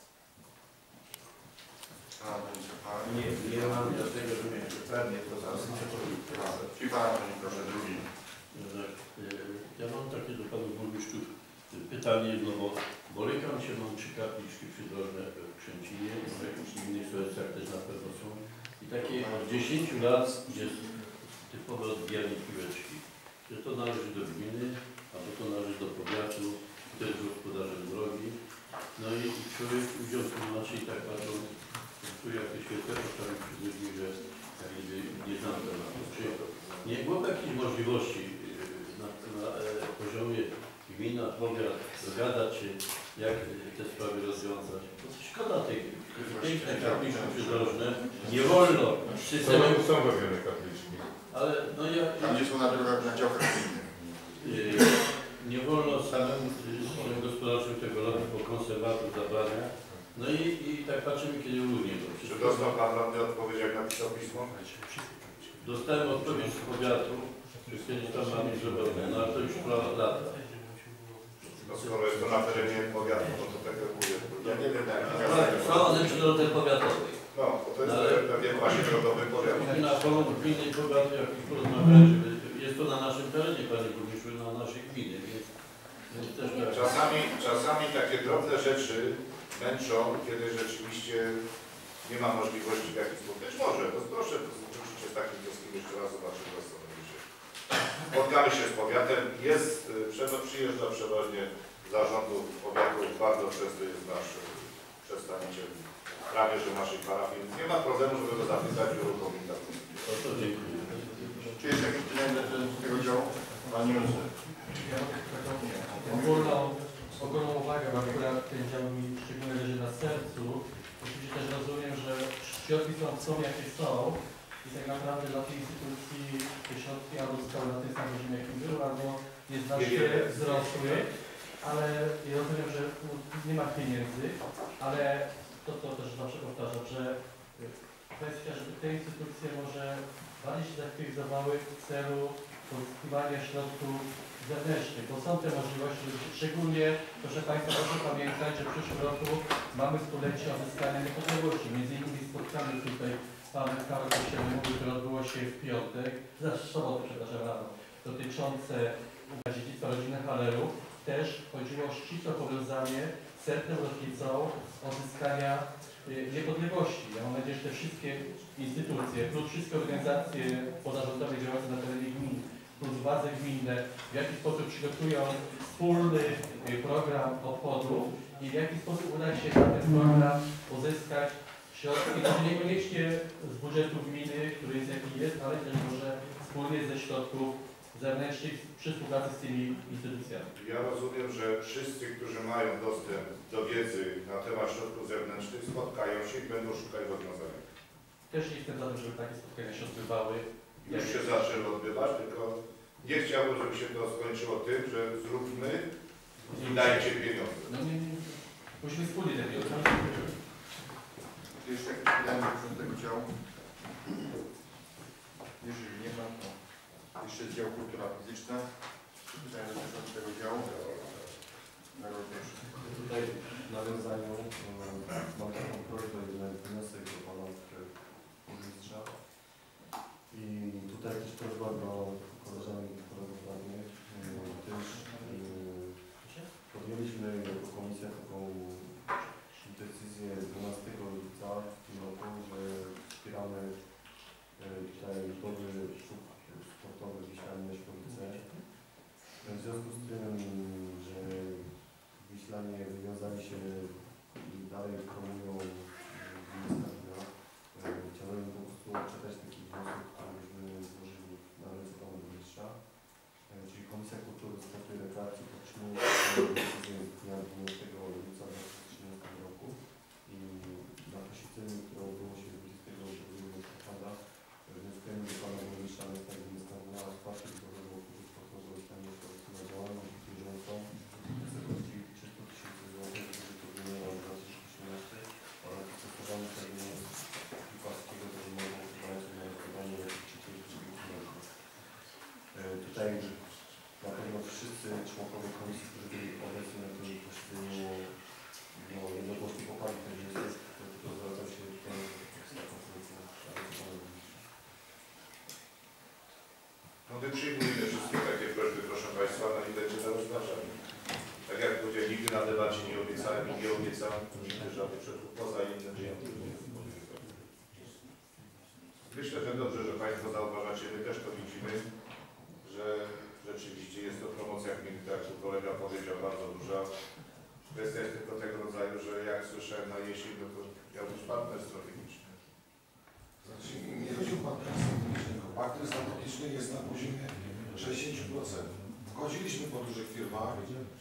Nie mam dlatego, że miałem dokładnie to zaraz. Czyli Pan Antoni, proszę, drugi. Ja mam takie do Panów Burmistrzów pytanie, no bo borykam się, mam 3 kapliczki przydrożne w Krzęcinie, w innych sołecach też na pewno są. I takie od 10 lat jest typowe odbijanie piłeczki. Że to należy do gminy, albo to należy do powiatu, kto jest gospodarzem drogi. No i człowiek wziął to inaczej tak patrzą, tu jak te świece postawił przy ludzi, że tak nie znam tematu. Czy nie było jakiejś możliwości na poziomie gmina, powiat, dogadać się, jak te sprawy rozwiązać? Szkoda tych piękne kapliczki przydrożne, nie wolno systemem... Są robione kapliczki. Ale no ja... Tam gdzie są na drogach, na działkach gminnych. Nie wolno samemu gospodarczym tego roku po konserwator zabrania. No i tak patrzymy, kiedy urunie to. Czy dostał Pan radny odpowiedź, jak napisał pismo? Dostałem odpowiedź z powiatu, że kiedyś tam mamy zrobione, no ale to już lata. No skoro jest to na terenie powiatu, no to tak jak mówię. Ja nie wiem, jak Są one przy drodze powiatowej. No, bo to jest pewnie właśnie drogowy powiat. Na pomoc gminy i powiatu jakiś porozmawiać, jest to na naszym terenie, Panie Burmistrzu, na naszej gminy, więc też tak. Czasami takie drobne rzeczy męczą, kiedy rzeczywiście nie ma możliwości w jakiś sposób. Być może, to proszę wrócicie z takim wnioskiem jeszcze raz, zobaczymy, co stanowicie. Spotkamy się z powiatem, przyjeżdża przeważnie zarządu powiatu, bardzo często jest nasz przedstawiciel prawie że naszej parafii, więc nie ma problemu, żeby go zapytać i uruchomić taką. Czy jeszcze jakieś pytania do tego działu? Pani Józef. Ogólną uwagę, bo akurat ten dział mi są jakie są i tak naprawdę dla tej instytucji te środki albo zostały na tym samym poziomie, jakim były, albo nieznacznie wzrosły, ale ja rozumiem, że nie ma pieniędzy, ale to też zawsze powtarzam, że kwestia, żeby te instytucje może bardziej się zaktywizowały w celu pozyskiwania środków zewnętrznych, bo są te możliwości, szczególnie, proszę Państwa, proszę pamiętać, że w przyszłym roku mamy stulecie odzyskania niepodległości. Między innymi spotkamy tutaj z panem Karolem Kosielem, które odbyło się w piątek, w sobotę, przepraszam, rano, dotyczące dziedzictwa rodziny Hallerów. Też chodziło o ścisłe powiązanie z 100. rocznicą odzyskania niepodległości. Ja mam nadzieję, że te wszystkie instytucje, plus wszystkie organizacje pozarządowe działające na terenie gmin, plus władze gminne, w jaki sposób przygotują wspólny program obchodów i w jaki sposób uda się na ten program pozyskać środki, może niekoniecznie z budżetu gminy, który jest jaki jest, ale też może wspólnie ze środków zewnętrznych przy współpracy z tymi instytucjami. Ja rozumiem, że wszyscy, którzy mają dostęp do wiedzy na temat środków zewnętrznych, spotkają się i będą szukać rozwiązania. Też jestem za tym, żeby takie spotkania się odbywały. Już się zaczęły odbywać, tylko nie chciałbym, żeby się to skończyło tym, że zróbmy i dajcie pieniądze. No nie. Musimy wspólnie te pieniądze. Jeszcze jakieś pytania do tego działu? Jeżeli nie ma, to jeszcze dział kultura fizyczna. Pytania dotyczące tego działu. Tutaj w nawiązaniu mam taką prośbę, wniosek do pana burmistrza. I tutaj też prośba do koleżanek i kolegów radnych. Też podjęliśmy jako komisja taką decyzję 12 lipca w tym roku, że wspieramy tutaj budowy szkół sportowych Wiślanie na Śpowice. W związku z tym, że Wiślanie wywiązali się i dalej promują gminę, chciałbym po prostu przeczytać taki wniosek, który byśmy złożyli na ręce pana burmistrza. Czyli Komisja Kultury, Sportu i Rekreacji podtrzymuje decyzję z dnia 12 lipca 2013 roku i na posiedzeniu, które odbyło się 22 listopada, wnioskujemy do pana burmistrza miasta Gminska na wsparcie budowego klubu sportowego Wiślanie na działalność bieżącą w wysokości 300 000 złotych z budżetu gminy na 2018 oraz zastosowanie terminu piłkarskiego do wymogu wykonania na wykonanie 32 metrów. Tutaj na pewno wszyscy członkowie komisji, którzy byli obecni na tym posiedzeniu, jednogłośnie poparli ten wniosek, tylko zwracam się tutaj z taką pozycją. No my przyjmujemy wszystkie takie prośby, proszę Państwa, no i będzie na rozważanie. Tak jak powiedziałem, nigdy na debacie nie obiecałem i nie obiecałem nigdy żadnych środków poza innym. Myślę, że dobrze, że Państwo zauważacie, my też to widzimy, że rzeczywiście jest to promocja gminy, tak jak tu kolega powiedział, bardzo duża. Kwestia jest tylko tego rodzaju, że jak słyszałem na jesień, no to miał być partner strategiczny. Znaczy, nie chodzi o partner strategiczny. Partner strategiczny jest na poziomie 60%. Wchodziliśmy po dużych firmach,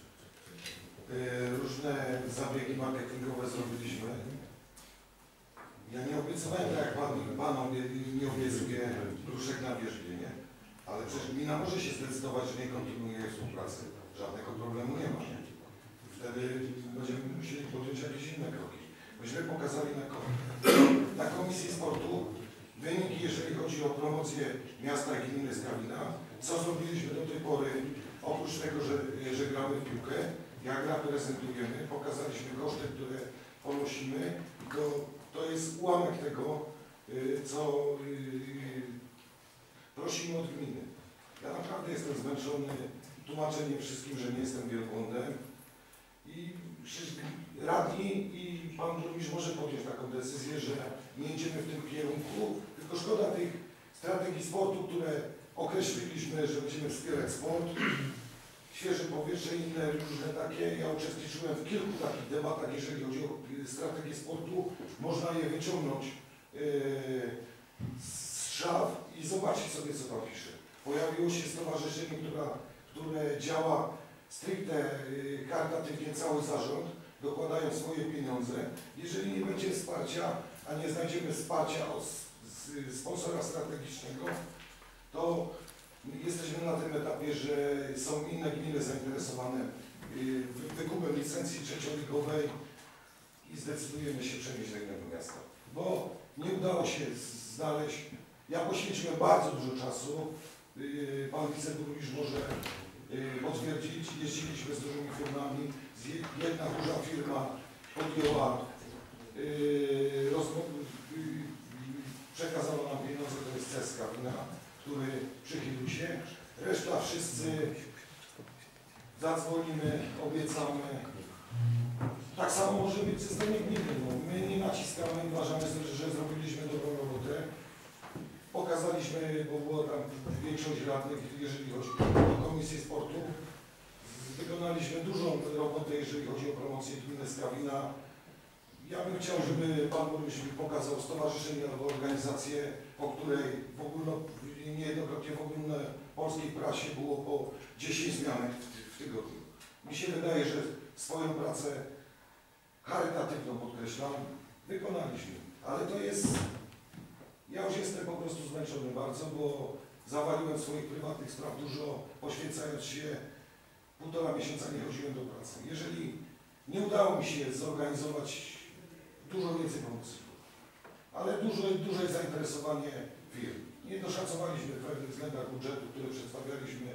różne zabiegi marketingowe zrobiliśmy. Ja nie obiecywałem, tak jak pan nie obiecuje gruszek na wierzbie, nie? Ale przecież gmina może się zdecydować, że nie kontynuuje współpracy. Żadnego problemu nie ma. Wtedy będziemy musieli podjąć jakieś inne kroki. Myśmy pokazali na Komisji Sportu wyniki, jeżeli chodzi o promocję miasta i gminy Skawina. Co zrobiliśmy do tej pory, oprócz tego, że gramy w piłkę, jak reprezentujemy, pokazaliśmy koszty, które ponosimy. To jest ułamek tego, co prosimy od gminy. Ja naprawdę jestem zmęczony tłumaczeniem wszystkim, że nie jestem wielbłądem i radni i pan burmistrz może podjąć taką decyzję, że nie idziemy w tym kierunku, tylko szkoda tych strategii sportu, które określiliśmy, że będziemy wspierać sport, świeże powietrze i inne różne takie. Ja uczestniczyłem w kilku takich debatach, jeżeli chodzi o strategię sportu. Można je wyciągnąć z szaf i zobaczyć sobie, co tam pisze. Pojawiło się stowarzyszenie, które działa stricte charytatywnie, cały zarząd, dokładają swoje pieniądze. Jeżeli nie będzie wsparcia a nie znajdziemy wsparcia od sponsora strategicznego, to jesteśmy na tym etapie, że są inne gminy zainteresowane wykupem licencji trzecioligowej i zdecydujemy się przenieść do innego miasta. Bo nie udało się znaleźć. Ja poświęciłem bardzo dużo czasu. Pan wiceburmistrz może potwierdzić. Jeździliśmy z dużymi firmami. Jedna duża firma podjęła przekazała nam pieniądze, to jest Ceska Wina, który przychylił się. Reszta wszyscy zadzwonimy, obiecamy. Tak samo może być ze strony gminy. No, my nie naciskamy, uważamy, że zrobiliśmy dobrą robotę. Pokazaliśmy, bo było tam większość radnych, jeżeli chodzi o Komisję Sportu. Wykonaliśmy dużą robotę, jeżeli chodzi o promocję gminy Skawina. Ja bym chciał, żeby Pan Burmistrz mi pokazał stowarzyszenie albo organizację, po której niejednokrotnie w ogólnopolskiej prasie było po 10 zmianek w tygodniu. Mi się wydaje, że swoją pracę charytatywną, podkreślam, wykonaliśmy. Ale to jest... Ja już jestem po prostu zmęczony bardzo, bo zawaliłem swoich prywatnych spraw dużo, poświęcając się 1,5 miesiąca nie chodziłem do pracy. Jeżeli nie udało mi się zorganizować dużo więcej pomocy, ale duże jest zainteresowanie firm. Nie doszacowaliśmy w pewnych względach budżetu, które przedstawialiśmy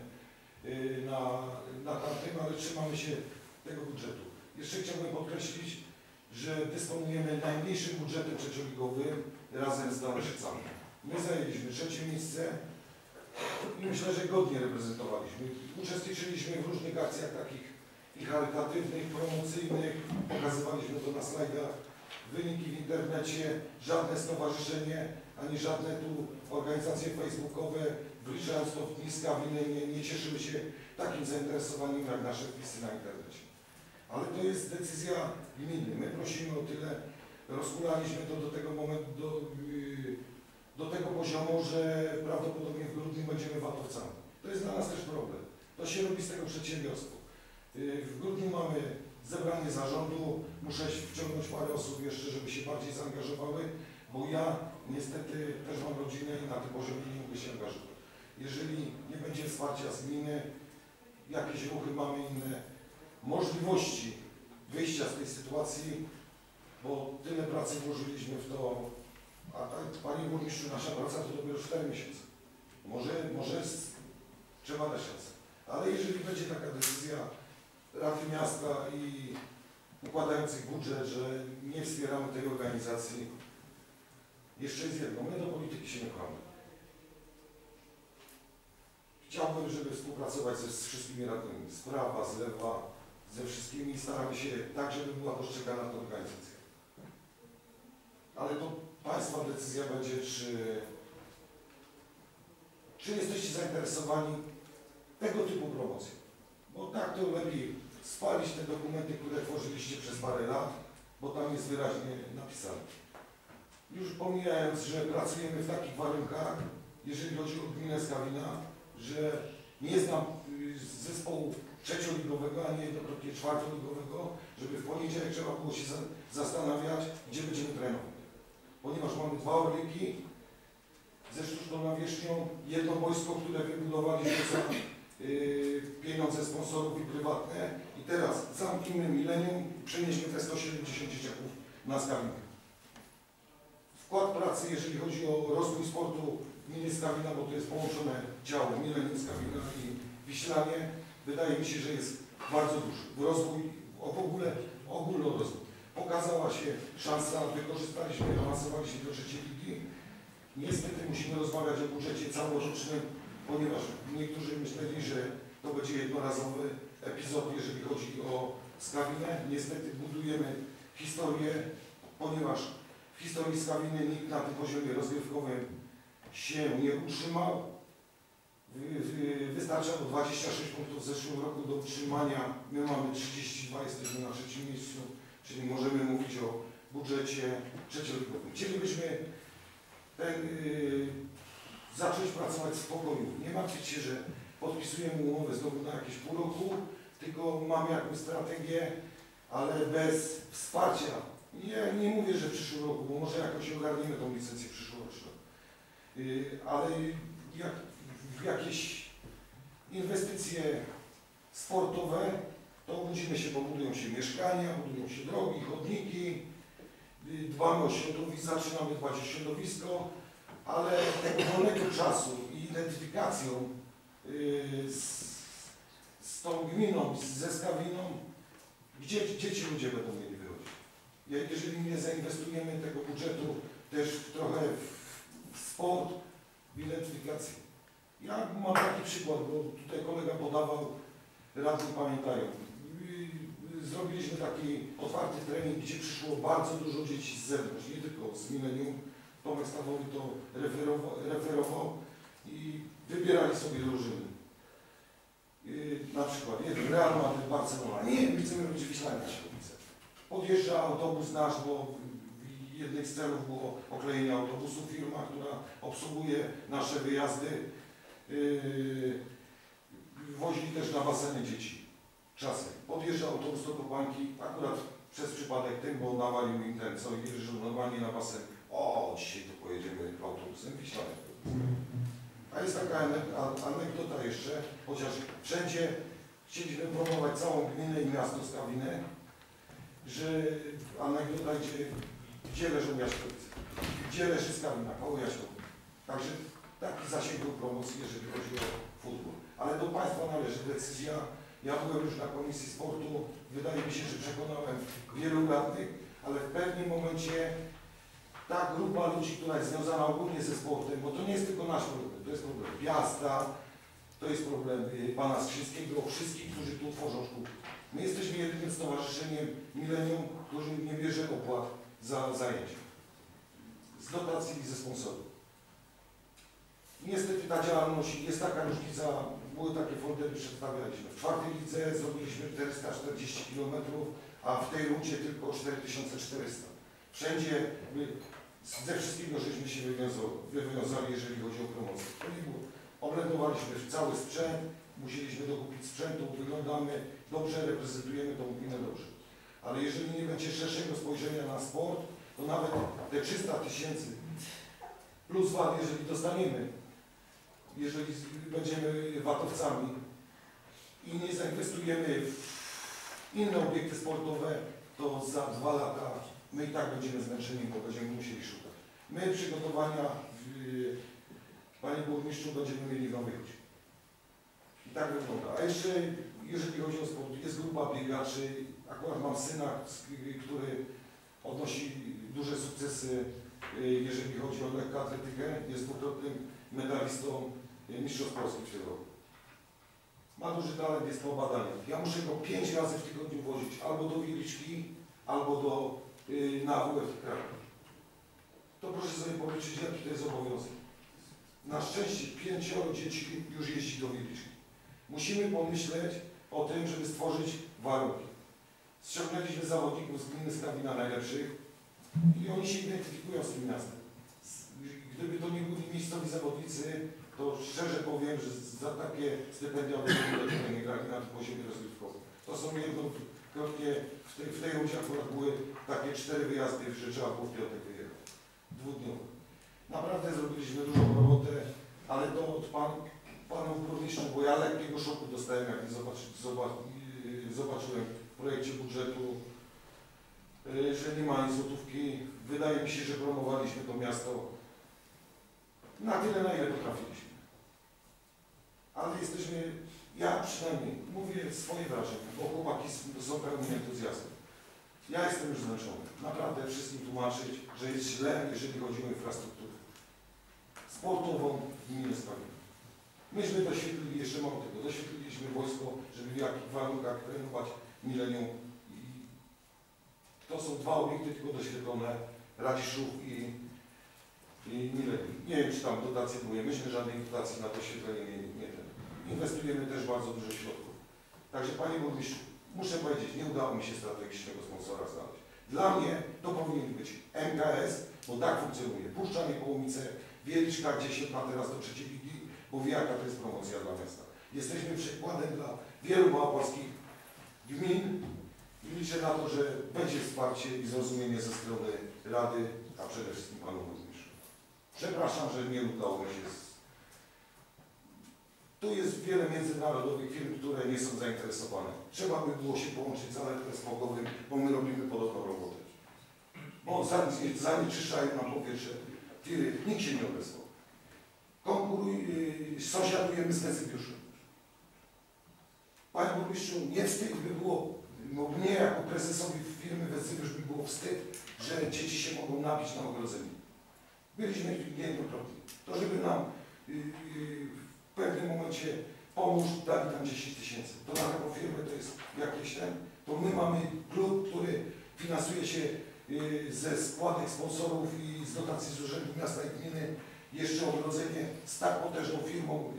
na tamtym, ale trzymamy się tego budżetu. Jeszcze chciałbym podkreślić, że dysponujemy najmniejszym budżetem trzecioligowym razem z Dąbrzycami. My zajęliśmy 3. miejsce i myślę, że godnie reprezentowaliśmy. Uczestniczyliśmy w różnych akcjach takich i charytatywnych, promocyjnych, pokazywaliśmy to na slajdach, wyniki w internecie, żadne stowarzyszenie, ani żadne tu organizacje facebookowe, wliczając to w dni Skawiny, nie cieszyły się takim zainteresowaniem jak nasze wpisy na internecie. Ale to jest decyzja gminy. My prosimy o tyle, rozkulaliśmy to do tego momentu, do tego poziomu, że prawdopodobnie w grudniu będziemy VAT-owcami. To jest dla nas też problem. To się robi z tego przedsiębiorstwo. W grudniu mamy zebranie zarządu, muszę wciągnąć parę osób jeszcze, żeby się bardziej zaangażowały, bo ja niestety też mam rodzinę i na tym poziomie nie mogę się angażować. Jeżeli nie będzie wsparcia z gminy, jakieś ruchy mamy inne, możliwości wyjścia z tej sytuacji, bo tyle pracy włożyliśmy w to, a Panie Burmistrzu, nasza praca to dopiero 4 miesiące. Może trzeba dać szansę. Ale jeżeli będzie taka decyzja Rady Miasta i układających budżet, że nie wspieramy tej organizacji, jeszcze jest jedno, my do polityki się nie pchamy. Chciałbym, żeby współpracować z wszystkimi radnymi, z prawa, z lewa, ze wszystkimi i staramy się tak, żeby była postrzegana ta organizacja. Ale to Państwa decyzja będzie, czy jesteście zainteresowani tego typu promocją. Bo tak to lepiej spalić te dokumenty, które tworzyliście przez parę lat, bo tam jest wyraźnie napisane. Już pomijając, że pracujemy w takich warunkach, jeżeli chodzi o gminę Skawina, że nie znam zespołu trzecioligowego, a nie jednokrotnie czwartoligowego, żeby w poniedziałek trzeba było się zastanawiać, gdzie będziemy trenować. Ponieważ mamy 2 orliki ze sztuczną nawierzchnią, jedno boisko, które wybudowaliśmy za pieniądze sponsorów i prywatne i teraz zamknijmy Millennium i przenieśmy te 170 dzieciaków na Skawinę. Wkład pracy, jeżeli chodzi o rozwój sportu gminy Skawina, bo to jest połączone działo Millennium Skawina i Wiślanie, wydaje mi się, że jest bardzo duży. W rozwój, w ogóle ogólnorozwój. Pokazała się szansa, wykorzystaliśmy, awansowaliśmy do 3. ligi. Niestety musimy rozmawiać o budżecie całorocznym, ponieważ niektórzy myśleli, że to będzie jednorazowy epizod, jeżeli chodzi o Skawinę. Niestety budujemy historię, ponieważ w historii Skawiny nikt na tym poziomie rozgrywkowym się nie utrzymał. Wystarczało 26 punktów w zeszłym roku do utrzymania. My mamy 32, jesteśmy na 3. miejscu, czyli możemy mówić o budżecie trzecioligowym. Chcielibyśmy zacząć pracować w spokoju. Nie martwić się, że podpisujemy umowę znowu na jakieś pół roku, tylko mamy jakąś strategię, ale bez wsparcia Nie mówię, że w przyszłym roku, bo może jakoś ogarniemy tą licencję przyszłoroczną. Ale jak w jakieś inwestycje sportowe, to budzimy się, bo budują się mieszkania, budują się drogi, chodniki, dbamy o środowisko, zaczynamy dbać o środowisko, ale tego wolnego czasu i identyfikacją z tą gminą, ze Skawiną, gdzie ci ludzie będą mieli wychodzić? Jeżeli nie zainwestujemy tego budżetu też trochę w sport, w identyfikację. Ja mam taki przykład, bo tutaj kolega podawał, radni pamiętają. Zrobiliśmy taki otwarty trening, gdzie przyszło bardzo dużo dzieci z zewnątrz, nie tylko z Millennium. Tomek Stawowy to referował i wybierali sobie drużyny. Na przykład Real Madrid, Barcelona. Nie, my chcemy robić Wiślania Siedlce. Podjeżdża autobus nasz, bo jednym z celów było oklejenie autobusu, firma, która obsługuje nasze wyjazdy. Wozili też na baseny dzieci. Czasem. Podjeżdża autobus do Kopanki, akurat przez przypadek tym, bo nawalił im ten, co jeżdżą normalnie na basen. O, dzisiaj to pojedziemy autobusem Wiślanem. A jest taka anegdota jeszcze, chociaż wszędzie chcieliśmy promować całą gminę i miasto Skawinę, że anegdota, gdzie leżą Jaśkowice, gdzie leży Skawina, koło Jaśkowic. Także taki zasięg był promocji, jeżeli chodzi o futbol. Ale do Państwa należy decyzja. Ja byłem już na Komisji Sportu, wydaje mi się, że przekonałem wielu radnych, ale w pewnym momencie ta grupa ludzi, która jest związana ogólnie ze sportem, bo to nie jest tylko nasz problem, to jest problem Piasta, to jest problem pana Skrzyńskiego, wszystkich, którzy tu tworzą szkółki. My jesteśmy jedynym stowarzyszeniem Millennium, który nie bierze opłat za zajęcia. Z dotacji i ze sponsorów. Niestety ta działalność, jest taka różnica, były takie foldery, przedstawialiśmy. W czwartej lidze zrobiliśmy 440 km, a w tej rundzie tylko 4400. Wszędzie ze wszystkiego żeśmy się wywiązali, jeżeli chodzi o promocję. To nie było. Oblędowaliśmy cały sprzęt, musieliśmy dokupić sprzętu, wyglądamy dobrze, reprezentujemy tą gminę dobrze. Ale jeżeli nie będzie szerszego spojrzenia na sport, to nawet te 300 000 plus VAT, jeżeli dostaniemy, jeżeli będziemy VAT-owcami i nie zainwestujemy w inne obiekty sportowe, to za 2 lata my i tak będziemy zmęczeni, bo będziemy musieli szukać. My przygotowania, Panie Burmistrzu, będziemy mieli w Nowej Hucie. I tak wygląda. A jeszcze, jeżeli chodzi o sport, jest grupa biegaczy. Akurat mam syna, który odnosi duże sukcesy, jeżeli chodzi o lekkoatletykę. Jest dwukrotnym medalistą mistrzostw Polski w tym roku. Ma duży talent, jest po badaniach. Ja muszę go 5 razy w tygodniu wozić albo do Wieliczki, albo na AWF Kraków. To proszę sobie policzyć, jaki to jest obowiązek. Na szczęście 5 dzieci już jeździ do Wieliczki. Musimy pomyśleć o tym, żeby stworzyć warunki. Ściągnęliśmy zawodników z gminy Skawina najlepszych i oni się identyfikują z tym miastem. Gdyby to nie byli miejscowi zawodnicy, to szczerze powiem, że za takie stypendia by nie grali na poziomie rozgrywkowym. To są jednokrotnie, w tej rundzie akurat były takie 4 wyjazdy, że trzeba było w piątek wyjechać. Dwudniowe. Naprawdę zrobiliśmy dużą robotę, ale to od panów burmistrzów, bo ja lekkiego szoku dostałem, jak zobaczyłem w projekcie budżetu, że nie ma ani złotówki. Wydaje mi się, że promowaliśmy to miasto na tyle, na ile potrafiliśmy. Ale jesteśmy, ja przynajmniej mówię swoje wrażenia, bo chłopaki są pełni entuzjazmu. Ja jestem już zmęczony. Naprawdę wszystkim tłumaczyć, że jest źle, jeżeli chodzi o infrastrukturę sportową w gminie Skawina. Myśmy doświetlili, jeszcze mało tego, doświetliliśmy wojsko, żeby w jakich warunkach trenować Millennium. I to są 2 obiekty tylko doświetlone, Radziszów i Millennium. Nie wiem, czy tam dotacje były. Myśmy żadnej dotacji na doświetlenie nie inwestujemy też bardzo dużo środków. Także Panie Burmistrzu, muszę powiedzieć, nie udało mi się strategicznego sponsora znaleźć. Dla mnie to powinien być MKS, bo tak funkcjonuje. Puszczanie Połomice, Wieliczka, gdzie się ma teraz do 3. ligi, bo wie, jaka to jest promocja dla miasta. Jesteśmy przykładem dla wielu małopolskich gmin I liczę na to, że będzie wsparcie i zrozumienie ze strony Rady, a przede wszystkim Panu Burmistrzu. Przepraszam, że nie udało mi się. Tu jest wiele międzynarodowych firm, które nie są zainteresowane. Trzeba by było się połączyć z alertem smogowym, bo my robimy podobną robotę. Bo zanieczyszczają nam powietrze tiry, nikt się nie odezwał. Sąsiadujemy z Wezywiuszem. Panie Burmistrzu, nie wstyd by było, bo mnie jako prezesowi firmy Wezywiusz by było wstyd, że dzieci się mogą napić na ogrodzeniu. Byliśmy niejednokrotnie. To żeby nam w pewnym momencie pomóż, dali tam 10 000. To na taką firmę to jest jakieś ten, to my mamy klub, który finansuje się ze składek sponsorów i z dotacji z Urzędu Miasta i Gminy jeszcze ogrodzenie z tak potężną firmą,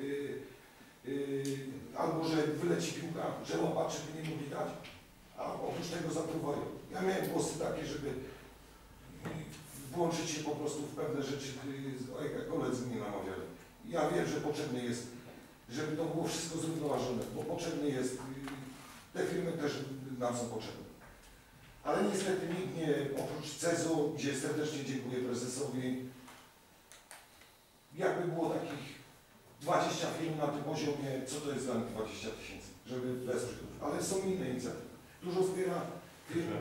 albo że wyleci piłka, że łapacze by nie mogli dać, a oprócz tego zapływają. Ja miałem głosy takie, żeby włączyć się po prostu w pewne rzeczy, jak koledzy mnie namawiali. Ja wiem, że potrzebne jest, żeby to było wszystko zrównoważone, bo potrzebne jest, te firmy też nam są potrzebne. Ale niestety nikt nie, oprócz CEZU, gdzie serdecznie dziękuję prezesowi, jakby było takich 20 firm na tym poziomie, co to jest dla nich 20 000, żeby wesprzeć. Ale są inne inicjatywy. Dużo zbiera firm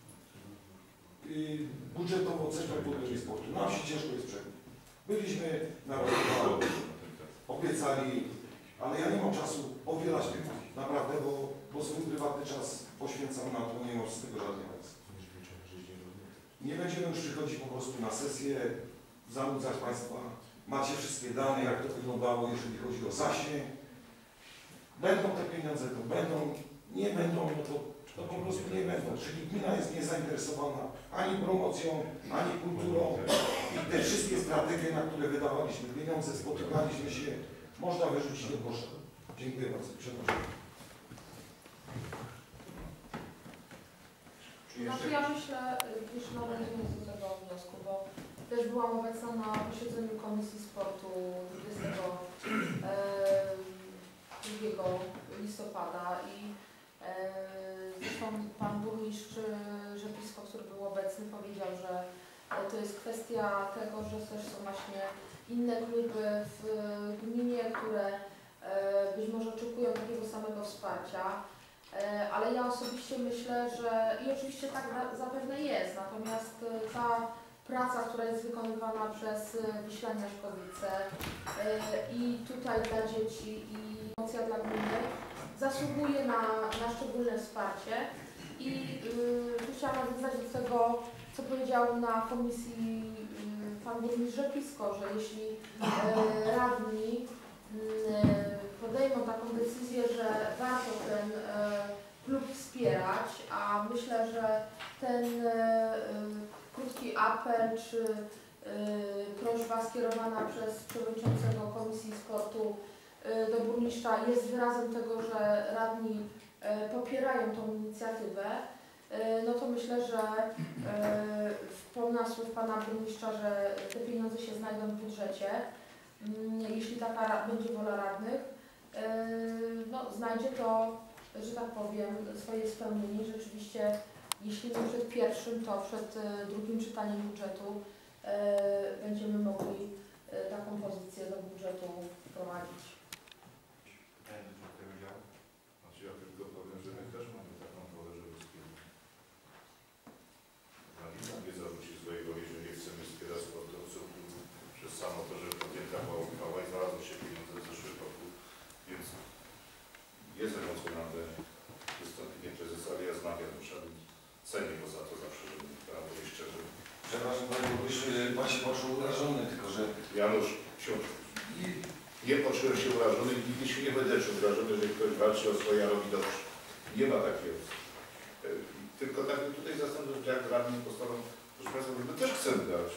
budżetowo Centrum Kultury i Sportu. Nam się ciężko jest przebić. Byliśmy na roku, obiecali, ale ja nie mam czasu powielać tych ludzi, naprawdę, bo swój prywatny czas poświęcam na to, nie mam z tego żadnej racji. Nie będziemy już przychodzić po prostu na sesję, zanudzać Państwa. Macie wszystkie dane, jak to wyglądało, jeżeli chodzi o zasięg. Będą te pieniądze, to będą, nie będą, no to po prostu nie będą. Czyli gmina jest niezainteresowana ani promocją, ani kulturą. I te wszystkie strategie, na które wydawaliśmy pieniądze, spotykaliśmy się, można wyrzucić do kosza. Dziękuję bardzo. Przepraszam. Znaczy ja myślę, jeszcze nawiązując do tego wniosku, bo też byłam obecna na posiedzeniu Komisji Sportu 22 listopada i zresztą Pan Burmistrz Rzepisko, który był obecny, powiedział, że to jest kwestia tego, że też są właśnie inne kluby w gminie, które być może oczekują takiego samego wsparcia. Ale ja osobiście myślę, że i oczywiście tak zapewne jest, natomiast ta praca, która jest wykonywana przez Wiślania Szkowice i tutaj dla dzieci i promocja dla gminy zasługuje na szczególne wsparcie i tu chciałam nawiązać do tego, co powiedział na komisji Pan Burmistrz Rzepisko, że jeśli radni podejmą taką decyzję, że warto ten klub wspierać, a myślę, że ten krótki apel czy prośba skierowana przez przewodniczącego Komisji Sportu do burmistrza jest wyrazem tego, że radni popierają tą inicjatywę, no to myślę, że wspomna słów Pana Burmistrza, że te pieniądze się znajdą w budżecie. Jeśli taka będzie wola radnych, no, znajdzie to, że tak powiem, swoje spełnienie. Rzeczywiście, jeśli nie przed pierwszym, to przed drugim czytaniem budżetu będziemy mogli taką pozycję do budżetu wprowadzić. Znaczy ja tylko powiem, że my też mamy taką wolę, żeby wspierać. Nie zarzuci swojego, jeżeli chcemy wspierać sportowców przez samo to, że podjęta była uchwała i znalazły się pieniądze w zeszłym roku, więc jest emocjonalne wystąpienie prezesa, ale ja znam Janusza, więc cenię go za to zawsze, żeby prawo i szczerze. Przepraszam Panie Burmistrzu, Pan się poczuł urażony, tylko że... Janusz, nie poczułem się urażony i nigdy się nie będę czuł urażony, jeżeli ktoś walczy o swoje, a robi dobrze. Nie ma takiego. Tylko tak tutaj zastanawiam się, jak radni postawią, proszę Państwa, my też chcemy dać.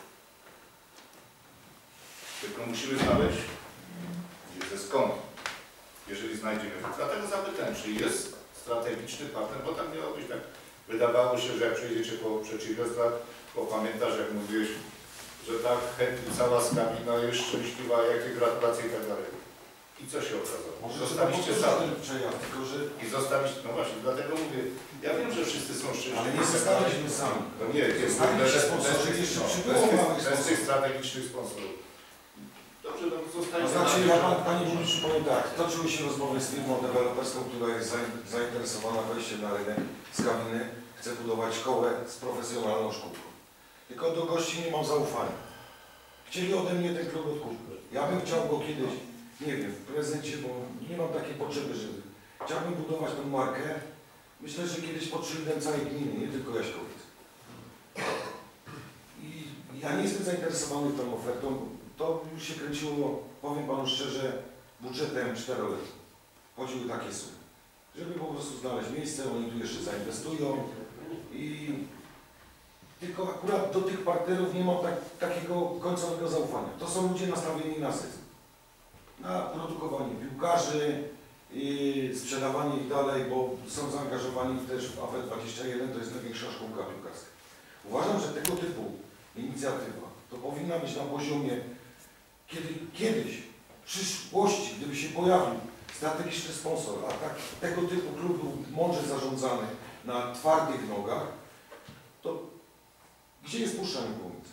Tylko musimy znaleźć wiedzę skąd. Jeżeli znajdziemy. Dlatego zapytałem, czy jest strategiczny partner, bo tam miało być tak, wydawało się, że jak przejdziecie po przedsiębiorstwach, bo pamiętasz, jak mówiłeś, że tak chętnie cała skabina jest szczęśliwa, jakie gratulacje i tak dalej. I co się okazało? Może Zostaliście trzeba sami. ten przejaw, tylko że... I zostaliście, no właśnie, dlatego mówię, ja wiem, że wszyscy są szczęśliwi. Ale nie zostaliśmy sami. No nie, jest bez tych strategicznych sponsorów. Dobrze, no zostańcie. Znaczy, ja Panie Burmistrzu powiem tak, toczyły się rozmowy z firmą deweloperską, która jest zainteresowana wejściem na rynek z kabiny, chce budować szkołę z profesjonalną szkółką. Tylko do gości nie mam zaufania. Chcieli ode mnie ten klub odkupić. Ja bym chciał go kiedyś, nie wiem, w prezencie, bo nie mam takiej potrzeby, żeby... Chciałbym budować tę markę. Myślę, że kiedyś pod szyldem całej gminy, nie tylko Jaśkowic. I ja nie jestem zainteresowany tą ofertą. To już się kręciło, powiem Panu szczerze, budżetem 4-letnim. Chodziły takie sumy. Żeby po prostu znaleźć miejsce, oni tu jeszcze zainwestują i tylko akurat do tych partnerów nie mam takiego końcowego zaufania. To są ludzie nastawieni na zysk. Na produkowanie piłkarzy, sprzedawanie ich dalej, bo są zaangażowani też w AW21, to jest największa szkółka piłkarska. Uważam, że tego typu inicjatywa to powinna być na poziomie, kiedy kiedyś, w przyszłości, gdyby się pojawił strategiczny sponsor, a tego typu klub był mądrze zarządzany na twardych nogach, to gdzie jest Puszcza Niekłomice?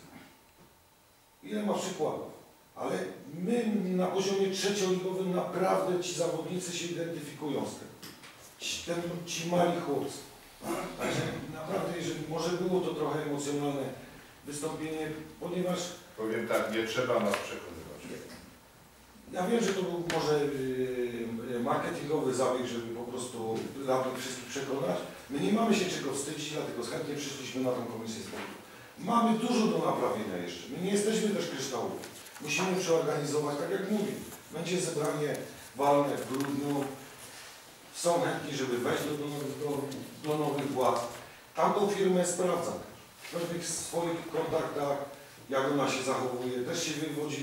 Ile ma przykładów? Ale my na poziomie trzecioligowym naprawdę ci zawodnicy się identyfikują z tym. Ci mali chłopcy. Także naprawdę, jeżeli może było to trochę emocjonalne wystąpienie, ponieważ... Powiem tak, nie trzeba nas przekonywać. Ja wiem, że to był może marketingowy zabieg, żeby po prostu wszystkich przekonać. My nie mamy się czego wstydzić, dlatego chętnie przyszliśmy na tę komisję sportu. Mamy dużo do naprawienia jeszcze. My nie jesteśmy też kryształowi. Musimy przeorganizować, tak jak mówię. Będzie zebranie walne w grudniu. Są chętni, żeby wejść do nowych władz. Tamtą firmę sprawdzam. W pewnych swoich kontaktach, jak ona się zachowuje, też się wywodzi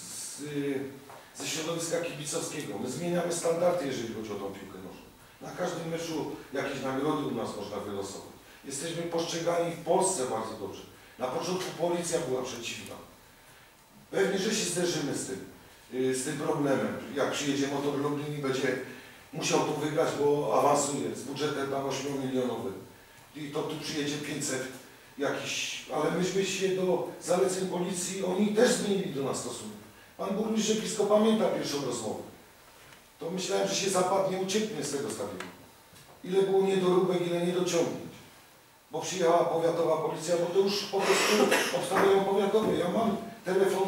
ze środowiska kibicowskiego. My zmieniamy standardy, jeżeli chodzi o tą piłkę nożną. Na każdym meczu jakieś nagrody u nas można wylosować. Jesteśmy postrzegani w Polsce bardzo dobrze. Na początku policja była przeciwna. Pewnie, że się zderzymy z tym problemem. Jak przyjedzie Motor Lublin i będzie musiał tu wygrać, bo awansuje z budżetem tam 8-milionowym. I to tu przyjedzie 500 jakiś, ale myśmy się do zaleceń policji, oni też zmienili do nas stosunek. Pan burmistrz blisko pamięta pierwszą rozmowę. To myślałem, że się zapadnie, ucieknie z tego stadionu. Ile było niedoróbek, ile niedociągnięć. Bo przyjechała powiatowa policja, bo to już po prostu obstawiają powiatowe. Ja mam telefon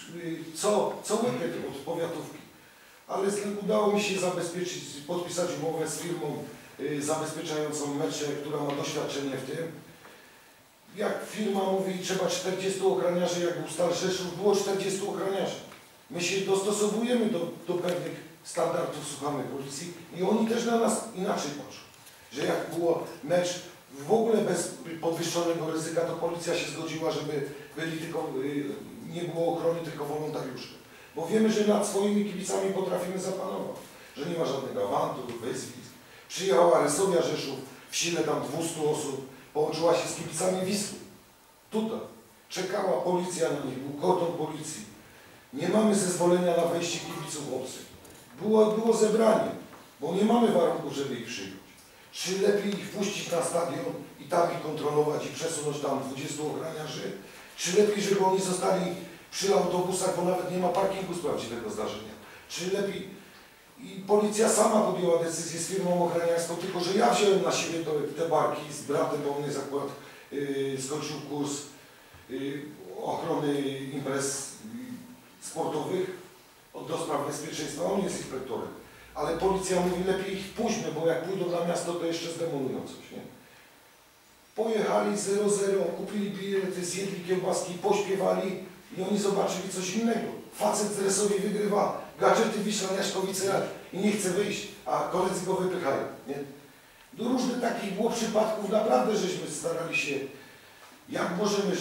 co weekend od powiatówki. Ale udało mi się zabezpieczyć, podpisać umowę z firmą zabezpieczającą mecze, która ma doświadczenie w tym. Jak firma mówi, trzeba 40 ochraniarzy, jak był Stal Rzeszów, było 40 ochraniarzy. My się dostosowujemy do pewnych standardów, słuchamy policji i oni też na nas inaczej patrzą. Że jak było mecz w ogóle bez podwyższonego ryzyka, to policja się zgodziła, żeby byli tylko, nie było ochrony, tylko wolontariusze. Bo wiemy, że nad swoimi kibicami potrafimy zapanować, że nie ma żadnych awantur, wyzwisk. Przyjechała Resowia Rzeszów, w sile tam 200 osób, połączyła się z kibicami Wisły. Tutaj. Czekała policja na nich, był kordon policji. Nie mamy zezwolenia na wejście kibiców obcych. Było zebranie, bo nie mamy warunków, żeby ich przyjąć. Czy lepiej ich puścić na stadion i tam ich kontrolować i przesunąć tam 20 ochraniarzy? Czy lepiej, żeby oni zostali przy autobusach, bo nawet nie ma parkingu z prawdziwego zdarzenia? Czy lepiej... I policja sama podjęła decyzję z firmą ochraniarską, tylko że ja wziąłem na siebie te barki z bratem, bo on jest akurat skończył kurs ochrony imprez sportowych do spraw bezpieczeństwa, on jest inspektorem. Ale policja mówi, lepiej ich puśćmy, bo jak pójdą na miasto, to jeszcze zdemolują coś, nie? Pojechali 0-0, kupili bilety, zjedli kiełbaski, pośpiewali i oni zobaczyli coś innego. Facet z Resowi wygrywa gadżety Wiśla Jaśkowice i nie chce wyjść, a koledzy go wypychają, nie? Do różnych takich było przypadków, naprawdę żeśmy starali się, jak możemy,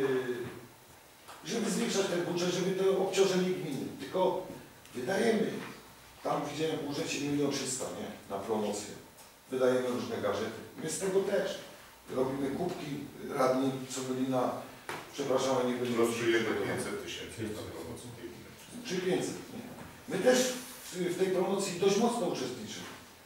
żeby zwiększać ten budżet, żeby to obciążenie gminy. Tylko wydajemy, tam widziałem w budżecie 1 300 000, nie? Na promocję. Wydajemy różne gadżety. My z tego też robimy kubki radni, co byli na, przepraszam, nie byli... Rozczujemy 500 000 na promocję tej gminy. Czy 500, nie? My też w tej promocji dość mocno uczestniczył.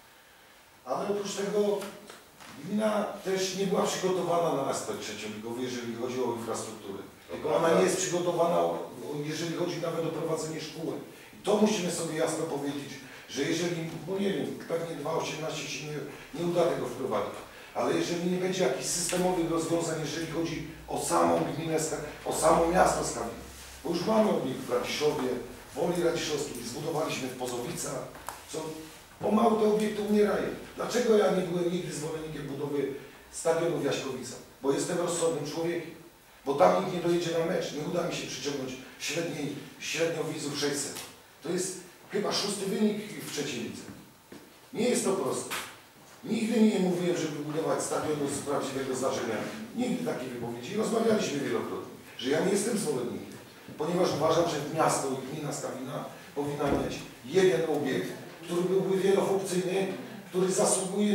Ale oprócz tego gmina też nie była przygotowana na aspekt trzecioligowy, jeżeli chodzi o infrastrukturę. Tylko ona nie jest przygotowana, jeżeli chodzi nawet o prowadzenie szkół. I to musimy sobie jasno powiedzieć, że jeżeli, no nie wiem, pewnie 2.18 się nie uda tego wprowadzić, ale jeżeli nie będzie jakichś systemowych rozwiązań, jeżeli chodzi o samą gminę, o samo miasto Skawin, bo już mamy obiekt w Raciszowie, w Woli Raciszowskiej, zbudowaliśmy w Pozowicach, co pomału te obiekty umierają. Dlaczego ja nie byłem nigdy zwolennikiem budowy stadionu w Jaśkowicach? Bo jestem rozsądnym człowiekiem. Bo tam nikt nie dojedzie na mecz. Nie uda mi się przyciągnąć średnio widzów 600. To jest chyba 6. wynik w trzeciej lidze. Nie jest to proste. Nigdy nie mówiłem, żeby budować stadionu z prawdziwego zdarzenia. Nigdy takiej wypowiedzi. Rozmawialiśmy wielokrotnie, że ja nie jestem zwolennikiem. Ponieważ uważam, że miasto i gmina Skawina powinna mieć jeden obiekt, który byłby wielofunkcyjny, który zasługuje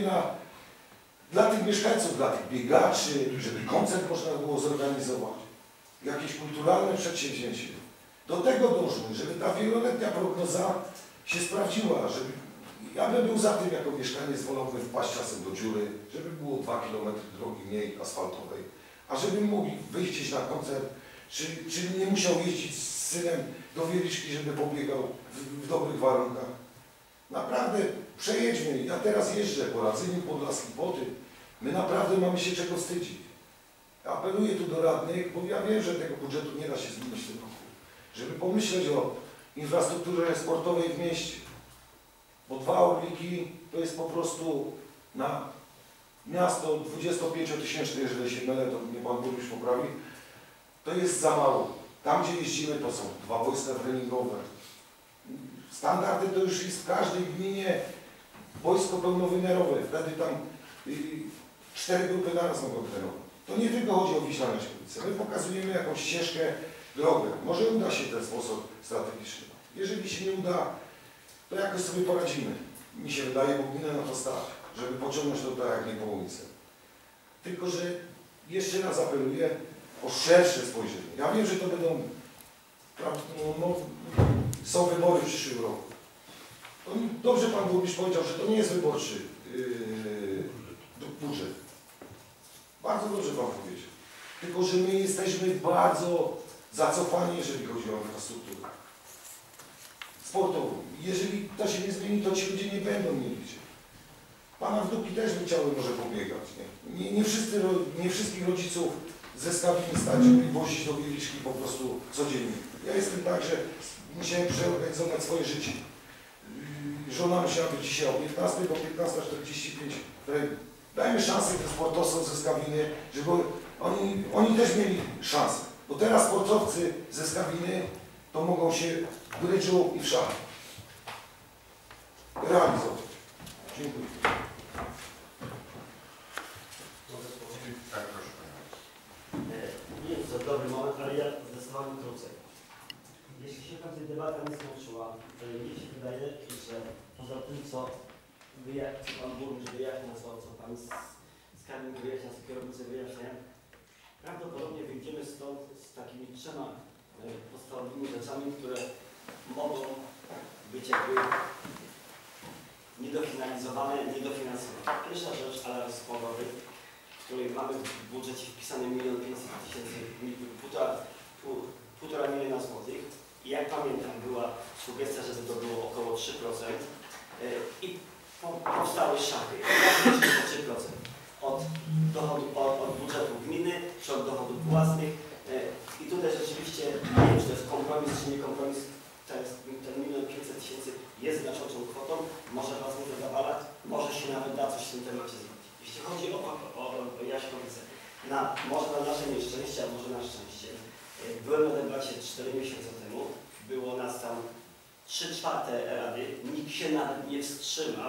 dla tych mieszkańców, dla tych biegaczy, żeby koncert można było zorganizować, jakieś kulturalne przedsięwzięcie. Do tego dążmy, żeby ta wieloletnia prognoza się sprawdziła, żeby ja bym był za tym jako mieszkaniec, wolałbym wpaść czasem do dziury, żeby było 2 km drogi mniej asfaltowej, a żebym mógł wyjść gdzieś na koncert, czy nie musiał jeździć z synem do Wieliczki, żeby pobiegał w dobrych warunkach. Naprawdę przejedźmy. Ja teraz jeżdżę po Radzyniu Podlaskim, po tym. My naprawdę mamy się czego wstydzić. Apeluję tu do radnych, bo ja wiem, że tego budżetu nie da się zmienić w tym roku. Żeby pomyśleć o infrastrukturze sportowej w mieście. Bo 2 Orliki to jest po prostu na miasto 25-tysięczne, jeżeli się mylę, to mnie pan burmistrz poprawi. To jest za mało. Tam, gdzie jeździmy, to są 2 wojska treningowe. Standardy to już jest w każdej gminie wojsko pełnowymiarowe. Wtedy tam 4 grupy naraz mogą trenować. To nie tylko chodzi o Wiślaną Szkolicę. My pokazujemy jakąś ścieżkę, drogę. Może uda się w ten sposób strategiczny. Jeżeli się nie uda, to jakoś sobie poradzimy. Mi się wydaje, bo gminę na to stać, żeby pociągnąć to tak jak Niepołomice. Tylko, że jeszcze raz apeluję o szersze spojrzenie. Ja wiem, że to będą są wybory w przyszłym roku. To dobrze pan burmistrz powiedział, że to nie jest wyborczy budżet. Bardzo dobrze pan powiedział. Tylko, że my jesteśmy bardzo zacofani, jeżeli chodzi o infrastrukturę sportową. Jeżeli to się nie zmieni, to ci ludzie nie będą mieli gdzie. Pana wnuki też by chciały może pobiegać. Nie wszystkich rodziców ze Skawiny stać, żeby wozić do Wieliczki po prostu codziennie. Ja jestem tak, że musiałem przeorganizować swoje życie. Żona musiała być dzisiaj o 15 do 15:45. Dajmy szansę tym sportowcom ze Skawiny, żeby oni też mieli szansę. Bo teraz sportowcy ze Skawiny to mogą się w brydżu i w szachach realizować. Dziękuję. Tak, proszę Pana. Nie jest to dobry moment, ale ja zdecydowanie krócej. Jeśli się ta debata nie skończyła, to mnie się wydaje, że poza tym, co pan burmistrz wyjaśnia, co pan skarbnik wyjaśnia, co kierownicy wyjaśnia, prawdopodobnie wyjdziemy stąd z takimi 3 podstawowymi rzeczami, które mogą być jakby niedofinalizowane, niedofinansowane. Pierwsza rzecz, alarm smogowy, w której mamy w budżecie wpisane 1 500 000, 1,5 miliona złotych. I jak pamiętam, była sugestia, żeby to było około 3% i powstały szachy, 3% od dochodu, od budżetu gminy czy od dochodów własnych. I tutaj rzeczywiście nie wiem, czy to jest kompromis, czy nie kompromis. Ten 1 500 000 jest znaczącą kwotą, może was nie zadowalać, może się nawet da coś w tym temacie zrobić. Jeśli chodzi o Jaśkowice, może na nasze nieszczęście, a może na szczęście, byłem na debacie 4 miesiące temu, było nas tam 3/4 rady, nikt się nawet nie wstrzymał,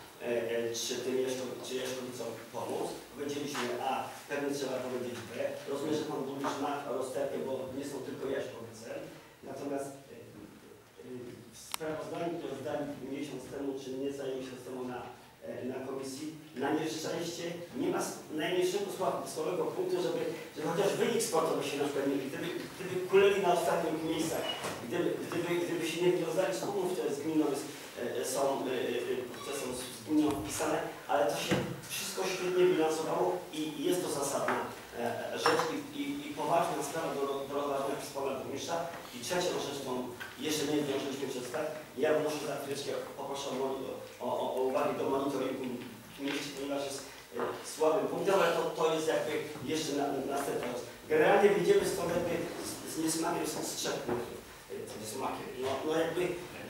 czy Jaśkowicom pomóc. Powiedzieliśmy A, pewnie trzeba powiedzieć B. Rozumiem, że pan burmistrz ma rozterkę, bo nie są tylko Jaśkowice. Natomiast w sprawozdaniu, które zdałem miesiąc temu, czy niecały miesiąc temu na komisji, na nieszczęście nie ma najmniejszego słabego punktu, żeby chociaż wynik sportowy się na przykład nie... Gdyby kuleli na ostatnich miejscach, gdyby się nie rozdali z umów, które z gminą jest są z Unią wpisane, ale to się wszystko świetnie bilansowało i jest to zasadna rzecz i poważna sprawa do rozważenia przez pana burmistrza. I trzecią rzecz, którą jeszcze nie zdążyliśmy przedstawić, ja wnoszę za chwileczkę, poproszę o uwagę do monitoringu mieści, ponieważ jest słabym punktem, ale to jest jakby jeszcze następna rzecz. Generalnie widzimy stąd jakby z niesmakiem są z 3 punktów. No jakby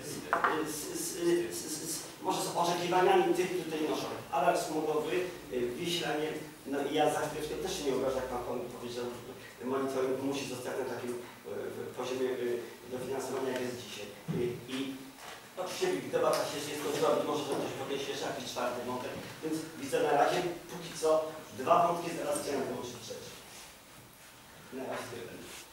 może z oczekiwaniami tych, którzy tutaj noszą. Alarm smogowy, Wiślanie, no i ja za chwileczkę też się nie obrażę, jak pan powiedział, monitoring musi zostać na takim poziomie dofinansowania, jak jest dzisiaj. I oczywiście debata się jest to zrobi, może to ktoś podniesie jeszcze jakiś 4. wątek, więc widzę na razie, póki co 2 wątki, zaraz chciałem dołączyć 3. Na razie tyle.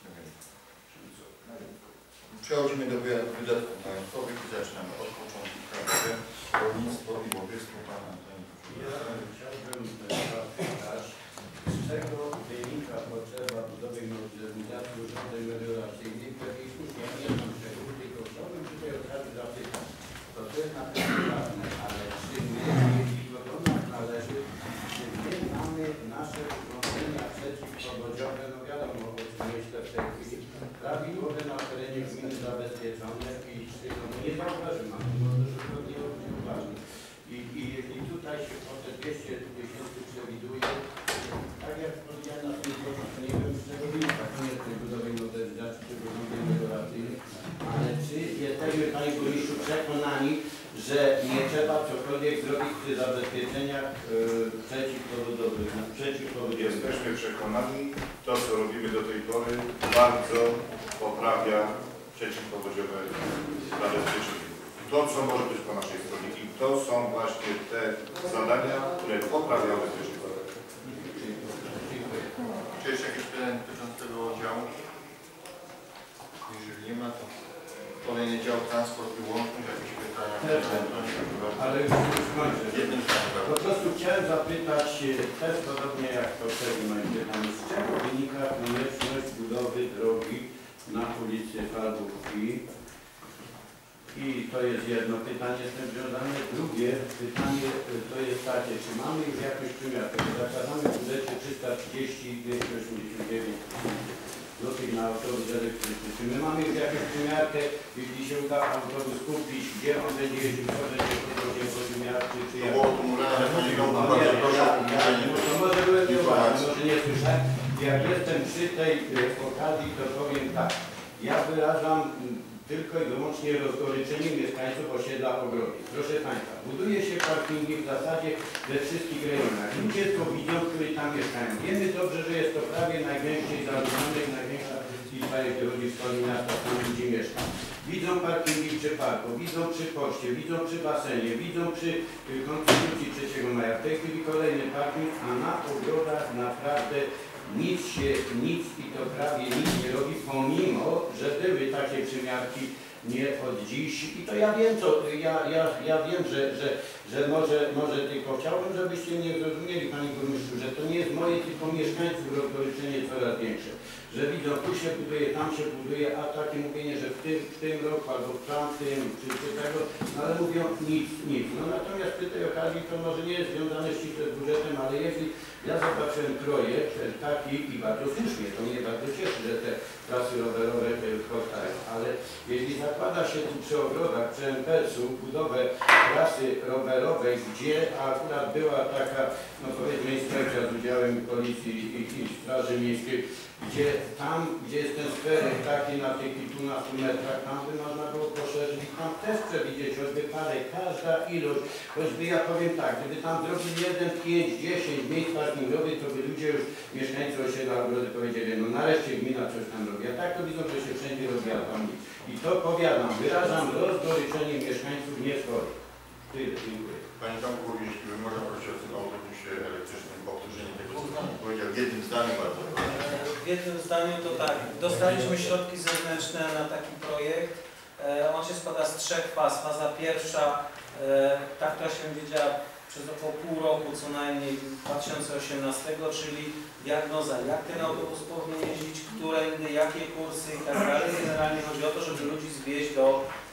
Przechodzimy do wydatków majątkowych i zaczynamy od początku krajowe, rolnictwo i łowiectwo. Pan Antoni. Ja chciałbym zapytać, z czego wynika potrzeba budowy i modernizacji urządzeń melioracyjnych, jakiej słusznie ja nie znam szczegółów, tylko chciałbym tutaj od razu zapytać, to jest na pewno ważne, ale czy my, jeśli do nas należy, czy my mamy nasze urządzenia przeciwpowodziowe, no wiadomo, o czym myślę w tej chwili, prawidłowe na terenie gminy zabezpieczone i czy nie zauważymy, może że to nie uważnie. I tutaj się o te 200 000 przewiduje, tak jak powiedziałem na tym procesie, nie wiem z czego wynika koniec tej budowy modernizacji czy urządzeń melioracyjnych, ale czy jesteśmy, panie burmistrzu, przekonani, że nie trzeba cokolwiek zrobić przy zabezpieczeniach przeciwpowodziowych? Jesteśmy przekonani, to co robimy do tej pory bardzo poprawia przeciwpowodziowe zabezpieczenie. To co może być po naszej stronie i to są właśnie te zadania, które poprawiają bezpieczeństwo. Czy jest jakieś pytanie dotyczące tego działu? Jeżeli nie ma, to kolejny dział transport i łączność, jakieś pytania? Ale już skończę. Po prostu chciałem zapytać, też podobnie jak poprzednie moje pytanie, z czego wynika konieczność budowy drogi na ulicy Farbówki? I to jest jedno pytanie z tym związane. Drugie pytanie to jest takie, czy mamy już jakąś przymiarkę? Zakładamy w budżecie 330-289 złotych na autobus elektryczny. Czy my mamy już jakąś przymiarkę, jeśli się uda autobus kupić, gdzie on będzie jeździł, co będzie po wymiarce, czy jak? To może byłem nieuważny, może nie słyszałem. Jak jestem przy tej okazji, to powiem tak. Ja wyrażam tylko i wyłącznie rozgoryczenie mieszkańców osiedla Ogrody. Proszę Państwa, buduje się parkingi w zasadzie we wszystkich rejonach. Ludzie to widzą, którzy tam mieszkają. Wiemy dobrze, że jest to prawie najgęściej zaludnionych, największa liczba, jeśli chodzi w skali miasta, tam ludzi mieszka. Widzą parkingi przy parku, widzą przy poczcie, widzą przy basenie, widzą przy konstytucji 3 maja. W tej chwili kolejny parking, a na ogrodach naprawdę nic i to prawie nic nie robi, pomimo, że były takie przymiarki nie od dziś. I to ja wiem, ja wiem, że może tylko chciałbym, żebyście mnie zrozumieli, panie burmistrzu, że to nie jest moje, tylko mieszkańców rozgoryczenie coraz większe. Że widzą, tu się buduje, tam się buduje, a takie mówienie, że w tym roku albo w tamtym, czy tego, no ale mówią nic. No natomiast przy tej okazji to może nie jest związane ściśle z budżetem, ale jeśli ja zobaczyłem projekt taki i bardzo słusznie, to mnie bardzo cieszy, że te trasy rowerowe powstają, ale jeśli zakłada się tu przy ogrodach, przy MPS-u budowę trasy rowerowej, gdzie akurat była taka, no powiedzmy, inspekcja z udziałem policji i straży miejskiej, gdzie jest ten skwerek taki na tych kilkunastu metrach, tam by można było poszerzyć i tam też przewidzieć od wypadek, każda ilość, choćby ja powiem tak, gdyby tam zrobili 1, 5, 10 miejsc parkingowych, to by ludzie już, mieszkańcy osiedla Ogrody powiedzieli, no nareszcie gmina coś tam robi, a tak to widzą, że się wszędzie robi, a tam nic. I to powiadam, wyrażam rozgoryczenie mieszkańców nie swoich. Tyle, dziękuję. Panie Tomku, jeśli można prosić o tym autobusie elektrycznym, powtórzenie tego, co Pan powiedział w jednym zdaniu bardzo. W jednym zdaniu to tak, dostaliśmy środki zewnętrzne na taki projekt. On się składa z 3 faz. Faza pierwsza, ta, która się będzie działa przez około pół roku co najmniej 2018, czyli diagnoza, jak ten autobus powinien jeździć, którędy, jakie kursy i tak dalej. Generalnie chodzi o to, żeby ludzi zwieźć do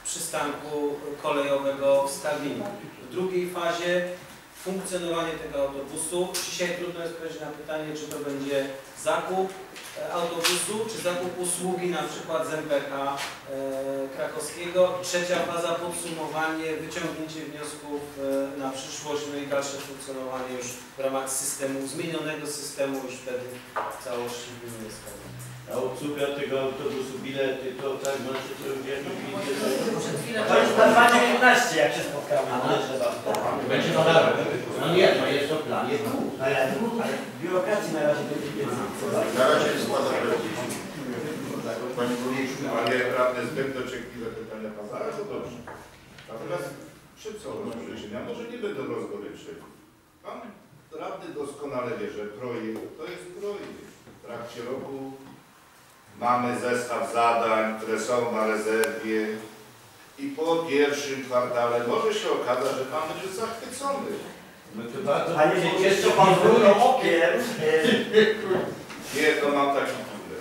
przystanku kolejowego w Skalwinie. W drugiej fazie funkcjonowanie tego autobusu. Dzisiaj trudno jest odpowiedzieć na pytanie, czy to będzie zakup autobusu, czy zakup usługi na przykład z MPK krakowskiego. Trzecia faza podsumowanie, wyciągnięcie wniosków na przyszłość, no i dalsze funkcjonowanie już w ramach systemu, zmienionego systemu już wtedy w całości w gminie Skalwin. A obsługa tego autobusu, bilety, to tak znaczy, to już jakoś To jest na 2011, jak się spotkamy. będzie to dalej. No nie, no jest to plan. Ale w biurokracji na razie będzie więcej. Na razie składa projekt. Panie Burmistrzu, Panie radny, zbyt dociekliwe pytania pana, ale to dobrze. Natomiast szybko rozgoryczenia, może nie będą rozgoryczeń. Pan radny doskonale wie, że projekt to jest projekt. W trakcie roku mamy zestaw zadań, które są na rezerwie i po pierwszym kwartale może się okazać, że pan będzie zachwycony. Panie burmistrzu, pan wrócił okiem. Nie, to mam taki problem.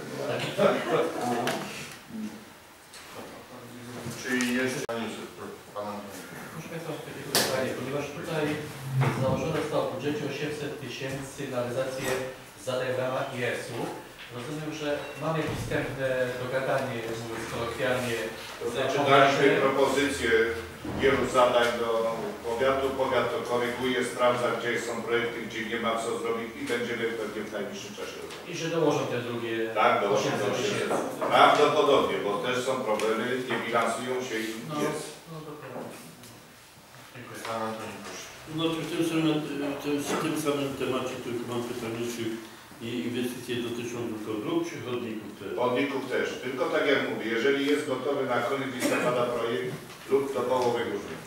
Czyli jeszcze Pana Proszę Państwa, mam takie pytanie, ponieważ tutaj założone zostało w budżecie 800 000 na realizację zadań w ramach IS-u. Rozumiem, że mamy jakieś wstępne dogadanie, mówiąc kolokwialnie. To znaczy daliśmy propozycję wielu zadań do powiatu. Powiat to koryguje, sprawdza, gdzie są projekty, gdzie nie ma co zrobić i będziemy pewnie w najbliższym czasie robić. I że dołożą te drugie Tak, dołożą 800 000. Prawdopodobnie, bo też są problemy, nie bilansują się i jest. No dokładnie. Dziękuję. Pan Antoni, proszę. Znaczy w tym samym temacie tylko mam pytanie, czy inwestycje dotyczą tylko dróg czy chodników też? Chodników też, tylko tak jak mówię, jeżeli jest gotowy na koniec listopada projekt lub do połowy grudnia.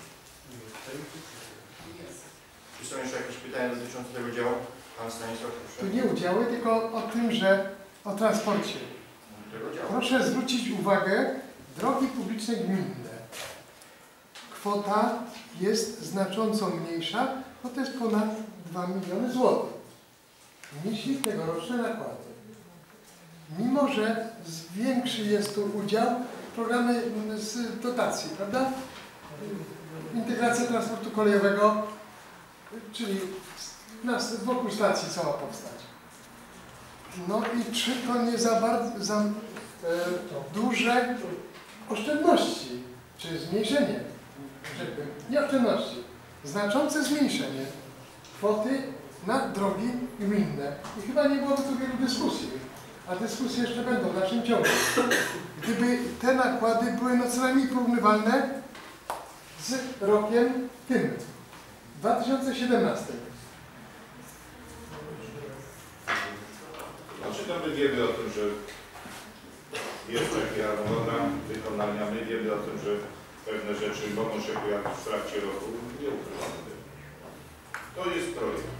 Czy są jeszcze jakieś pytania dotyczące tego działu? Pan Stanisław, proszę. Tu nie udziały, tylko o tym, że o transporcie. Tego działu. Proszę zwrócić uwagę, drogi publiczne gminne. Kwota jest znacząco mniejsza, bo to jest ponad 2 miliony złotych. Niż tegoroczne nakłady. Mimo że większy jest tu udział w programie z dotacji, prawda? Integracja transportu kolejowego, czyli wokół stacji co ma powstać. No i czy to nie za bardzo duże oszczędności, czy zmniejszenie, nie oszczędności, znaczące zmniejszenie kwoty na drogi gminne. I chyba nie byłoby tu wielu dyskusji, a dyskusje jeszcze będą w dalszym ciągu. Gdyby te nakłady były no co najmniej porównywalne z rokiem tym, 2017. Znaczy to my wiemy o tym, że jest taki harmonogram wykonania, my wiemy o tym, że pewne rzeczy mogą się pojawić w trakcie roku, nie ukrywamy tego. To jest projekt.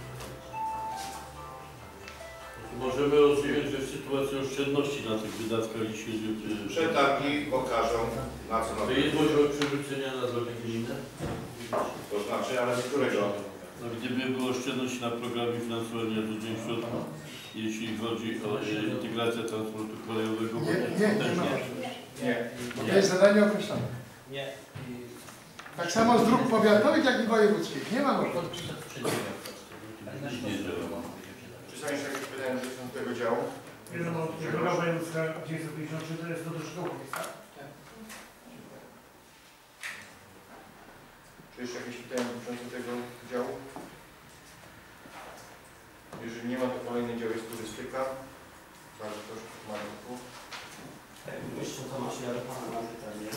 Możemy rozumieć, że sytuacja oszczędności na tych wydatkach i się... Przetargi pokażą, na co To jest możliwość przerzucenia na drogi gminne? To znaczy, ale z którego? No, gdyby była oszczędność na programie finansowania do dzień środków, jeśli chodzi o integrację transportu kolejowego, Nie ma. To jest zadanie określone. Nie. Tak samo z dróg powiatowych, jak i wojewódzkich. Nie ma możliwości. Czy są jeszcze jakieś pytania dotyczące tego działu? Droga wojewódzka 953 to jest do Szkołowic, tak? Czy jeszcze jakieś pytania dotyczące tego działu? Jeżeli nie ma, to kolejny dział jest turystyka. Bardzo proszę, Marku. Jeszcze Tomasz, ja do Pana mam pytanie.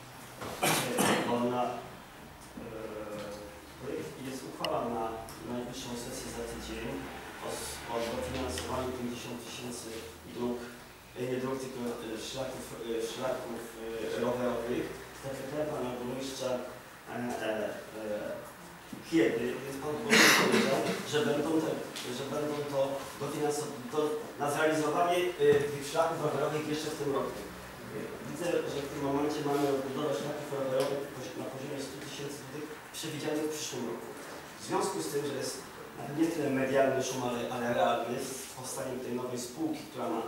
Jest uchwała na najbliższą sesję za tydzień o dofinansowaniu 50 000 dróg, nie dróg, tylko szlaków rowerowych. Tak jak Pana burmistrza, kiedy, więc Pan burmistrz powiedział, że będą to na zrealizowanie tych szlaków rowerowych jeszcze w tym roku. Widzę, że w tym momencie mamy odbudowę szlaków rowerowych na poziomie 100 000 złotych przewidzianych w przyszłym roku. W związku z tym, że jest nie tyle medialny szum, ale realny z powstaniem tej nowej spółki, która ma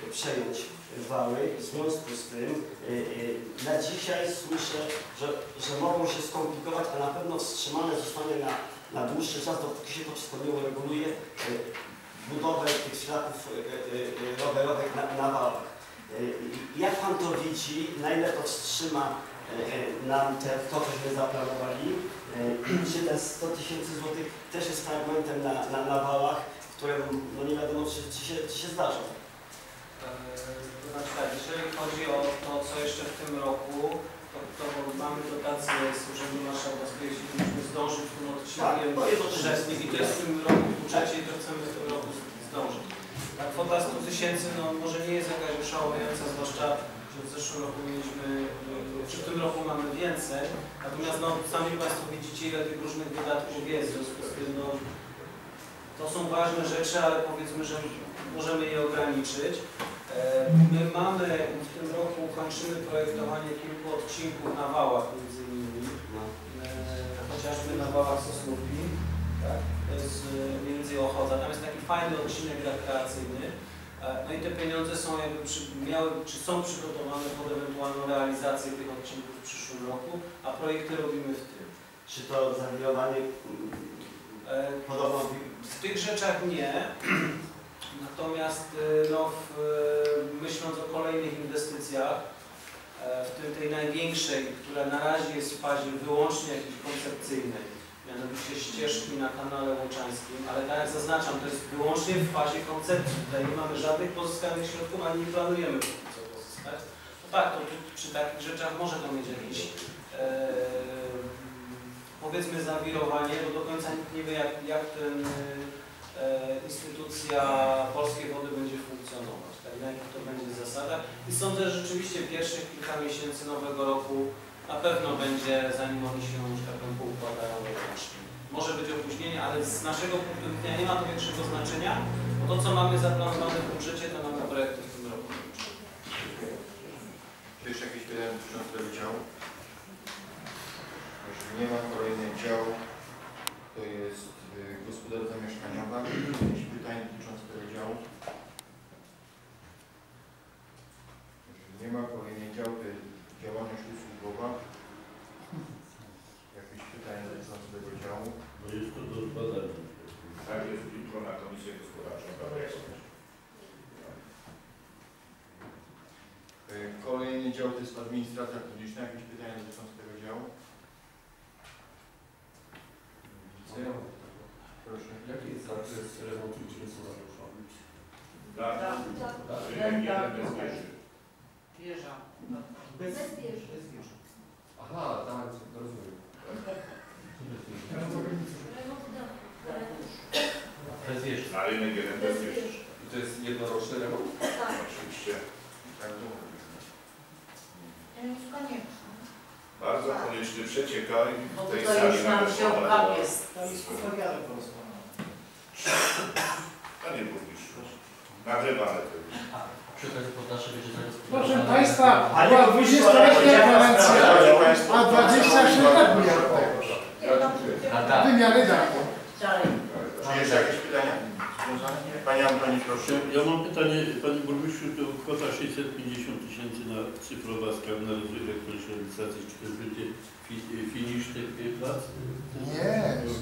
przejąć wały. W związku z tym na dzisiaj słyszę, że mogą się skomplikować, a na pewno wstrzymane zostanie na dłuższy czas, dopóki się to wszystko nie ureguluje, budowę tych szlaków rowerowych na wałach. Jak Pan to widzi, na ile to wstrzyma nam to, cośmy zaplanowali? Czy te 100 000 złotych też jest fragmentem na wałach, które no nie wiadomo, czy się zdarzą? To znaczy tak, jeżeli chodzi o to, co jeszcze w tym roku, to mamy dotację z Urzędu Marszałkowskiego, jeśli musimy zdążyć w tym odcinkiem wrzesnym i to jest w tym roku w budżecie i to chcemy w tym roku zdążyć. Ta kwota 100 000 no, może nie jest jakaś oszałamiająca, zwłaszcza, że w zeszłym roku mieliśmy, czy w tym roku mamy więcej, natomiast no, sami Państwo widzicie, ile tych różnych wydatków jest, w związku z tym no, to są ważne rzeczy, ale powiedzmy, że możemy je ograniczyć. My mamy w tym roku, kończymy projektowanie kilku odcinków na wałach między innymi, chociażby na wałach Sosnówki, tak? To jest między Ochotza, tam jest taki fajny odcinek rekreacyjny. No i te pieniądze są jakby czy są przygotowane pod ewentualną realizację tych odcinków w przyszłym roku, a projekty robimy w tym. Czy to zawirowanie podobno? W tych rzeczach nie. Natomiast no, myśląc o kolejnych inwestycjach, w tym tej największej, która na razie jest w fazie wyłącznie jakiejś koncepcyjnej, mianowicie ścieżki na kanale Łoczańskim, ale tak jak zaznaczam, to jest wyłącznie w fazie koncepcji. Tutaj nie mamy żadnych pozyskanych środków, ani nie planujemy co pozyskać. No tak, to przy takich rzeczach może to mieć jakieś powiedzmy zawirowanie, bo do końca nikt nie wie, jak ten instytucja Polskie Wody będzie funkcjonować, tak, na jakich to będzie zasadach. I sądzę, że rzeczywiście pierwszych kilka miesięcy nowego roku na pewno będzie, zanim oni się, że tak powiem, poukładają łącznie. Może być opóźnienie, ale z naszego punktu widzenia nie ma to większego znaczenia, bo to, co mamy zaplanowane w budżecie, to mamy projekty w tym roku. Czy jeszcze jakieś pytania dotyczące tego działu? Jeżeli nie ma, kolejny dział to jest gospodarka mieszkaniowa. Jakieś pytania dotyczące tego działu? Jeżeli nie ma, kolejny dział to jest działalność usługowa. Jakieś pytania dotyczące tego działu? No jest to do zbadania. Tak, jest jutro na Komisję Gospodarczą. Kolejny dział to jest administracja publiczna. Jakieś pytania dotyczące tego działu? Proszę. Jaki jest zakres remontu inwestycyjnego? Wieża. Bez wieży. Aha, tak, rozumiem. Bez wieży. Na rynek jeden bez wieży. I to jest jednoroczny remont? Tak. Oczywiście. Tak, to mówię. Jest konieczne. Bardzo konieczny przeciekaj Bo w tej tutaj sali już nam nawet się ponad- jest. Tam jest poprawiane porozmawiane. Panie burmistrzu, nagrywane to już. Przy okazji poddasze będzie Proszę Państwa, była 20-letnia kadencja, a 26 lat miała wymiany dachu. Czy jeszcze jakieś pytania związane? Panie Antoni, proszę. Ja mam pytanie, Panie Burmistrzu, to kwota 650 000 na cyfrowa skarb na rozwój elektronicznej administracji, czy to będzie finisz tych prac? Nie.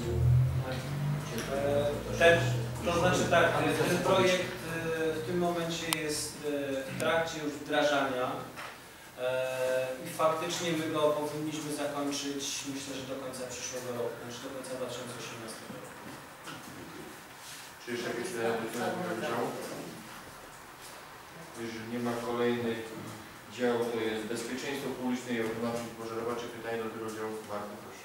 To znaczy tak, ten projekt w tym momencie jest w trakcie już wdrażania i faktycznie my go powinniśmy zakończyć, myślę, że do końca przyszłego roku, znaczy do końca 2018 roku. Czy jeszcze jakieś pytania dotyczące tego działu? Jeżeli nie ma kolejnych dział, to jest bezpieczeństwo publiczne i ochrona przeciwpożarowa. Czy pytanie do tego działu? Bardzo proszę.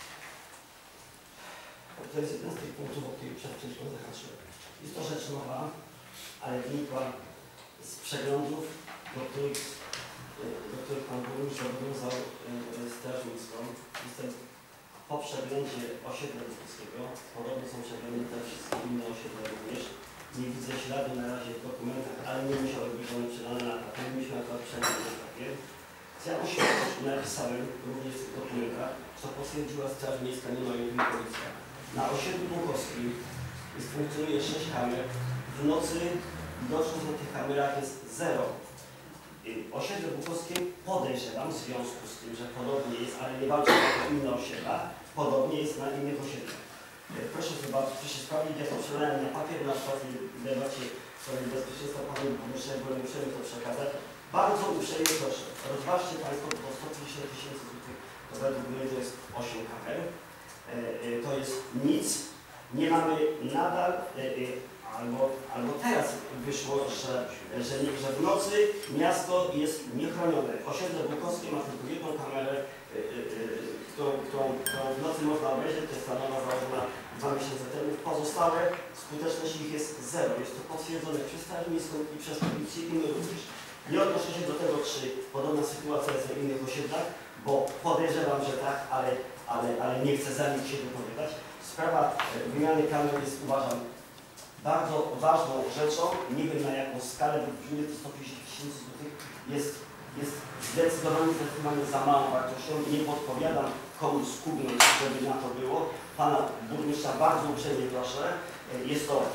To jest jeden z tych punktów, o których przed chwilą zahaczyłem. Jest to rzecz nowa, ale wynikła z przeglądów, do których Pan Burmistrz zobowiązał Straż Miejską. Jestem po przeglądzie osiedla Lubuskiego. Podobno są przeglądnięte wszystkie inne osiedla również. Nie widzę śladu na razie w dokumentach, ale nie musiały być one przydane na papier. Mieliśmy akurat przegląd na papier. Ja napisałem również w tych dokumentach, co potwierdziła Straż Miejska, nie ma jej policja. Na osiedlu Długowskim funkcjonuje 6 kamer. W nocy widoczność na tych kamerach jest 0. Osiedle Bukowskie podejrzewam w związku z tym, że podobnie jest, ale nie walczy o inne osiedla, podobnie jest na innych osiedlach. Proszę zobaczyć, proszę sprawdzić, jak to przelałem na papier, na przykład w debacie w sprawie bezpieczeństwa Panu Burmistrza, bo musimy to przekazać. Bardzo uprzejmie proszę, rozważcie Państwo po 150 000 złotych, to według mnie to jest 8 kamer. To jest nic. Nie mamy nadal, albo teraz wyszło, że w nocy miasto jest niechronione. Osiedle Bukowskie ma tylko jedną kamerę, którą w nocy można obejrzeć, to jest ta nowa założona 2 miesiące temu. Pozostałe skuteczność ich jest 0. Jest to potwierdzone przez Straż Miejską i przez Policję i my również. Nie odnoszę się do tego, czy podobna sytuacja jest w innych osiedlach, bo podejrzewam, że tak, ale nie chcę za nich się wypowiadać. Sprawa wymiany kamer jest, uważam, bardzo ważną rzeczą. Nie wiem na jaką skalę, bo w gminie to 150 000 złotych jest zdecydowanie za małą wartością. Nie podpowiadam komu skubnąć, żeby na to było. Pana burmistrza bardzo uprzejmie proszę. Jest to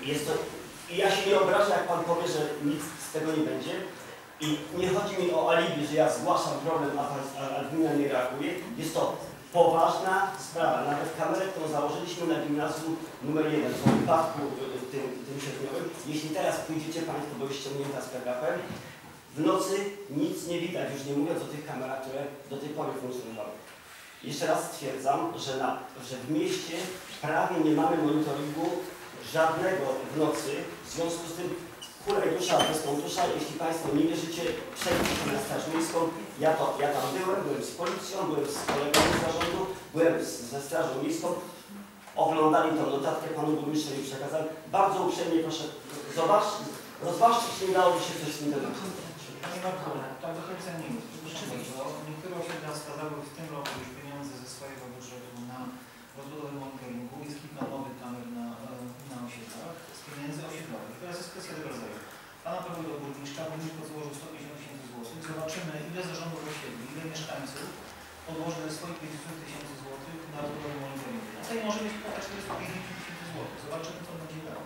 i ja się nie obrażę, jak Pan powie, że nic z tego nie będzie. I nie chodzi mi o alibi, że ja zgłaszam problem, a gmina nie reaguje. Jest to poważna sprawa. Nawet kamerę, którą założyliśmy na gimnazjum numer 1 w wypadku tym sierpniowym. Jeśli teraz pójdziecie Państwo, bo jest ściągnięta z PKP, w nocy nic nie widać, już nie mówiąc o tych kamerach, które do tej pory funkcjonowały. Jeszcze raz stwierdzam, że w mieście prawie nie mamy monitoringu żadnego w nocy, w związku z tym hulaj dusza bez kontusza. Jeśli Państwo nie wierzycie, przejdźcie się na Straż Miejską. Ja tam byłem z policją, byłem z kolegami z zarządu, byłem ze Strażą Miejską. Oglądali tą notatkę, Panu Burmistrzowi przekazałem. Bardzo uprzejmie proszę, rozważcie, czy nie dałoby się coś z tym tematem. Panie Marku, tak do końca nie jest. Niektóre osiedla wskazały w tym roku już pieniądze ze swojego budżetu na rozbudowę monitoringu. Jest kilka nowych kamer na osiedlach z pieniędzy osiedlowych. Teraz jest kwestia tego rodzaju. Pan apeluję do burmistrza, burmistrz złożył 150 000 złotych. Zobaczymy, ile zarządów osiedli, ile mieszkańców odłoży ze swoich 50 000 złotych na rozbudowę monitoringu. Tutaj może być kwota 450 000 złotych. Zobaczymy, co będzie dało.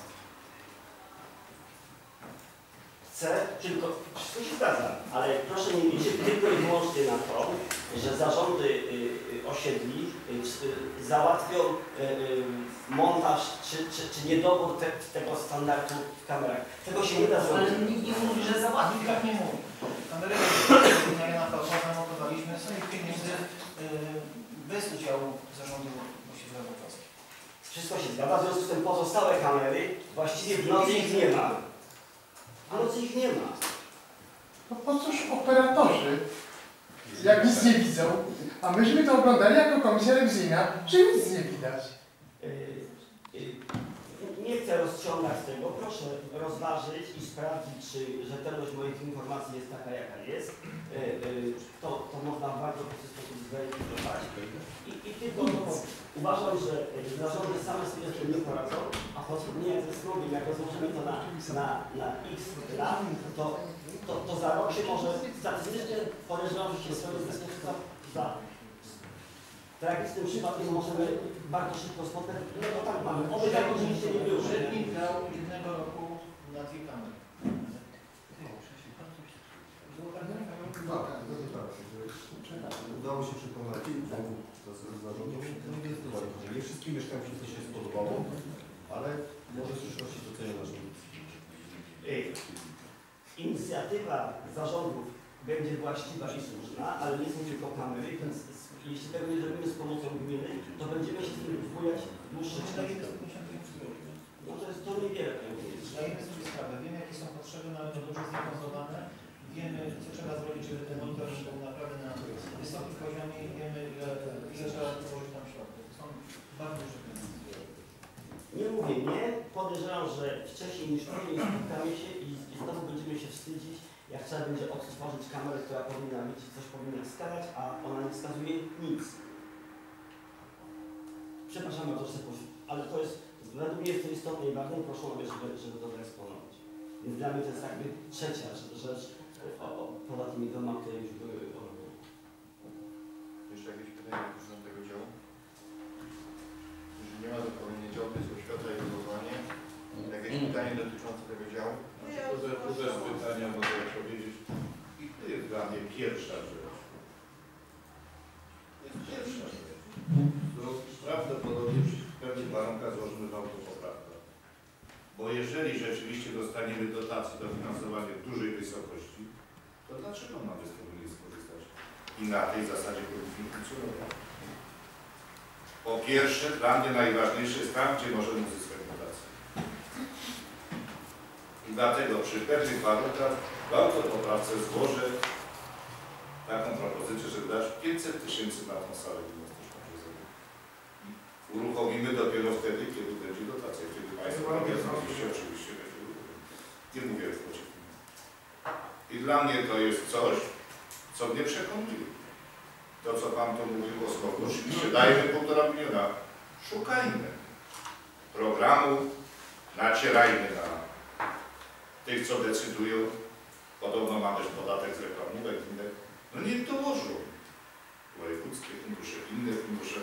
Chcę, tylko wszystko się zgadza, ale proszę nie liczyć tylko i wyłącznie na to, że zarządy osiedli załatwią montaż czy niedobór tego standardu w kamerach. Tego się nie da zrobić. Ale nikt nie mówi, że załatwi. Nikt tak nie mówi. Kamery na Jana Pawła zamontowaliśmy swoich pieniędzy bez udziału zarządu osiedla Bukowskiego. Wszystko się zgadza, w związku z tym pozostałe kamery właściwie w nocy ich nie ma. A nocy ich nie ma. No po cóż operatorzy, jak nic nie widzą, a myśmy to oglądali jako komisja rewizyjna, że nic nie widać. Nie chcę rozciągać tego, proszę rozważyć i sprawdzić, czy rzetelność moich informacji jest taka, jaka jest. To można w bardzo prosty sposób zweryfikować. I tylko uważam, że zarządy same sobie z tym nie poradzą, a nie jak ze smogiem, jak rozłożymy to na x lat, to za rok się może statystycznie podejrzewam, że się sobie za tragicznym przypadkiem możemy bardzo szybko spotkać. No to tak mamy. Oby tak oczywiście nie było. Urzędnik dał jednego roku na 2 kamery. Udało się przekonać zarządu, że nie wszystkim mieszkańcom to się spodobało, ale może w przyszłości docenią naszą inicjatywa zarządów będzie właściwa i słuszna, ale nie są tylko kamery, więc jeśli tego nie zrobimy z pomocą gminy, to będziemy się z tym wbujać dłuższy czas. No to niewiele. Zdajemy sobie sprawę, wiemy jakie są potrzeby, nawet dobrze zdiagnozowane, wiemy co trzeba zrobić, żeby ten monitoring był naprawdę na wysokim poziomie i wiemy ile trzeba położyć tam środków. To są bardzo duże pieniądze. Nie mówię nie, podejrzewam, że wcześniej niż później spotkamy się i znowu będziemy się wstydzić, jak trzeba będzie odtworzyć kamerę, która powinna mieć, coś powinna wskazać, a ona nie wskazuje nic. Przepraszam bardzo, ale to jest, według mnie jest to istotne i ważne i proszę o mnie, żeby to wyeksponować. Więc dla mnie to jest jakby trzecia rzecz poza tymi 2, które już były robione. Jeszcze jakieś pytania dotyczące tego działu? Jeżeli nie ma, to kolejny dział to jest oświata i wychowanie. Jakieś pytanie dotyczące tego działu? Ja bez pytania mogę powiedzieć. I to jest dla mnie pierwsza rzecz. To jest pierwsza rzecz. Prawdopodobnie przy pewnych warunkach złożymy w autopoprawkę. Bo jeżeli rzeczywiście dostaniemy dotację do finansowania w dużej wysokości, to dlaczego mamy z tego nie skorzystać? I na tej zasadzie powinniśmy funkcjonować. Po pierwsze, dla mnie najważniejsze jest tam, gdzie możemy uzyskać dotację. I dlatego przy pewnych warunkach w autopoprawce złożę taką propozycję, żeby dać 500 000 na tą salę gimnastyczną. Uruchomimy dopiero wtedy, kiedy będzie dotacja. Kiedy Państwo oczywiście będzie uruchomione. Nie mówię w kwocie. I dla mnie to jest coś, co mnie przekonuje. To, co Pan tu mówił o skoku, oczywiście dajmy 1,5 miliona. Szukajmy programu, nacierajmy na tych, co decydują. Podobno mamy też podatek z reklamówek, inne. No niech dołożą. Wojewódzkie fundusze, inne fundusze.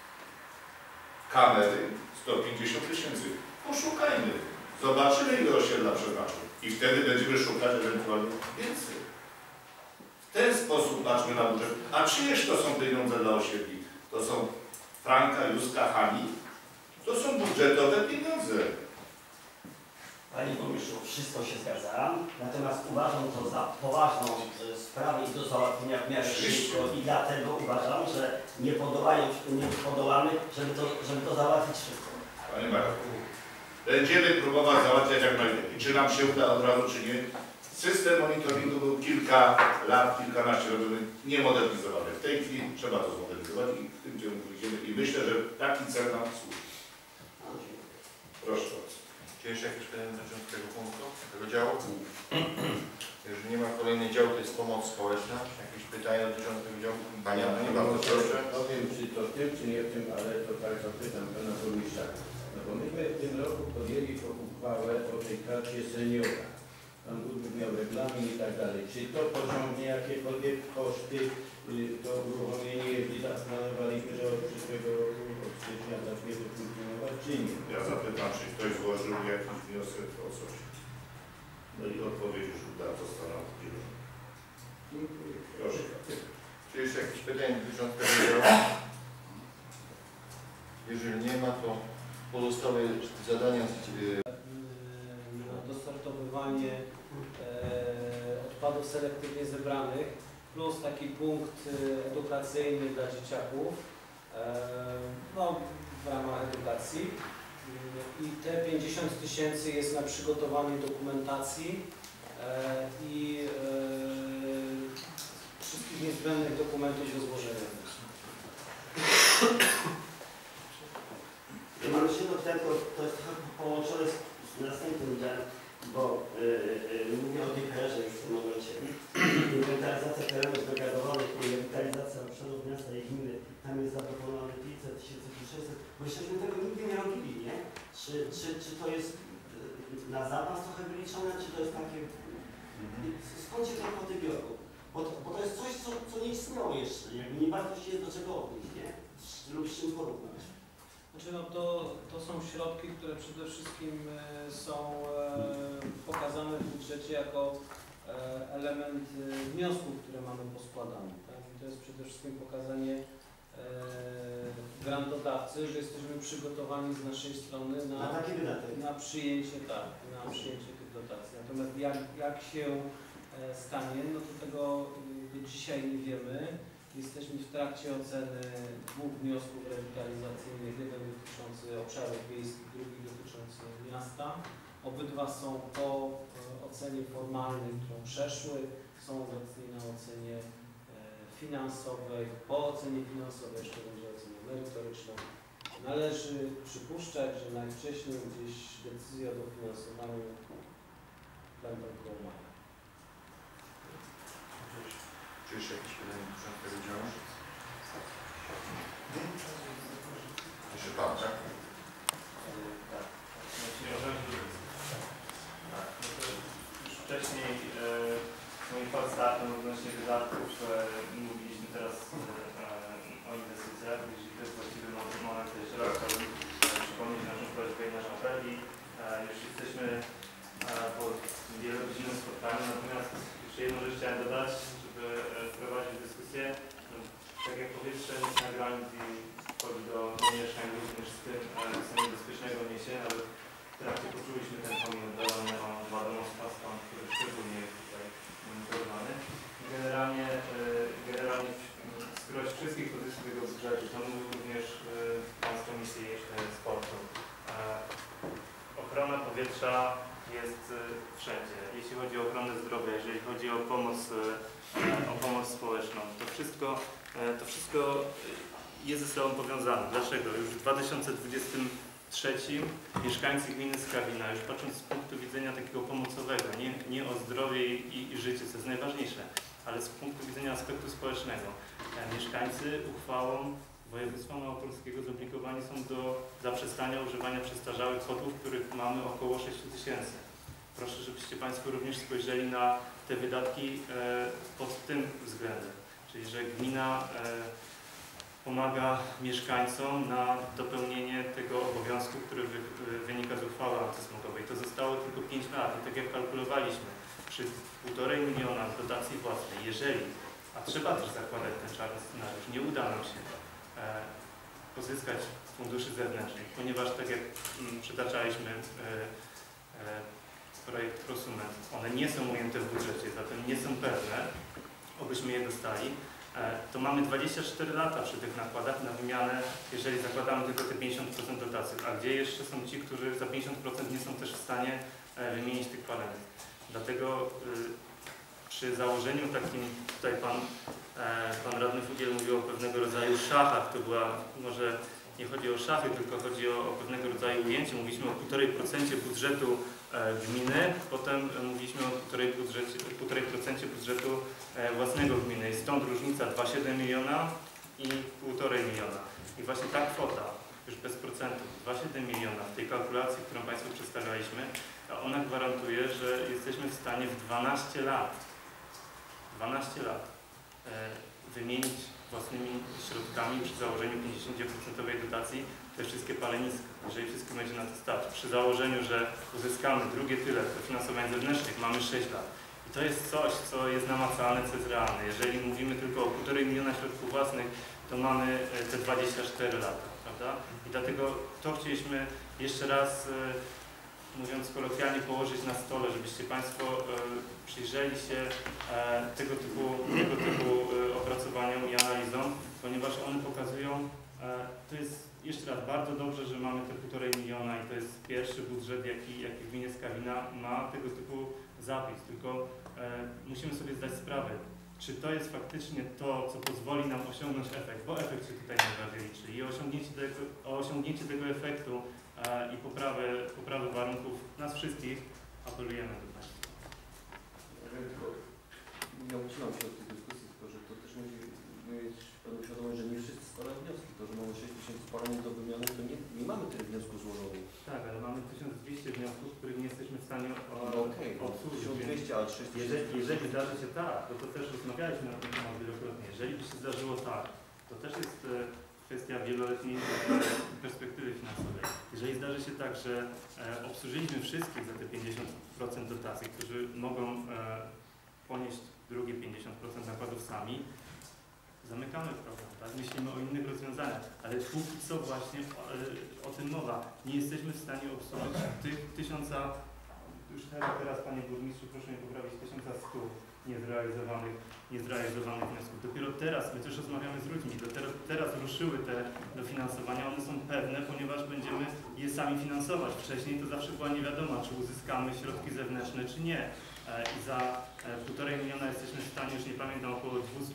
Kamery 150 000. Poszukajmy. Zobaczymy, ile osiedla przeznaczą. I wtedy będziemy szukać ewentualnie więcej. W ten sposób patrzmy na budżet. A czyjeż to są pieniądze dla osiedli? To są Franka, Józka, Hani. To są budżetowe pieniądze. Panie Burmistrzu, wszystko się zgadza, natomiast uważam to za poważną sprawę i do załatwienia w miarę szybko i dlatego uważam, że nie podolamy, żeby to załatwić szybko. Panie Marku, będziemy próbować załatwiać jak najlepiej. Czy nam się uda od razu, czy nie? System monitoringu był kilka lat, kilkanaście robiony, niemodernizowany. W tej chwili trzeba to zmodernizować i w tym kierunku idziemy. I myślę, że taki cel nam służy. Proszę bardzo. Czy jeszcze jakieś pytania dotyczące tego punktu, tego działu? Jeżeli nie ma kolejnej działu, to jest pomoc społeczna. Jakieś pytania dotyczące tego działu? Panie Antoni, bardzo proszę. Nie wiem, czy to w tym, czy nie w tym, ale to tak zapytam Pana Burmistrza. No bo myśmy w tym roku podjęli uchwałę o tej karcie seniora. Pan Burmistrz miał regulamin i tak dalej. Czy to pociągnie jakiekolwiek koszty, to uruchomienie, jeśli zaplanowaliśmy, że od przyszłego roku, od stycznia zacznie to funkcjonować, czy nie? Ja zapytam, czy ktoś złożył jakiś wniosek o coś. No i odpowiedź już uda, została udzielona. Proszę. Czy jeszcze jakieś pytania dotyczące tego działu? Jeżeli nie ma, to pozostałe zadania na dostartowywanie odpadów selektywnie zebranych, plus taki punkt edukacyjny dla dzieciaków no, w ramach edukacji. I te 50 000 jest na przygotowanie dokumentacji i wszystkich niezbędnych dokumentów do złożenia. Mam jeszcze jedno pytanie, to jest trochę połączone z następnym udziałem, bo mówię o tej KR-ze już w tym momencie. Inwentaryzacja terenów zdegradowanych i rewitalizacja obszarów miasta i gminy, tam jest zaproponowane 500 600, bo jeszcze tego nigdy nie robili, nie? Czy to jest na zapas trochę wyliczone, czy to jest takie... Skąd się te kwoty biorą? Bo to jest coś, co nie istniało jeszcze, jakby nie warto się do czego odnieść, nie? Lub z czym porównać. Znaczy, no to są środki, które przede wszystkim są pokazane w budżecie jako element wniosków, które mamy poskładane. Tak? I to jest przede wszystkim pokazanie grantodawcy, że jesteśmy przygotowani z naszej strony na przyjęcie, tak, na przyjęcie tych dotacji. Natomiast jak się stanie, no to tego dzisiaj nie wiemy. Jesteśmy w trakcie oceny 2 wniosków rewitalizacyjnych, jeden dotyczący obszarów wiejskich, drugi dotyczący miasta. Obydwa są po ocenie formalnej, którą przeszły, są obecnie na ocenie finansowej. Po ocenie finansowej jeszcze będzie ocena merytoryczna. Należy przypuszczać, że najwcześniej gdzieś decyzje o dofinansowaniu będą koło maja. Czy jeszcze jakieś pytania dotyczące tego działu? Jeszcze Pan, tak? Już wcześniej moim falstafem odnośnie wydatków mówiliśmy teraz o inwestycjach. Jeśli to jest właściwy moment, to jeszcze raz chciałbym przypomnieć naszą prośbę i naszą apel. Już jesteśmy po wielu powiedzieć, no mówił również Pan z Komisji Sportu. Ochrona powietrza jest wszędzie. Jeśli chodzi o ochronę zdrowia, jeżeli chodzi o pomoc społeczną, to wszystko jest ze sobą powiązane. Dlaczego? Już w 2023 mieszkańcy gminy Skawina, już patrząc z punktu widzenia takiego pomocowego, nie o zdrowie i życie, co jest najważniejsze, ale z punktu widzenia aspektu społecznego, mieszkańcy uchwałą województwa małopolskiego zobligowani są do zaprzestania używania przestarzałych kotłów, których mamy około 6 000. Proszę, żebyście Państwo również spojrzeli na te wydatki pod tym względem, czyli że gmina pomaga mieszkańcom na dopełnienie tego obowiązku, który wynika z uchwały antysmogowej. To zostało tylko 5 lat i tak jak kalkulowaliśmy, przy 1,5 miliona dotacji własnej, jeżeli, a trzeba też zakładać ten czarny scenariusz, nie uda nam się pozyskać funduszy zewnętrznych, ponieważ tak jak przytaczaliśmy projekt Prosument, one nie są ujęte w budżecie, zatem nie są pewne, obyśmy je dostali, to mamy 24 lata przy tych nakładach na wymianę, jeżeli zakładamy tylko te 50% dotacji. A gdzie jeszcze są ci, którzy za 50% nie są też w stanie wymienić tych palenet. Dlatego przy założeniu takim, tutaj pan radny Fugiel mówił o pewnego rodzaju szachach, to była, może nie chodzi o szachy, tylko chodzi o pewnego rodzaju ujęcie. Mówiliśmy o 1,5% budżetu gminy, potem mówiliśmy o 1,5% budżetu własnego gminy i stąd różnica 2,7 miliona i 1,5 miliona. I właśnie ta kwota, już bez procentów, 2,7 miliona w tej kalkulacji, którą Państwu przedstawialiśmy, ona gwarantuje, że jesteśmy w stanie w 12 lat wymienić własnymi środkami przy założeniu 50% dotacji te wszystkie paleniska, jeżeli wszystko będzie na to stać. Przy założeniu, że uzyskamy drugie tyle dofinansowań zewnętrznych, mamy 6 lat. I to jest coś, co jest namacalne, co jest realne. Jeżeli mówimy tylko o 1,5 miliona środków własnych, to mamy te 24 lata, prawda? I dlatego to chcieliśmy jeszcze raz, mówiąc kolokwialnie, położyć na stole, żebyście Państwo przyjrzeli się tego typu opracowaniom i analizom, ponieważ one pokazują, to jest jeszcze raz bardzo dobrze, że mamy te 1,5 miliona i to jest pierwszy budżet, jaki w gminie Skawina ma tego typu zapis, tylko musimy sobie zdać sprawę, czy to jest faktycznie to, co pozwoli nam osiągnąć efekt, bo efekt się tutaj najbardziej liczy i o osiągnięcie tego efektu i poprawę warunków nas wszystkich apelujemy do Państwa. Ja ucinam się od tej dyskusji, tylko że to też musi mieć pewną świadomość, że nie wszyscy składają wnioski. To, że mamy 6 000 palenisk do wymiany, to nie mamy tyle wniosków złożonych. Tak, ale mamy 1200 wniosków, których nie jesteśmy w stanie obsłużyć. 1200, ale 6 000. Jeżeli zdarzy się tak, to też rozmawialiśmy na ten temat wielokrotnie, jeżeli by się zdarzyło tak, to też jest kwestia wieloletniej perspektywy finansowej. Jeżeli zdarzy się tak, że obsłużyliśmy wszystkich za te 50% dotacji, którzy mogą ponieść drugie 50% nakładów sami, zamykamy program, tak? Myślimy o innych rozwiązaniach, ale póki co właśnie o tym mowa. Nie jesteśmy w stanie obsłużyć tych 1000, już teraz Panie Burmistrzu, proszę mnie poprawić, 1100 niezrealizowanych wniosków. Dopiero teraz, my też rozmawiamy z ludźmi, dopiero teraz ruszyły te dofinansowania, one są pewne, ponieważ będziemy je sami finansować. Wcześniej to zawsze była niewiadoma, czy uzyskamy środki zewnętrzne, czy nie. I za 1,5 miliona jesteśmy w stanie, już nie pamiętam, około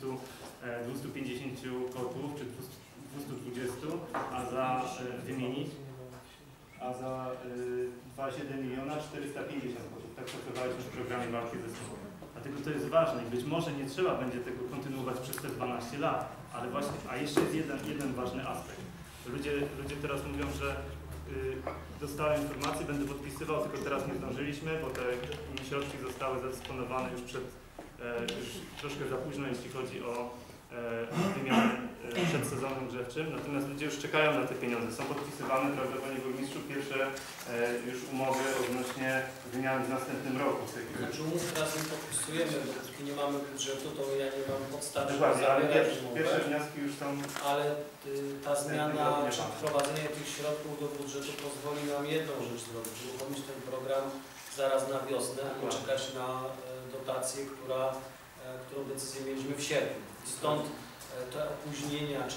250 kotłów, czy 220, wymienić, a za 2,7 miliona 450 kotłów. Tak pracowaliśmy w programie walki ze smogiem. Dlatego to jest ważne i być może nie trzeba będzie tego kontynuować przez te 12 lat, ale właśnie, a jeszcze jest jeden ważny aspekt. Ludzie teraz mówią, że dostałem informację, będę podpisywał, tylko teraz nie zdążyliśmy, bo te środki zostały zadysponowane już już troszkę za późno, jeśli chodzi o wymianę przed sezonem grzewczym. Natomiast ludzie już czekają na te pieniądze. Są podpisywane, prawda, Panie Burmistrzu, pierwsze już umowy odnośnie wymiany w następnym roku. Znaczy umów teraz nie podpisujemy, bo póki nie mamy budżetu, to ja nie mam podstawy, Dokładnie, ale pierwsze wnioski już są. Ale ta zmiana, czy wprowadzenie tych środków do budżetu pozwoli nam jedną rzecz zrobić, uruchomić ten program zaraz na wiosnę, a nie czekać na dotację, którą decyzję mieliśmy w sierpniu. Stąd te opóźnienia, czy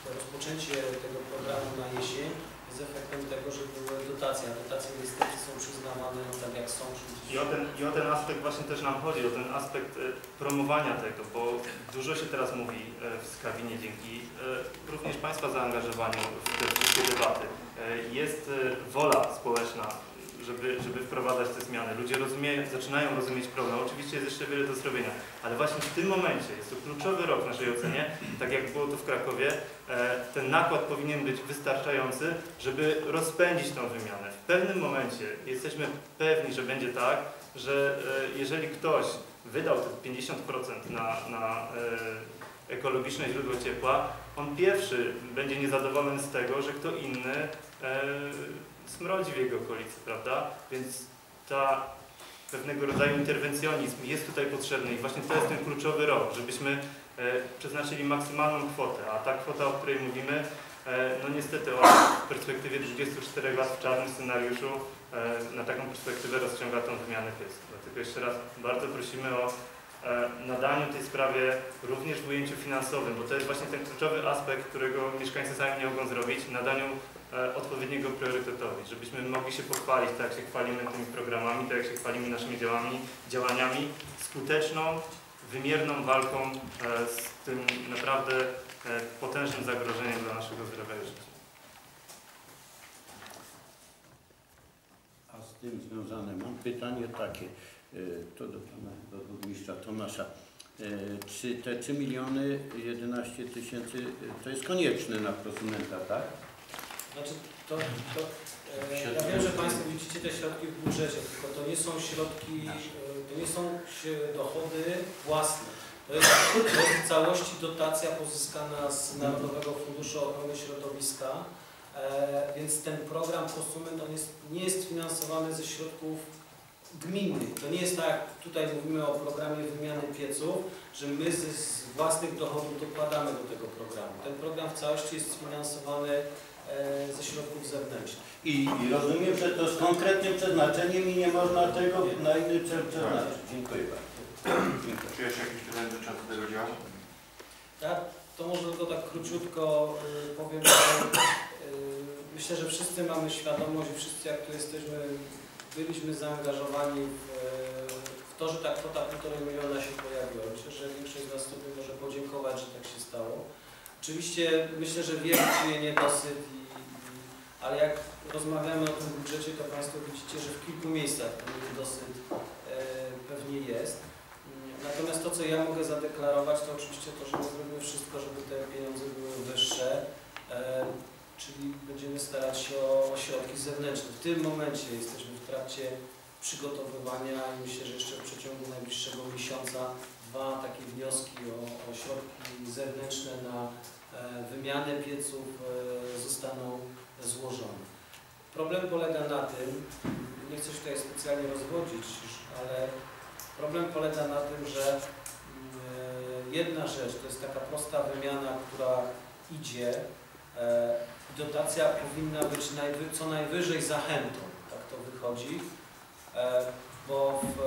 rozpoczęcie tego programu na jesień jest efektem tego, że były dotacje, a dotacje niestety są przyznawane no, tak jak są. I o ten aspekt właśnie też nam chodzi, o ten aspekt promowania tego, bo dużo się teraz mówi w Skawinie dzięki również Państwa zaangażowaniu w te wszystkie debaty. Jest wola społeczna, żeby wprowadzać te zmiany. Ludzie zaczynają rozumieć problem. Oczywiście jest jeszcze wiele do zrobienia, ale właśnie w tym momencie jest to kluczowy rok w naszej ocenie, tak jak było tu w Krakowie, ten nakład powinien być wystarczający, żeby rozpędzić tą wymianę. W pewnym momencie jesteśmy pewni, że będzie tak, że jeżeli ktoś wydał te 50% na ekologiczne źródło ciepła, on pierwszy będzie niezadowolony z tego, że kto inny smrodzi w jego okolicy, prawda? Więc ta pewnego rodzaju interwencjonizm jest tutaj potrzebny i właśnie to jest ten kluczowy rok, żebyśmy przeznaczyli maksymalną kwotę, a ta kwota, o której mówimy, no niestety w perspektywie 24 lat w czarnym scenariuszu na taką perspektywę rozciąga tą wymianę pieców. Dlatego jeszcze raz bardzo prosimy o nadaniu tej sprawie również w ujęciu finansowym, bo to jest właśnie ten kluczowy aspekt, którego mieszkańcy sami nie mogą zrobić, nadaniu odpowiedniego priorytetowi, żebyśmy mogli się pochwalić, tak jak się chwalimy tymi programami, tak jak się chwalimy naszymi działaniami, skuteczną, wymierną walką z tym naprawdę potężnym zagrożeniem dla naszego zdrowia i życia. A z tym związane mam pytanie takie, to do pana, do burmistrza Tomasza. Czy te 3 miliony 11 tysięcy to jest konieczne na prosumenta, tak? Znaczy, ja wiem, że Państwo widzicie te środki w budżecie, tylko to nie są środki, to nie są dochody własne. To jest w całości dotacja pozyskana z Narodowego Funduszu Ochrony Środowiska, więc ten program prosument on nie jest finansowany ze środków gminnych. To nie jest tak, jak tutaj mówimy o programie wymiany pieców, że my z własnych dochodów dokładamy do tego programu. Ten program w całości jest sfinansowany ze środków zewnętrznych. I rozumiem, że to z konkretnym przeznaczeniem i nie można tego na inny cel przeznaczyć. Dziękuję bardzo. Czy jeszcze jakieś pytania dotyczące tego działu? Ja to może tylko tak króciutko powiem, że myślę, że wszyscy mamy świadomość i wszyscy jak tu jesteśmy, byliśmy zaangażowani w to, że ta kwota 1,5 miliona się pojawiła. Myślę, że większość z nas sobie może podziękować, że tak się stało. Oczywiście myślę, że wielu czuje niedosyt, ale jak rozmawiamy o tym budżecie, to Państwo widzicie, że w kilku miejscach ten niedosyt pewnie jest. Natomiast to, co ja mogę zadeklarować, to oczywiście to, że my zrobimy wszystko, żeby te pieniądze były wyższe, czyli będziemy starać się o środki zewnętrzne. W tym momencie jesteśmy w trakcie przygotowywania i myślę, że jeszcze w przeciągu najbliższego miesiąca dwa takie wnioski o środki zewnętrzne na wymianę pieców zostaną złożone. Problem polega na tym, nie chcę się tutaj specjalnie rozwodzić, ale problem polega na tym, że jedna rzecz to jest taka prosta wymiana, która idzie, dotacja powinna być co najwyżej zachętą, tak to wychodzi, bo w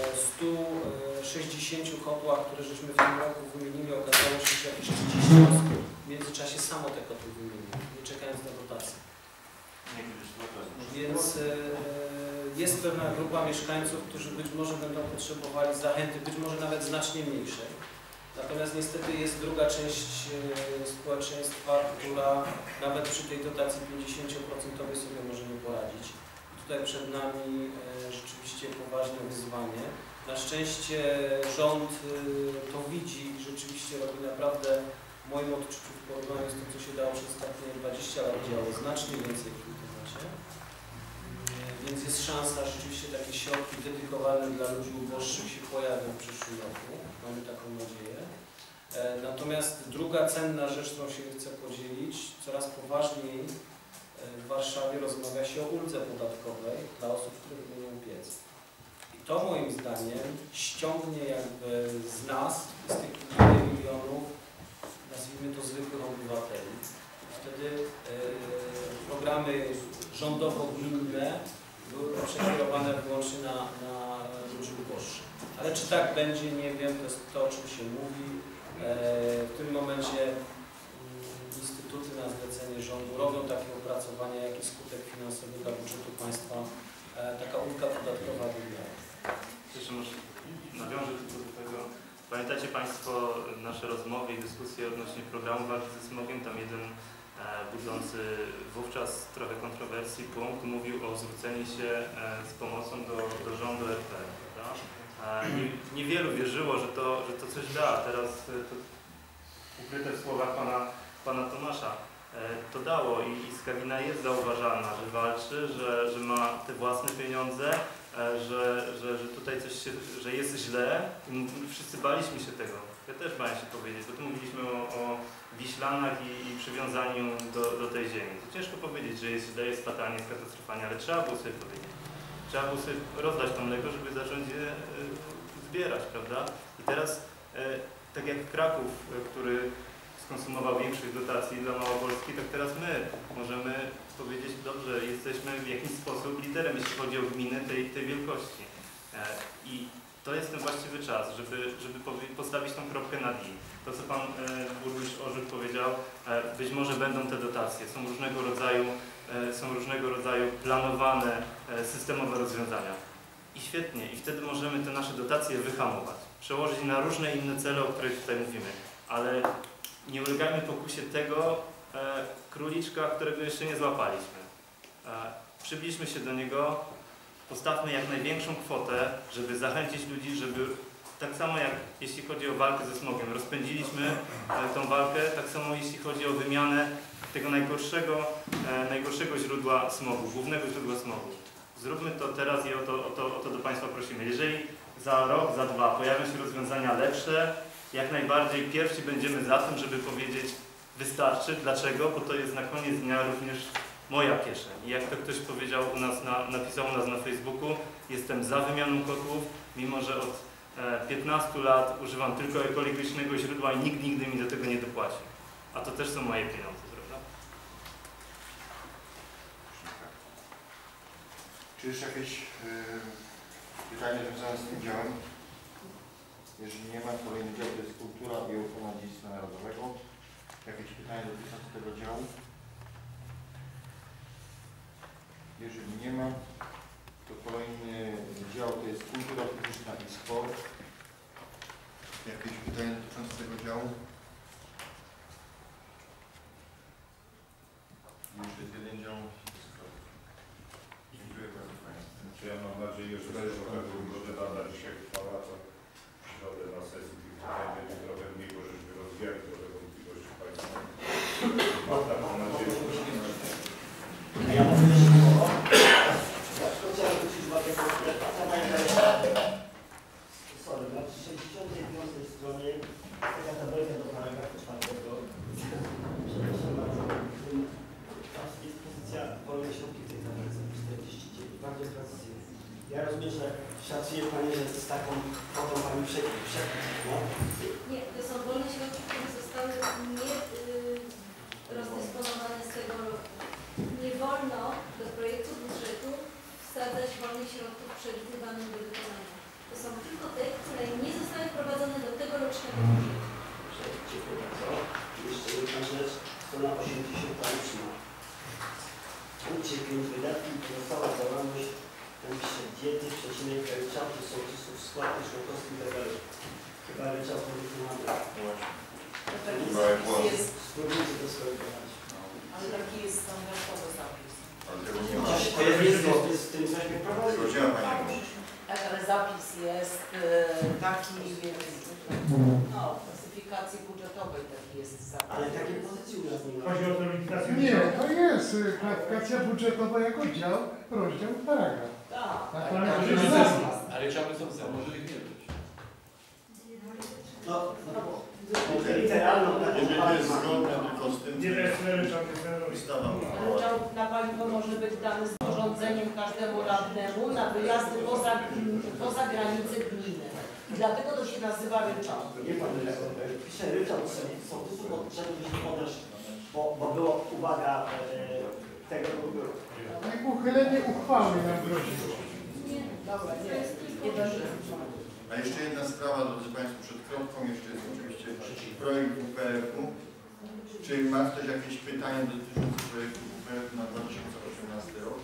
160 kotłach, które żeśmy w tym roku wymienili, okazało się, że jakieś 30 osób w międzyczasie samo te kotły wymieniło, nie czekając na dotację. Więc jest pewna grupa mieszkańców, którzy być może będą potrzebowali zachęty, być może nawet znacznie mniejszej. Natomiast niestety jest druga część społeczeństwa, która nawet przy tej dotacji 50% sobie może nie poradzić. Tutaj przed nami rzeczywiście poważne wyzwanie. Na szczęście rząd to widzi i rzeczywiście robi naprawdę w moim odczuciu w porównaniu z tym, co się dało przez ostatnie 20 lat działo, znacznie więcej w tym temacie. Więc jest szansa, rzeczywiście takie środki dedykowane dla ludzi uboższych się pojawią w przyszłym roku. Mamy taką nadzieję. Natomiast druga cenna rzecz, którą się chcę podzielić, coraz poważniej w Warszawie rozmawia się o uldze podatkowej dla osób, które wymienią piec. I to moim zdaniem ściągnie jakby z nas, z tych 1,5 milionów, nazwijmy to zwykłych obywateli. Wtedy programy rządowo-gminne były przekierowane wyłącznie na ludzi uboższych. Ale czy tak będzie, nie wiem, to jest to, o czym się mówi. W tym momencie instytucje na zlecenie rządu robią takie opracowania, jaki skutek finansowy dla budżetu państwa taka ulga podatkowa wymiała. Jeszcze może nawiążę tylko do tego. Pamiętacie Państwo nasze rozmowy i dyskusje odnośnie programu walki ze smogiem? Tam jeden budzący wówczas trochę kontrowersji punkt mówił o zwróceniu się z pomocą do rządu RP. Niewielu wierzyło, że to coś da. Teraz to ukryte w słowach pana Tomasza to dało i Skawina jest zauważalna, że walczy, że ma te własne pieniądze, że tutaj coś się, że jest źle i wszyscy baliśmy się tego. Ja też bałem się powiedzieć, bo tu mówiliśmy o Wiślanach i przywiązaniu do tej ziemi. To ciężko powiedzieć, że jest źle, jest fatalnie, jest katastrofalnie, ale trzeba było sobie powiedzieć. Trzeba było sobie rozdać to mleko, żeby zacząć je zbierać, prawda? I teraz, tak jak Kraków, który skonsumował większych dotacji dla Małopolski, tak teraz my możemy powiedzieć, dobrze, jesteśmy w jakiś sposób liderem, jeśli chodzi o gminy tej wielkości. I to jest ten właściwy czas, żeby postawić tą kropkę nad i. To, co pan burmistrz Orzech powiedział, być może będą te dotacje, są różnego rodzaju planowane, systemowe rozwiązania. I świetnie, i wtedy możemy te nasze dotacje wyhamować, przełożyć na różne inne cele, o których tutaj mówimy. Ale nie ulegajmy pokusie tego króliczka, którego jeszcze nie złapaliśmy. Przybliżmy się do niego, postawmy jak największą kwotę, żeby zachęcić ludzi, żeby tak samo jak jeśli chodzi o walkę ze smogiem, rozpędziliśmy tą walkę, tak samo jeśli chodzi o wymianę tego najgorszego źródła smogu, głównego źródła smogu. Zróbmy to teraz i o to do Państwa prosimy. Jeżeli za rok, za 2 pojawią się rozwiązania lepsze, jak najbardziej pierwsi będziemy za tym, żeby powiedzieć wystarczy. Dlaczego? Bo to jest na koniec dnia również moja kieszeń. I jak to ktoś powiedział u nas, napisał u nas na Facebooku, jestem za wymianą kotłów, mimo że od 15 lat używam tylko ekologicznego źródła i nikt nigdy mi do tego nie dopłaci. A to też są moje pieniądze, prawda? Czy jeszcze jakieś pytania związane z tym działem? Jeżeli nie ma, kolejny dział to jest kultura i ochrona dziedzictwa narodowego. Jakieś pytania dotyczące tego działu? Jeżeli nie ma, to kolejny dział to jest kultura fizyczna i sport. Jakieś pytania dotyczące tego działu? Jeszcze jest jeden dział. Dziękuję bardzo Państwu. Ja mam nadzieję, że też o tego ugodę dzisiaj uchwała, to w środę na sesji tych pytań będzie trochę mniej, bo żeśmy rozwijali trochę wątpliwości Państwa. Mam taką nadzieję, że ja mam też słowo. Chciałem wrócić uwagę na 65 stronie taka tabelka do paragrafu 4. Przepraszam bardzo. Jest pozycja wolne środki w tej tabelce 49. Bardzo precyzyjnie. Ja rozumiem, że szacuje Pani, że z taką kwotą Pani przepisz, no? Nie, to są wolne środki, które zostały nie rozdysponowane z tego roku. Nie wolno do projektu budżetu wsadzać wolnych środków przewidywanych do wykonania. To są tylko te, które nie zostały wprowadzone do tegorocznego budżetu. Dziękuję bardzo. Jeszcze jedna rzecz, strona 88. Punkcie 5 wydatki pozostała działalność diety, przecinek ryczałtu, sołtysów, składki członkowskich itd. Chyba ryczałt to wykonany. Spróbujcie to skorygować. Ale taki jest standardowy zapis. To jest w tym, coś nie prowadzi. Tak, ale zapis jest taki, więc no, w klasyfikacji budżetowej taki jest zapis. Ale takiej pozycji u nas nie ma. Chodzi o tę likwidację? Nie, to jest klasyfikacja budżetowa jako dział, rozdział, paragraf. Tak. Ale chciałbym sobie za, może ich nie być. No, literalną. Jeżeli to jest zgodne tylko z tym, ustawa. Ryczałt na paliwo może być dany z porządzeniem każdemu radnemu na wyjazdy poza granice gminy. I dlatego to się nazywa ryczałt. Nie pan pisze ryczałt sołtysów od czego byśmy odeszli, bo było, uwaga, tego było. Jak uchylenie uchwały nam grozi. Dobra, nie będę. A jeszcze jedna sprawa, drodzy Państwo, przed kropką, jeszcze jest oczywiście projekt WPF-u. Czy ma ktoś jakieś pytania dotyczące projektu WPF na 2018 rok?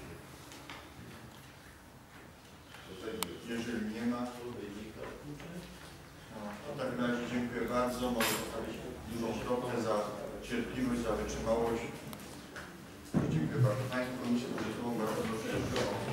Jeżeli nie ma, to w takim razie dziękuję bardzo. Mogę postawić dużą kropkę za cierpliwość, za wytrzymałość. Dziękuję bardzo Państwu. Komisję budżetową bardzo proszę.